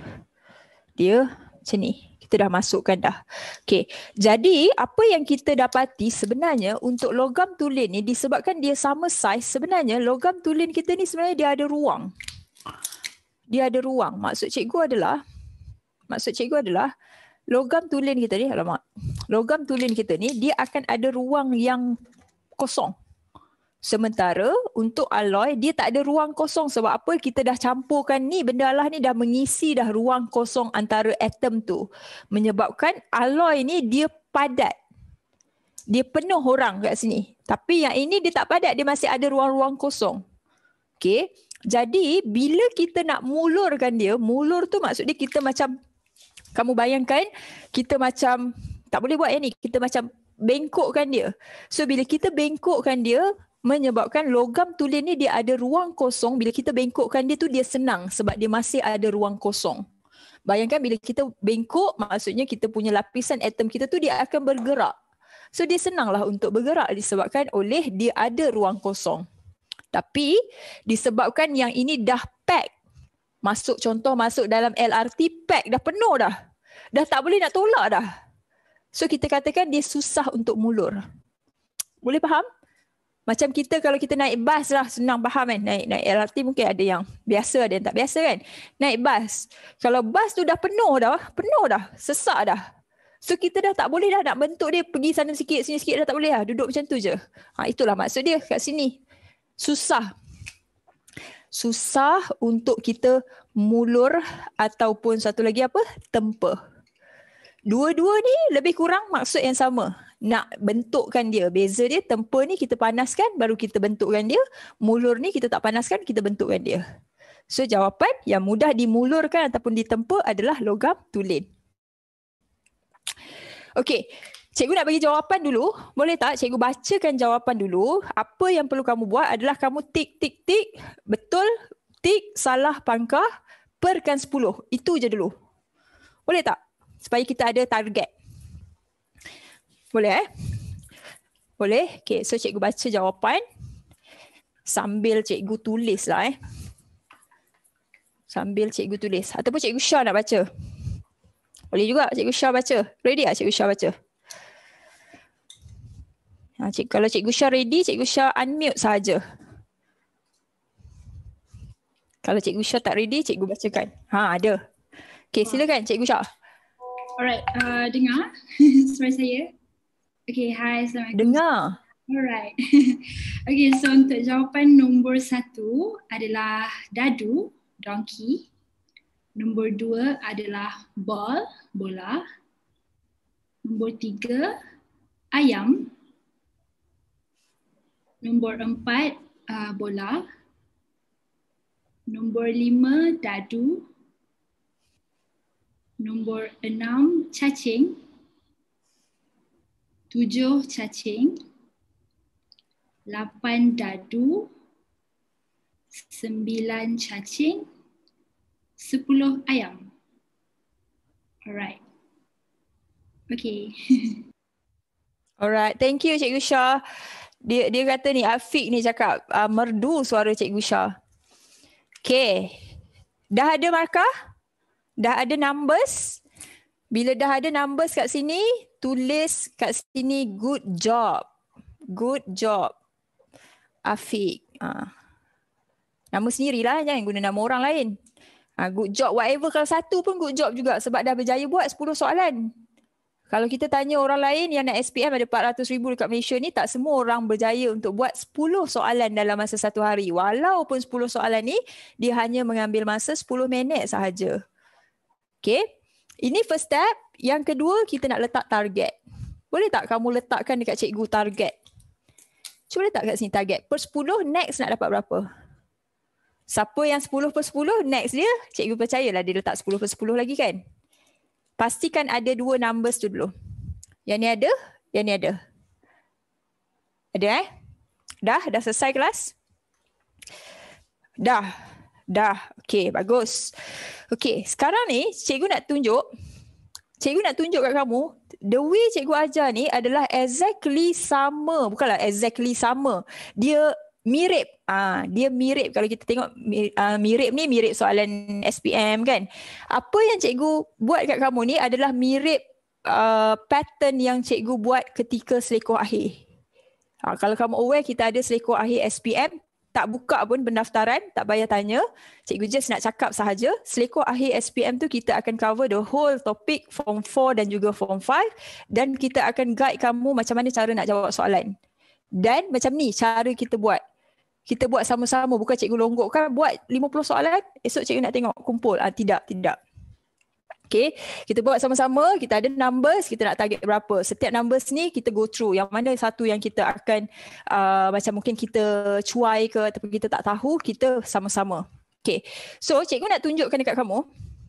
Dia macam ni. Kita dah masukkan dah. Okey. Jadi apa yang kita dapati sebenarnya untuk logam tulen ni disebabkan dia sama saiz, sebenarnya logam tulen kita ni sebenarnya dia ada ruang. Dia ada ruang. Maksud cikgu adalah maksud cikgu adalah logam tulen kita ni, alamak. Logam tulen kita ni dia akan ada ruang yang kosong. Sementara untuk alloy dia tak ada ruang kosong. Sebab apa? Kita dah campurkan ni, benda lah ni dah mengisi dah ruang kosong antara atom tu. Menyebabkan alloy ni dia padat. Dia penuh orang kat sini. Tapi yang ini dia tak padat, dia masih ada ruang-ruang kosong. Okey. Jadi bila kita nak mulurkan dia, mulur tu maksud dia kita macam, kamu bayangkan kita macam, tak boleh buat yang ni, kita macam bengkokkan dia. So bila kita bengkokkan dia, menyebabkan logam tulen ni dia ada ruang kosong. Bila kita bengkokkan dia tu dia senang sebab dia masih ada ruang kosong. Bayangkan bila kita bengkok, maksudnya kita punya lapisan atom kita tu dia akan bergerak. So dia senanglah untuk bergerak disebabkan oleh dia ada ruang kosong. Tapi disebabkan yang ini dah pack, masuk contoh masuk dalam L R T pack, dah penuh dah. Dah tak boleh nak tolak dah. So kita katakan dia susah untuk mulur. Boleh faham? Macam kita kalau kita naik bas lah, senang faham kan. Naik, naik L R T mungkin ada yang biasa, ada yang tak biasa kan. Naik bas. Kalau bas tu dah penuh dah, penuh dah, sesak dah. So kita dah tak boleh dah nak bentuk dia pergi sana sikit, sini sikit, dah tak boleh lah. Duduk macam tu je. Ha, itulah maksud dia kat sini. Susah. Susah untuk kita mulur ataupun satu lagi apa? Tempa. Dua-dua ni lebih kurang maksud yang sama. Nak bentukkan dia. Beza dia, tempa ni kita panaskan baru kita bentukkan dia. Mulur ni kita tak panaskan, kita bentukkan dia. So jawapan yang mudah dimulurkan ataupun ditempa adalah logam tulen. Okey, cikgu nak bagi jawapan dulu. Boleh tak cikgu bacakan jawapan dulu? Apa yang perlu kamu buat adalah kamu tik, tik, tik. Betul, tik, salah pangkah, perkan sepuluh. Itu je dulu. Boleh tak? Supaya kita ada target. Boleh eh? Boleh? Okay, so cikgu baca jawapan. Sambil cikgu tulis lah eh. Sambil cikgu tulis. Ataupun cikgu Syah nak baca. Boleh juga cikgu Syah baca. Ready tak cikgu Syah baca? Ha, cik, kalau cikgu Syah ready, cikgu Syah unmute sahaja. Kalau cikgu Syah tak ready, cikgu bacakan. Ha, ada. Okay, silakan cikgu Syah. Alright, uh, dengar suara saya? Okay, hi, Assalamualaikum. Dengar. Alright. Okay, so untuk jawapan nombor satu adalah dadu, donkey. Nombor dua adalah ball, bola. Nombor tiga, ayam. Nombor empat, uh, bola. Nombor lima, dadu. Nombor enam, cacing. Tujuh, cacing. Lapan, dadu. Sembilan, cacing. Sepuluh, ayam. Alright. Okay. Alright, thank you Cikgu Syah. Dia dia kata ni, Afiq ni cakap, uh, merdu suara Cikgu Syah. Okay. Dah ada markah? Dah ada numbers? Bila dah ada numbers kat sini, tulis kat sini good job. Good job. Afiq. Uh. Nama sendirilah, jangan guna nama orang lain. Uh, good job, whatever. Kalau satu pun good job juga sebab dah berjaya buat sepuluh soalan. Kalau kita tanya orang lain yang nak S P M ada empat ratus ribu dekat Malaysia ni, tak semua orang berjaya untuk buat sepuluh soalan dalam masa satu hari. Walaupun sepuluh soalan ni, dia hanya mengambil masa sepuluh minit sahaja. Okay. Ini first step. Yang kedua, kita nak letak target. Boleh tak kamu letakkan dekat cikgu target? Cuba letak kat sini target. Per sepuluh, next nak dapat berapa? Siapa yang sepuluh per sepuluh, next dia, cikgu percayalah dia letak sepuluh per sepuluh lagi kan? Pastikan ada dua numbers tu dulu. Yang ni ada, yang ni ada. Ada eh? Dah? Dah selesai kelas? Dah. Dah. Okey, bagus. Okey, sekarang ni cikgu nak tunjuk, cikgu nak tunjuk kat kamu, the way cikgu ajar ni adalah exactly sama. Bukanlah exactly sama. Dia mirip. Ah, dia mirip. Kalau kita tengok uh, mirip ni, mirip soalan S P M kan. Apa yang cikgu buat kat kamu ni adalah mirip uh, pattern yang cikgu buat ketika selekoh akhir. Ha, kalau kamu aware, kita ada selekoh akhir S P M, tak buka pun pendaftaran, tak payah tanya. Cikgu just nak cakap sahaja, selekoh akhir S P M tu kita akan cover the whole topic Form four dan juga Form five, dan kita akan guide kamu macam mana cara nak jawab soalan. Dan macam ni cara kita buat. Kita buat sama-sama, bukan cikgu longgokkan buat lima puluh soalan, esok cikgu nak tengok kumpul. Ah, tidak, tidak. Okay, kita buat sama-sama, kita ada numbers, kita nak target berapa. Setiap numbers ni kita go through. Yang mana satu yang kita akan, uh, macam mungkin kita cuai ke ataupun kita tak tahu, kita sama-sama. Okay, so cikgu nak tunjukkan dekat kamu.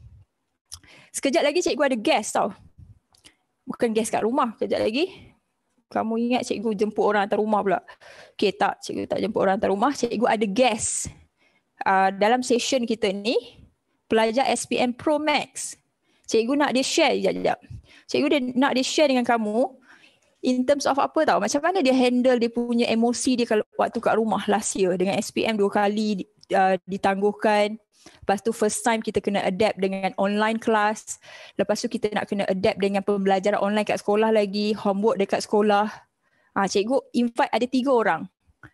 Sekejap lagi cikgu ada guest tau. Bukan guest kat rumah, sekejap lagi. Kamu ingat cikgu jemput orang hantar rumah pula. Okay, tak. Cikgu tak jemput orang hantar rumah. Cikgu ada guest. Uh, dalam session kita ni, pelajar S P M Pro Max. Cikgu nak dia share sekejap. Cikgu dia, nak dia share dengan kamu in terms of apa tau. Macam mana dia handle dia punya emosi dia kalau waktu kat rumah last year. Dengan S P M dua kali uh, ditangguhkan. Lepas tu first time kita kena adapt dengan online class. Lepas tu kita nak kena adapt dengan pembelajaran online kat sekolah lagi. Homework dekat sekolah. Ha, cikgu invite ada tiga orang.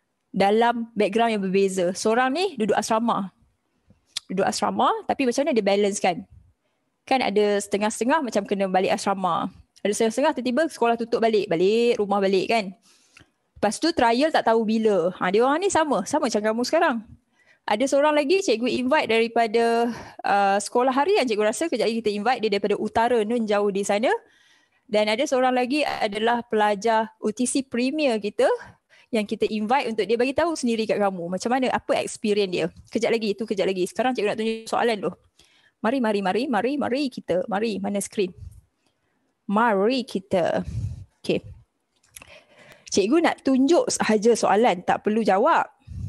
Dalam background yang berbeza. Seorang ni duduk asrama. Duduk asrama tapi macam mana dia balance kan? Kan ada setengah-setengah macam kena balik asrama. Ada setengah-setengah tiba-tiba sekolah tutup balik. Balik, rumah balik kan? Lepas tu trial tak tahu bila. Ha, dia orang ni sama. Sama macam kamu sekarang. Ada seorang lagi cikgu invite daripada uh, sekolah harian. Cikgu rasa kejap lagi kita invite dia daripada utara nun jauh di sana. Dan ada seorang lagi adalah pelajar U T C Premier kita yang kita invite untuk dia bagi tahu sendiri kat kamu macam mana, apa experience dia. Kejap lagi, itu kejap lagi. Sekarang cikgu nak tunjuk soalan dulu. Mari, mari, mari, mari, mari kita. Mari, mana skrin? Mari kita. Okay. Cikgu nak tunjuk sahaja soalan, tak perlu jawab.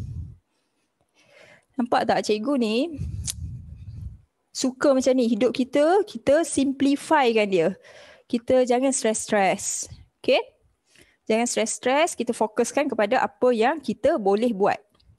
Nampak tak cikgu ni? Suka macam ni. Hidup kita, kita simplifykan dia. Kita jangan stress-stress. Okay? Jangan stress-stress. Kita fokuskan kepada apa yang kita boleh buat.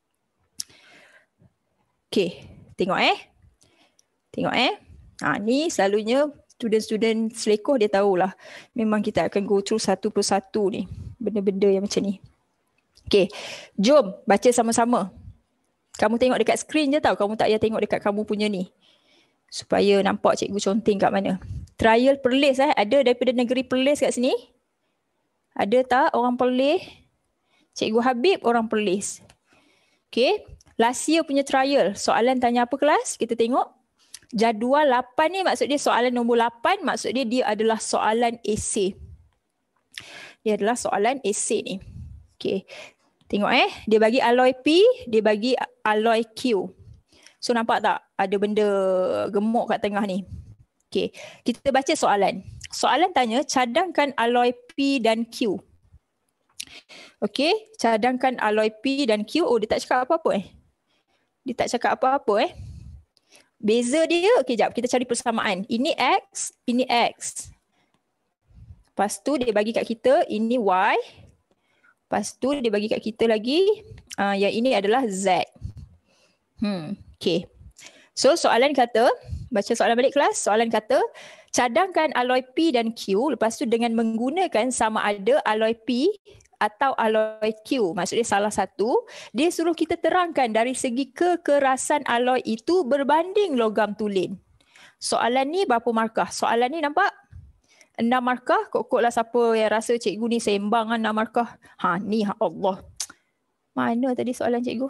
Okay. Tengok eh. Tengok eh. Ha, ni selalunya student-student selekoh dia tahulah. Memang kita akan go through satu persatu ni. Benda-benda yang macam ni. Okay. Jom baca sama-sama. Kamu tengok dekat skrin je tau. Kamu tak payah tengok dekat kamu punya ni. Supaya nampak cikgu conteng kat mana. Trial Perlis eh. Ada daripada negeri Perlis kat sini? Ada tak orang Perlis? Cikgu Habib orang Perlis. Okay. Last year punya trial. Soalan tanya apa kelas? Kita tengok. Jadual lapan ni maksud dia soalan nombor lapan. Maksud dia dia adalah soalan esei. Dia adalah soalan esei ni. Okay. Tengok eh. Dia bagi alloy P. Dia bagi alloy Q. So nampak tak? Ada benda gemuk kat tengah ni. Okay. Kita baca soalan. Soalan tanya, cadangkan alloy P dan Q. Okay. Cadangkan alloy P dan Q. Oh, dia tak cakap apa-apa eh. Dia tak cakap apa-apa eh. Beza dia, okay, jap. Kita cari persamaan. Ini X, ini X. Lepas tu dia bagi kat kita, ini Y. Lepas tu dia bagi kat kita lagi, uh, yang ini adalah Z. Hmm, okay. So soalan kata, baca soalan balik kelas. Soalan kata, cadangkan alloy P dan Q. Lepas tu dengan menggunakan sama ada alloy P atau alloy Q. Maksudnya salah satu. Dia suruh kita terangkan dari segi kekerasan alloy itu berbanding logam tulen. Soalan ni berapa markah? Soalan ni nampak? enam markah. Kok-koklah siapa yang rasa cikgu ni sembang kan enam markah. Ha ni, ha Allah. Mana tadi soalan cikgu?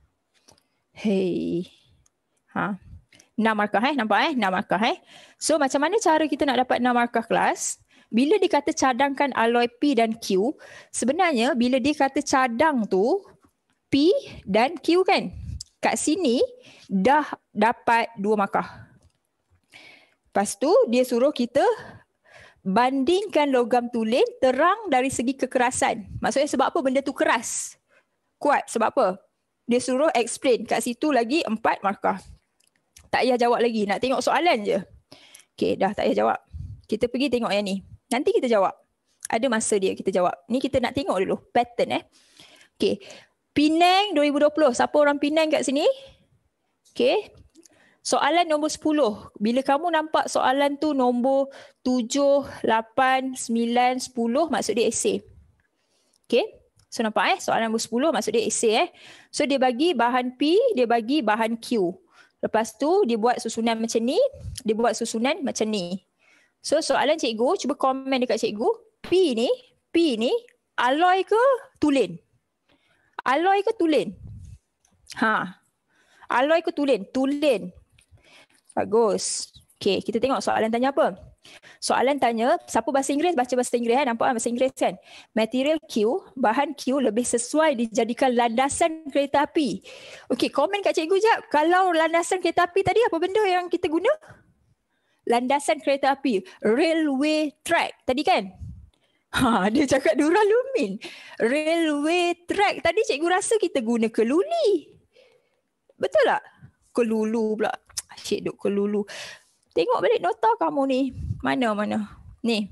Hey. Ha. enam markah eh. Nampak eh? enam markah eh. So macam mana cara kita nak dapat enam markah kelas? Bila dia kata cadangkan alloy P dan Q, sebenarnya bila dia kata cadang tu P dan Q kan, kat sini dah dapat dua markah. Lepas tu dia suruh kita bandingkan logam tulen terang dari segi kekerasan. Maksudnya sebab apa benda tu keras? Kuat sebab apa? Dia suruh explain. Kat situ lagi empat markah. Tak payah jawab lagi. Nak tengok soalan je. Okay, dah tak payah jawab. Kita pergi tengok yang ni. Nanti kita jawab. Ada masa dia kita jawab. Ni kita nak tengok dulu. Pattern eh. Okay. Penang dua ribu dua puluh. Siapa orang Penang kat sini? Okay. Soalan nombor sepuluh. Bila kamu nampak soalan tu nombor tujuh, lapan, sembilan, sepuluh. Maksud dia esei. Okay. So nampak eh. Soalan nombor sepuluh maksud dia esei eh. So dia bagi bahan P. Dia bagi bahan Q. Lepas tu dia buat susunan macam ni. Dia buat susunan macam ni. So soalan cikgu, cuba komen dekat cikgu. P ni, P ni alloy ke tulen? Alloy ke tulen? Ha. Alloy ke tulen? Tulen. Bagus. Okay, kita tengok soalan tanya apa. Soalan tanya, siapa bahasa Inggeris? Baca bahasa Inggeris kan? Nampak bahasa Inggeris kan? Material Q, bahan Q lebih sesuai dijadikan landasan kereta api. Okay, komen kat cikgu jap. Kalau landasan kereta api tadi apa benda yang kita guna? Landasan kereta api, railway track tadi kan? Ha, dia cakap duralumin. Railway track tadi cikgu rasa kita guna keluli. Betul tak? Kelulu pula. Asyik duk kelulu. Tengok balik nota kamu ni. Mana-mana. Ni.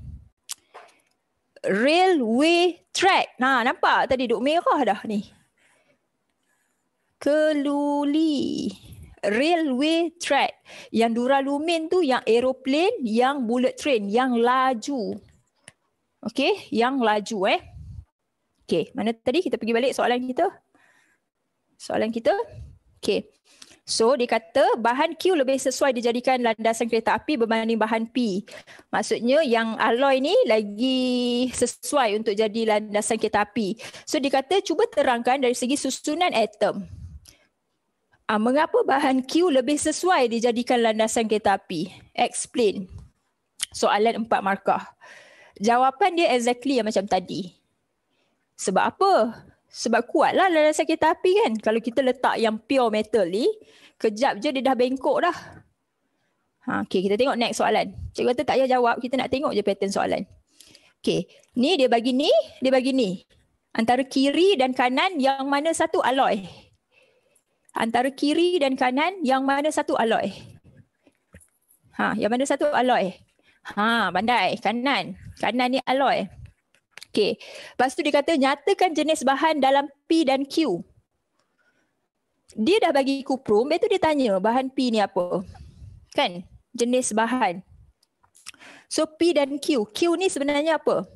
Railway track. Ha, nampak tadi duk merah dah ni. Keluli. Railway track. Yang duralumin tu yang aeroplane, yang bullet train, yang laju. Okey, yang laju eh. Okey, mana tadi kita pergi balik soalan kita? Soalan kita. Okey. So dia kata bahan Q lebih sesuai dijadikan landasan kereta api berbanding bahan P. Maksudnya yang alloy ni lagi sesuai untuk jadi landasan kereta api. So dia kata cuba terangkan dari segi susunan atom. Ah, mengapa bahan Q lebih sesuai dijadikan landasan kereta api? Explain. Soalan empat markah. Jawapan dia exactly yang macam tadi. Sebab apa? Sebab kuat lah landasan kereta api kan. Kalau kita letak yang pure metal ni, kejap je dia dah bengkok dah. Ha, okay, kita tengok next soalan. Cikgu kata tak payah jawab, kita nak tengok je pattern soalan. Okay, ni dia bagi ni, dia bagi ni. Antara kiri dan kanan yang mana satu alloy? Antara kiri dan kanan yang mana satu alloy? Ha, yang mana satu alloy? Ha, pandai. Kanan. Kanan ni alloy. Okey. Lepas tu dia kata nyatakan jenis bahan dalam P dan Q. Dia dah bagi kuprum, lepas tu dia tanya bahan P ni apa? Kan? Jenis bahan. So P dan Q. Q ni sebenarnya apa?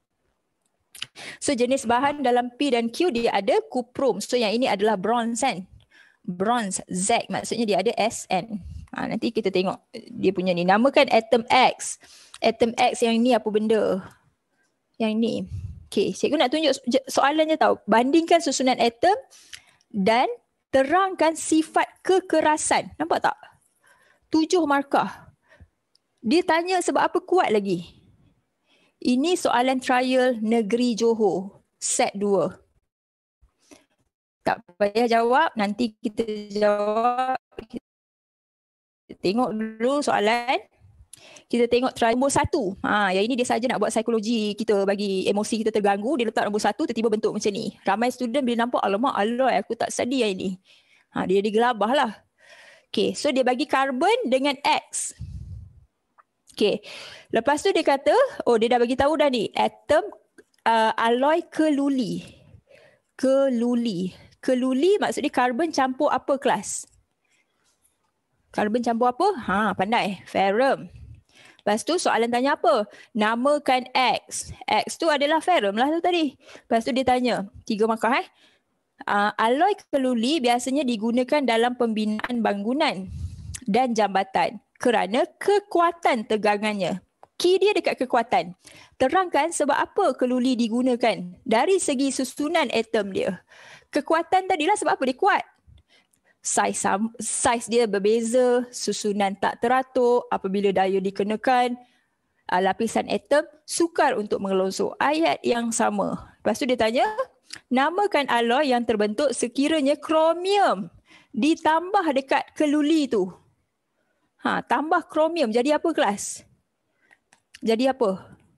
So jenis bahan dalam P dan Q dia ada kuprum. So yang ini adalah bronze kan? Bronze. Z maksudnya dia ada S N. Ha, nanti kita tengok dia punya ni. Namakan atom X. Atom X yang ni apa benda? Yang ni. Okay, cikgu nak tunjuk soalannya tahu. Bandingkan susunan atom dan terangkan sifat kekerasan. Nampak tak? Tujuh markah. Dia tanya sebab apa kuat lagi. Ini soalan trial negeri Johor. Set dua. Tak payah jawab. Nanti kita jawab. Kita tengok dulu soalan. Kita tengok try nombor satu. Ha, yang ini dia saja nak buat psikologi kita bagi emosi kita terganggu. Dia letak nombor satu, tiba-tiba bentuk macam ni. Ramai student bila nampak, alamak, alloy aku tak study yang ini. Ha, dia digelabah lah. Okay, so dia bagi karbon dengan X. Okay, lepas tu dia kata, oh dia dah bagi tahu dah ni. Atom uh, alloy keluli. Keluli. Keluli maksudnya karbon campur apa kelas? Karbon campur apa? Ha, pandai. Ferrum. Lepas tu soalan tanya apa? Namakan X. X tu adalah ferrum lah tu tadi. Lepas tu dia tanya, tiga markah eh. Uh, alloy keluli biasanya digunakan dalam pembinaan bangunan dan jambatan kerana kekuatan tegangannya. Key dia dekat kekuatan. Terangkan sebab apa keluli digunakan dari segi susunan atom dia. Kekuatan tadilah sebab apa dia kuat. Saiz, saiz dia berbeza, susunan tak teratur, apabila daya dikenakan, uh, lapisan atom sukar untuk mengelonsor. Ayat yang sama. Lepas tu dia tanya, namakan alloy yang terbentuk sekiranya kromium ditambah dekat keluli tu. Ha, tambah kromium, jadi apa kelas? Jadi apa?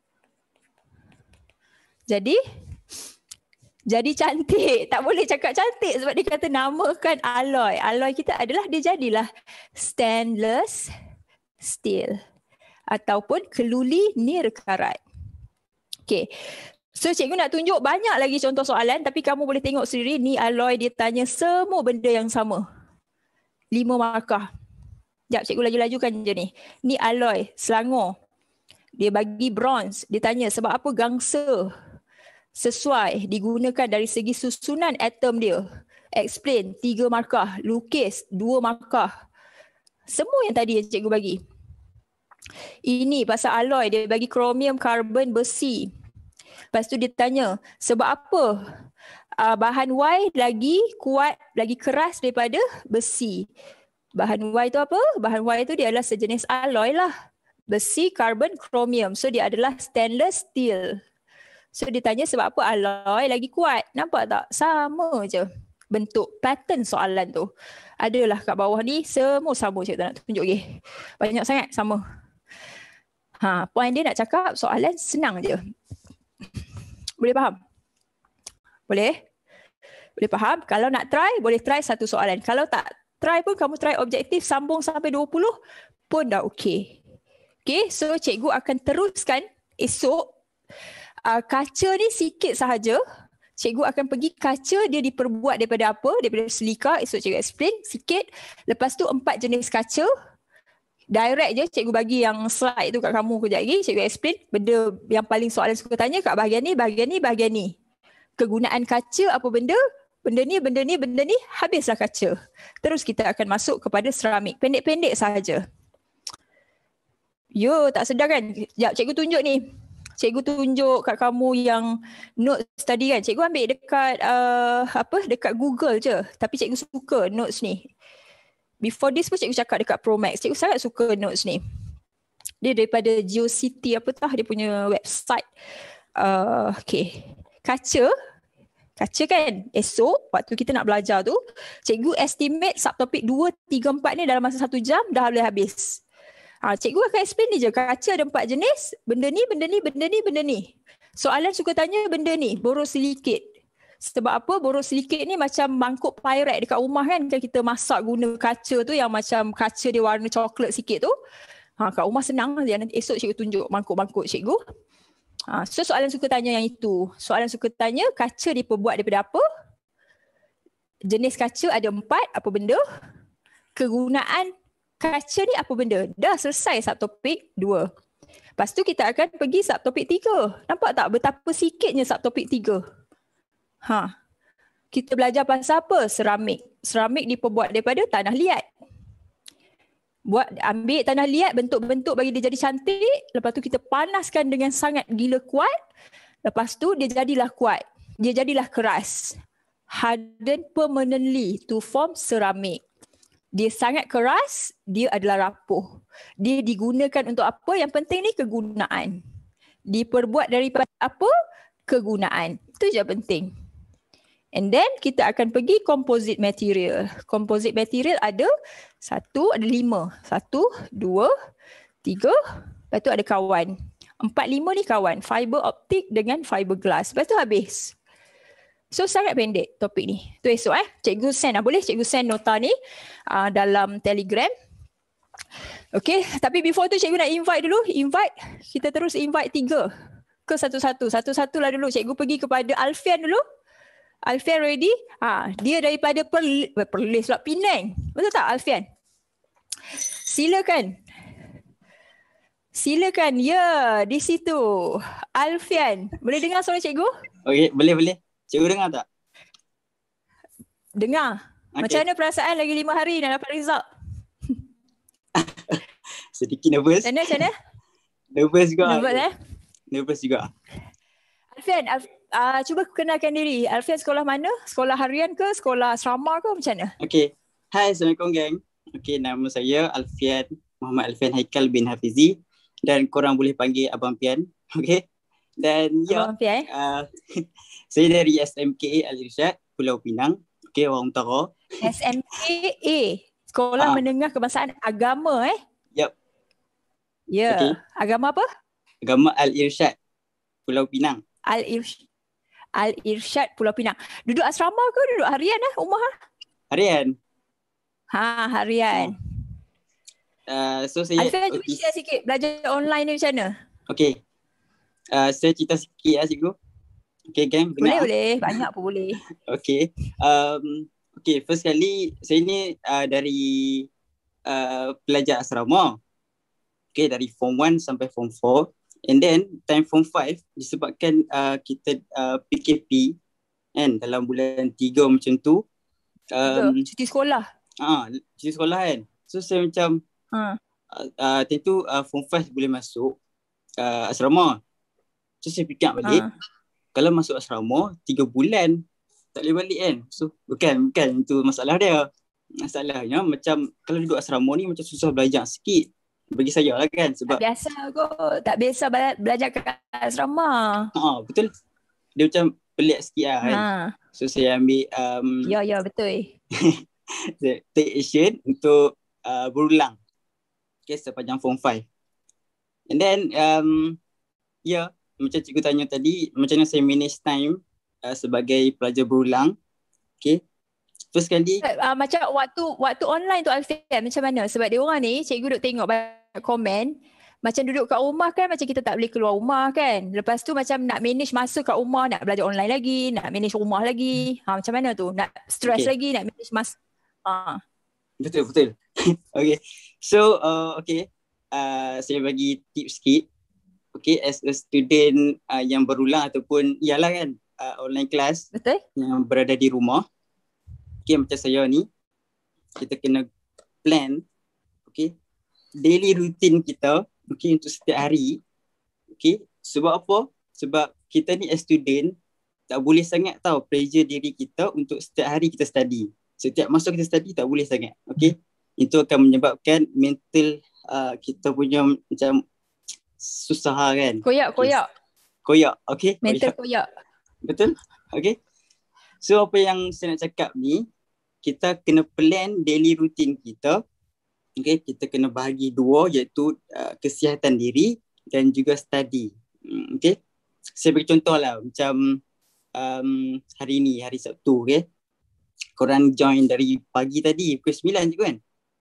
Jadi? Jadi cantik. Tak boleh cakap cantik sebab dia kata namakan alloy. Alloy kita adalah, dia jadilah stainless steel ataupun keluli nirkarat. Okay. So cikgu nak tunjuk banyak lagi contoh soalan tapi kamu boleh tengok sendiri ni alloy dia tanya semua benda yang sama. Lima markah. Sekejap cikgu laju-lajukan je ni. Ni alloy, Selangor. Dia bagi bronze. Dia tanya sebab apa gangsa sesuai digunakan dari segi susunan atom dia. Explain, tiga markah. Lukis, dua markah. Semua yang tadi yang cikgu bagi. Ini pasal alloy, dia bagi kromium, karbon, besi. Lepas tu dia tanya, sebab apa uh, bahan Y lagi kuat, lagi keras daripada besi? Bahan Y tu apa? Bahan Y tu dia adalah sejenis alloy lah. Besi, karbon, kromium. So dia adalah stainless steel. So dia tanya sebab apa alloy lagi kuat. Nampak tak? Sama je bentuk pattern soalan tu. Adalah kat bawah ni semua sama je. Tak nak tunjuk lagi. Banyak sangat sama. Ha, point dia nak cakap soalan senang je. Boleh faham? Boleh? Boleh faham? Kalau nak try, boleh try satu soalan. Kalau tak try pun kamu try objektif sambung sampai dua puluh pun dah okey. Okay, so cikgu akan teruskan esok. Uh, kaca ni sikit sahaja. Cikgu akan pergi kaca dia diperbuat daripada apa? Daripada silika. Esok cikgu explain sikit. Lepas tu empat jenis kaca. Direct je cikgu bagi yang slide tu kat kamu kejap lagi. Cikgu explain benda yang paling soalan suka tanya kat bahagian ni, bahagian ni, bahagian ni. Kegunaan kaca apa benda? Benda ni, benda ni, benda ni. Habislah kaca. Terus kita akan masuk kepada seramik. Pendek-pendek sahaja. Yo, tak sedar kan? Sekejap cikgu tunjuk ni. Cikgu tunjuk kat kamu yang notes tadi kan. Cikgu ambil dekat uh, apa dekat Google je. Tapi cikgu suka notes ni. Before this pun cikgu cakap dekat Pro Max. Cikgu sangat suka notes ni. Dia daripada GeoCity apa tah dia punya website. Uh, okay. Kaca. Kaca kan. Esok waktu kita nak belajar tu, cikgu estimate subtopik dua, tiga, empat ni dalam masa satu jam dah boleh habis. Ha, cikgu akan explain ni je. Kaca ada empat jenis. Benda ni, benda ni, benda ni, benda ni. Soalan suka tanya benda ni. Borosilikate. Sebab apa? Borosilikate ni macam mangkuk pirate dekat rumah kan. Kan kita masak guna kaca tu yang macam kaca dia warna coklat sikit tu. Ha, kat rumah senang je. Nanti esok cikgu tunjuk mangkuk-mangkuk cikgu. Ha, so soalan suka tanya yang itu. Soalan suka tanya kaca diperbuat daripada apa? Jenis kaca ada empat, apa benda? Kegunaan kaca ni apa benda? Dah selesai subtopik dua. Lepas tu kita akan pergi subtopik tiga. Nampak tak betapa sikitnya subtopik tiga? Ha. Kita belajar pasal apa? Seramik. Seramik diperbuat daripada tanah liat. Buat ambil tanah liat, bentuk-bentuk bagi dia jadi cantik. Lepas tu kita panaskan dengan sangat gila kuat. Lepas tu dia jadilah kuat. Dia jadilah keras. Harden permanently to form ceramik. Dia sangat keras, dia adalah rapuh. Dia digunakan untuk apa? Yang penting ni kegunaan. Diperbuat daripada apa? Kegunaan. Itu je penting. And then kita akan pergi composite material. Composite material ada satu, ada lima. Satu, dua, tiga. Lepas tu ada kawan. Empat, lima ni kawan. Fiber optik dengan fiberglass. Lepas tu habis. So sangat pendek topik ni. Tu esok eh. Cikgu send lah. Boleh cikgu send nota ni uh, dalam Telegram. Okay. Tapi before tu cikgu nak invite dulu. Invite. Kita terus invite tiga. Ke satu-satu. Satu-satu lah dulu. Cikgu pergi kepada Alfian dulu. Alfian ready? Ha, dia daripada Perlis, Perlis lah, Penang. Betul tak Alfian? Silakan. Silakan. Ya, di situ. Alfian. Boleh dengar suara cikgu? Okey, boleh boleh. Cikgu dengar tak? Dengar. Okay. Macam mana perasaan lagi lima hari nak dapat result? Sedikit nervous. Macam mana? Macam mana? Nervous juga. Nervous eh? Nervous juga. Alfian, Alf, uh, cuba kenalkan diri. Alfian sekolah mana? Sekolah harian ke? Sekolah asrama ke? Macam mana? Okey. Hai, Assalamualaikum gang. Okey, nama saya Alfian, Muhammad Alfian Haikal bin Hafizi. Dan korang boleh panggil Abang Pian. Okey. Dan ya, Abang Pian eh? uh, saya dari S M K A Al-Irsyad, Pulau Pinang. Okey, orang utara. S M K A, Sekolah Ah. Menengah Kebangsaan Agama eh? Yup. Ya. Okey. Agama apa? Agama Al-Irsyad, Pulau Pinang. Al-Irsyad. Al-Irsyad Pulau Pinang. Duduk asrama ke duduk harian eh? Rumah? Harian. Ha, harian. Uh, so saya Alfian cuba share sikit belajar online ni macam mana? Okey. Uh, saya cerita sikit lah cikgu. Okey gang, Boleh, dengar. boleh. Banyak pun boleh. Okey. Um, okay, first kali saya ni uh, dari uh, pelajar asrama. Okay, dari form one sampai form four. And then time form five disebabkan uh, kita uh, P K P kan dalam bulan tiga macam tu. Um, Cuti sekolah. ah, cuti sekolah kan. So saya macam Ha. uh, uh, tentu uh, form five boleh masuk uh, asrama. So saya fikir balik. Ha. Kalau masuk asrama tiga bulan tak boleh balik kan. So bukan bukan itu masalah dia. Masalahnya macam kalau duduk asrama ni macam susah belajar sikit. Bagi saya lah kan sebab Tak biasa kot. Tak biasa bela- belajar kat asrama. ha, betul. Dia macam pelik sikit lah kan. Ha. So saya ambil um, Ya, ya betul. saya take action untuk uh, berulang. Okay, sepanjang form five. And then um, ya yeah, macam cikgu tanya tadi, macam mana saya manage time uh, sebagai pelajar berulang. Okay. First kali Uh, macam waktu waktu online tu Alfian macam mana? Sebab dia orang ni cikgu duk tengok banyak komen. Macam duduk kat rumah kan macam kita tak boleh keluar rumah kan. Lepas tu macam nak manage masa kat rumah, nak belajar online lagi, nak manage rumah lagi. Ha, macam mana tu? Nak stress Okay. lagi, nak manage masa. Ha. betul betul. Okay. So uh, okay. Uh, saya bagi tips sikit. Okay, as a student uh, yang berulang ataupun ialah kan uh, online class Betul? yang berada di rumah. Okay, macam saya ni, kita kena plan, okay, daily routine kita, okay, untuk setiap hari. Okay, sebab apa? Sebab kita ni as student, tak boleh sangat tahu pressure diri kita untuk setiap hari kita study. Setiap masa kita study, tak boleh sangat. Okay, itu akan menyebabkan mental uh, kita punya macam susah kan. Koyak, koyak. Koyak, okay. Mental koyak. Betul? Okay. So apa yang saya nak cakap ni, kita kena plan daily routine kita. Okay, kita kena bahagi dua, iaitu uh, kesihatan diri dan juga study. Hmm, okay, saya bagi contoh lah, macam um, hari ni, hari Sabtu, okay. Korang join dari pagi tadi, pukul sembilan je kan.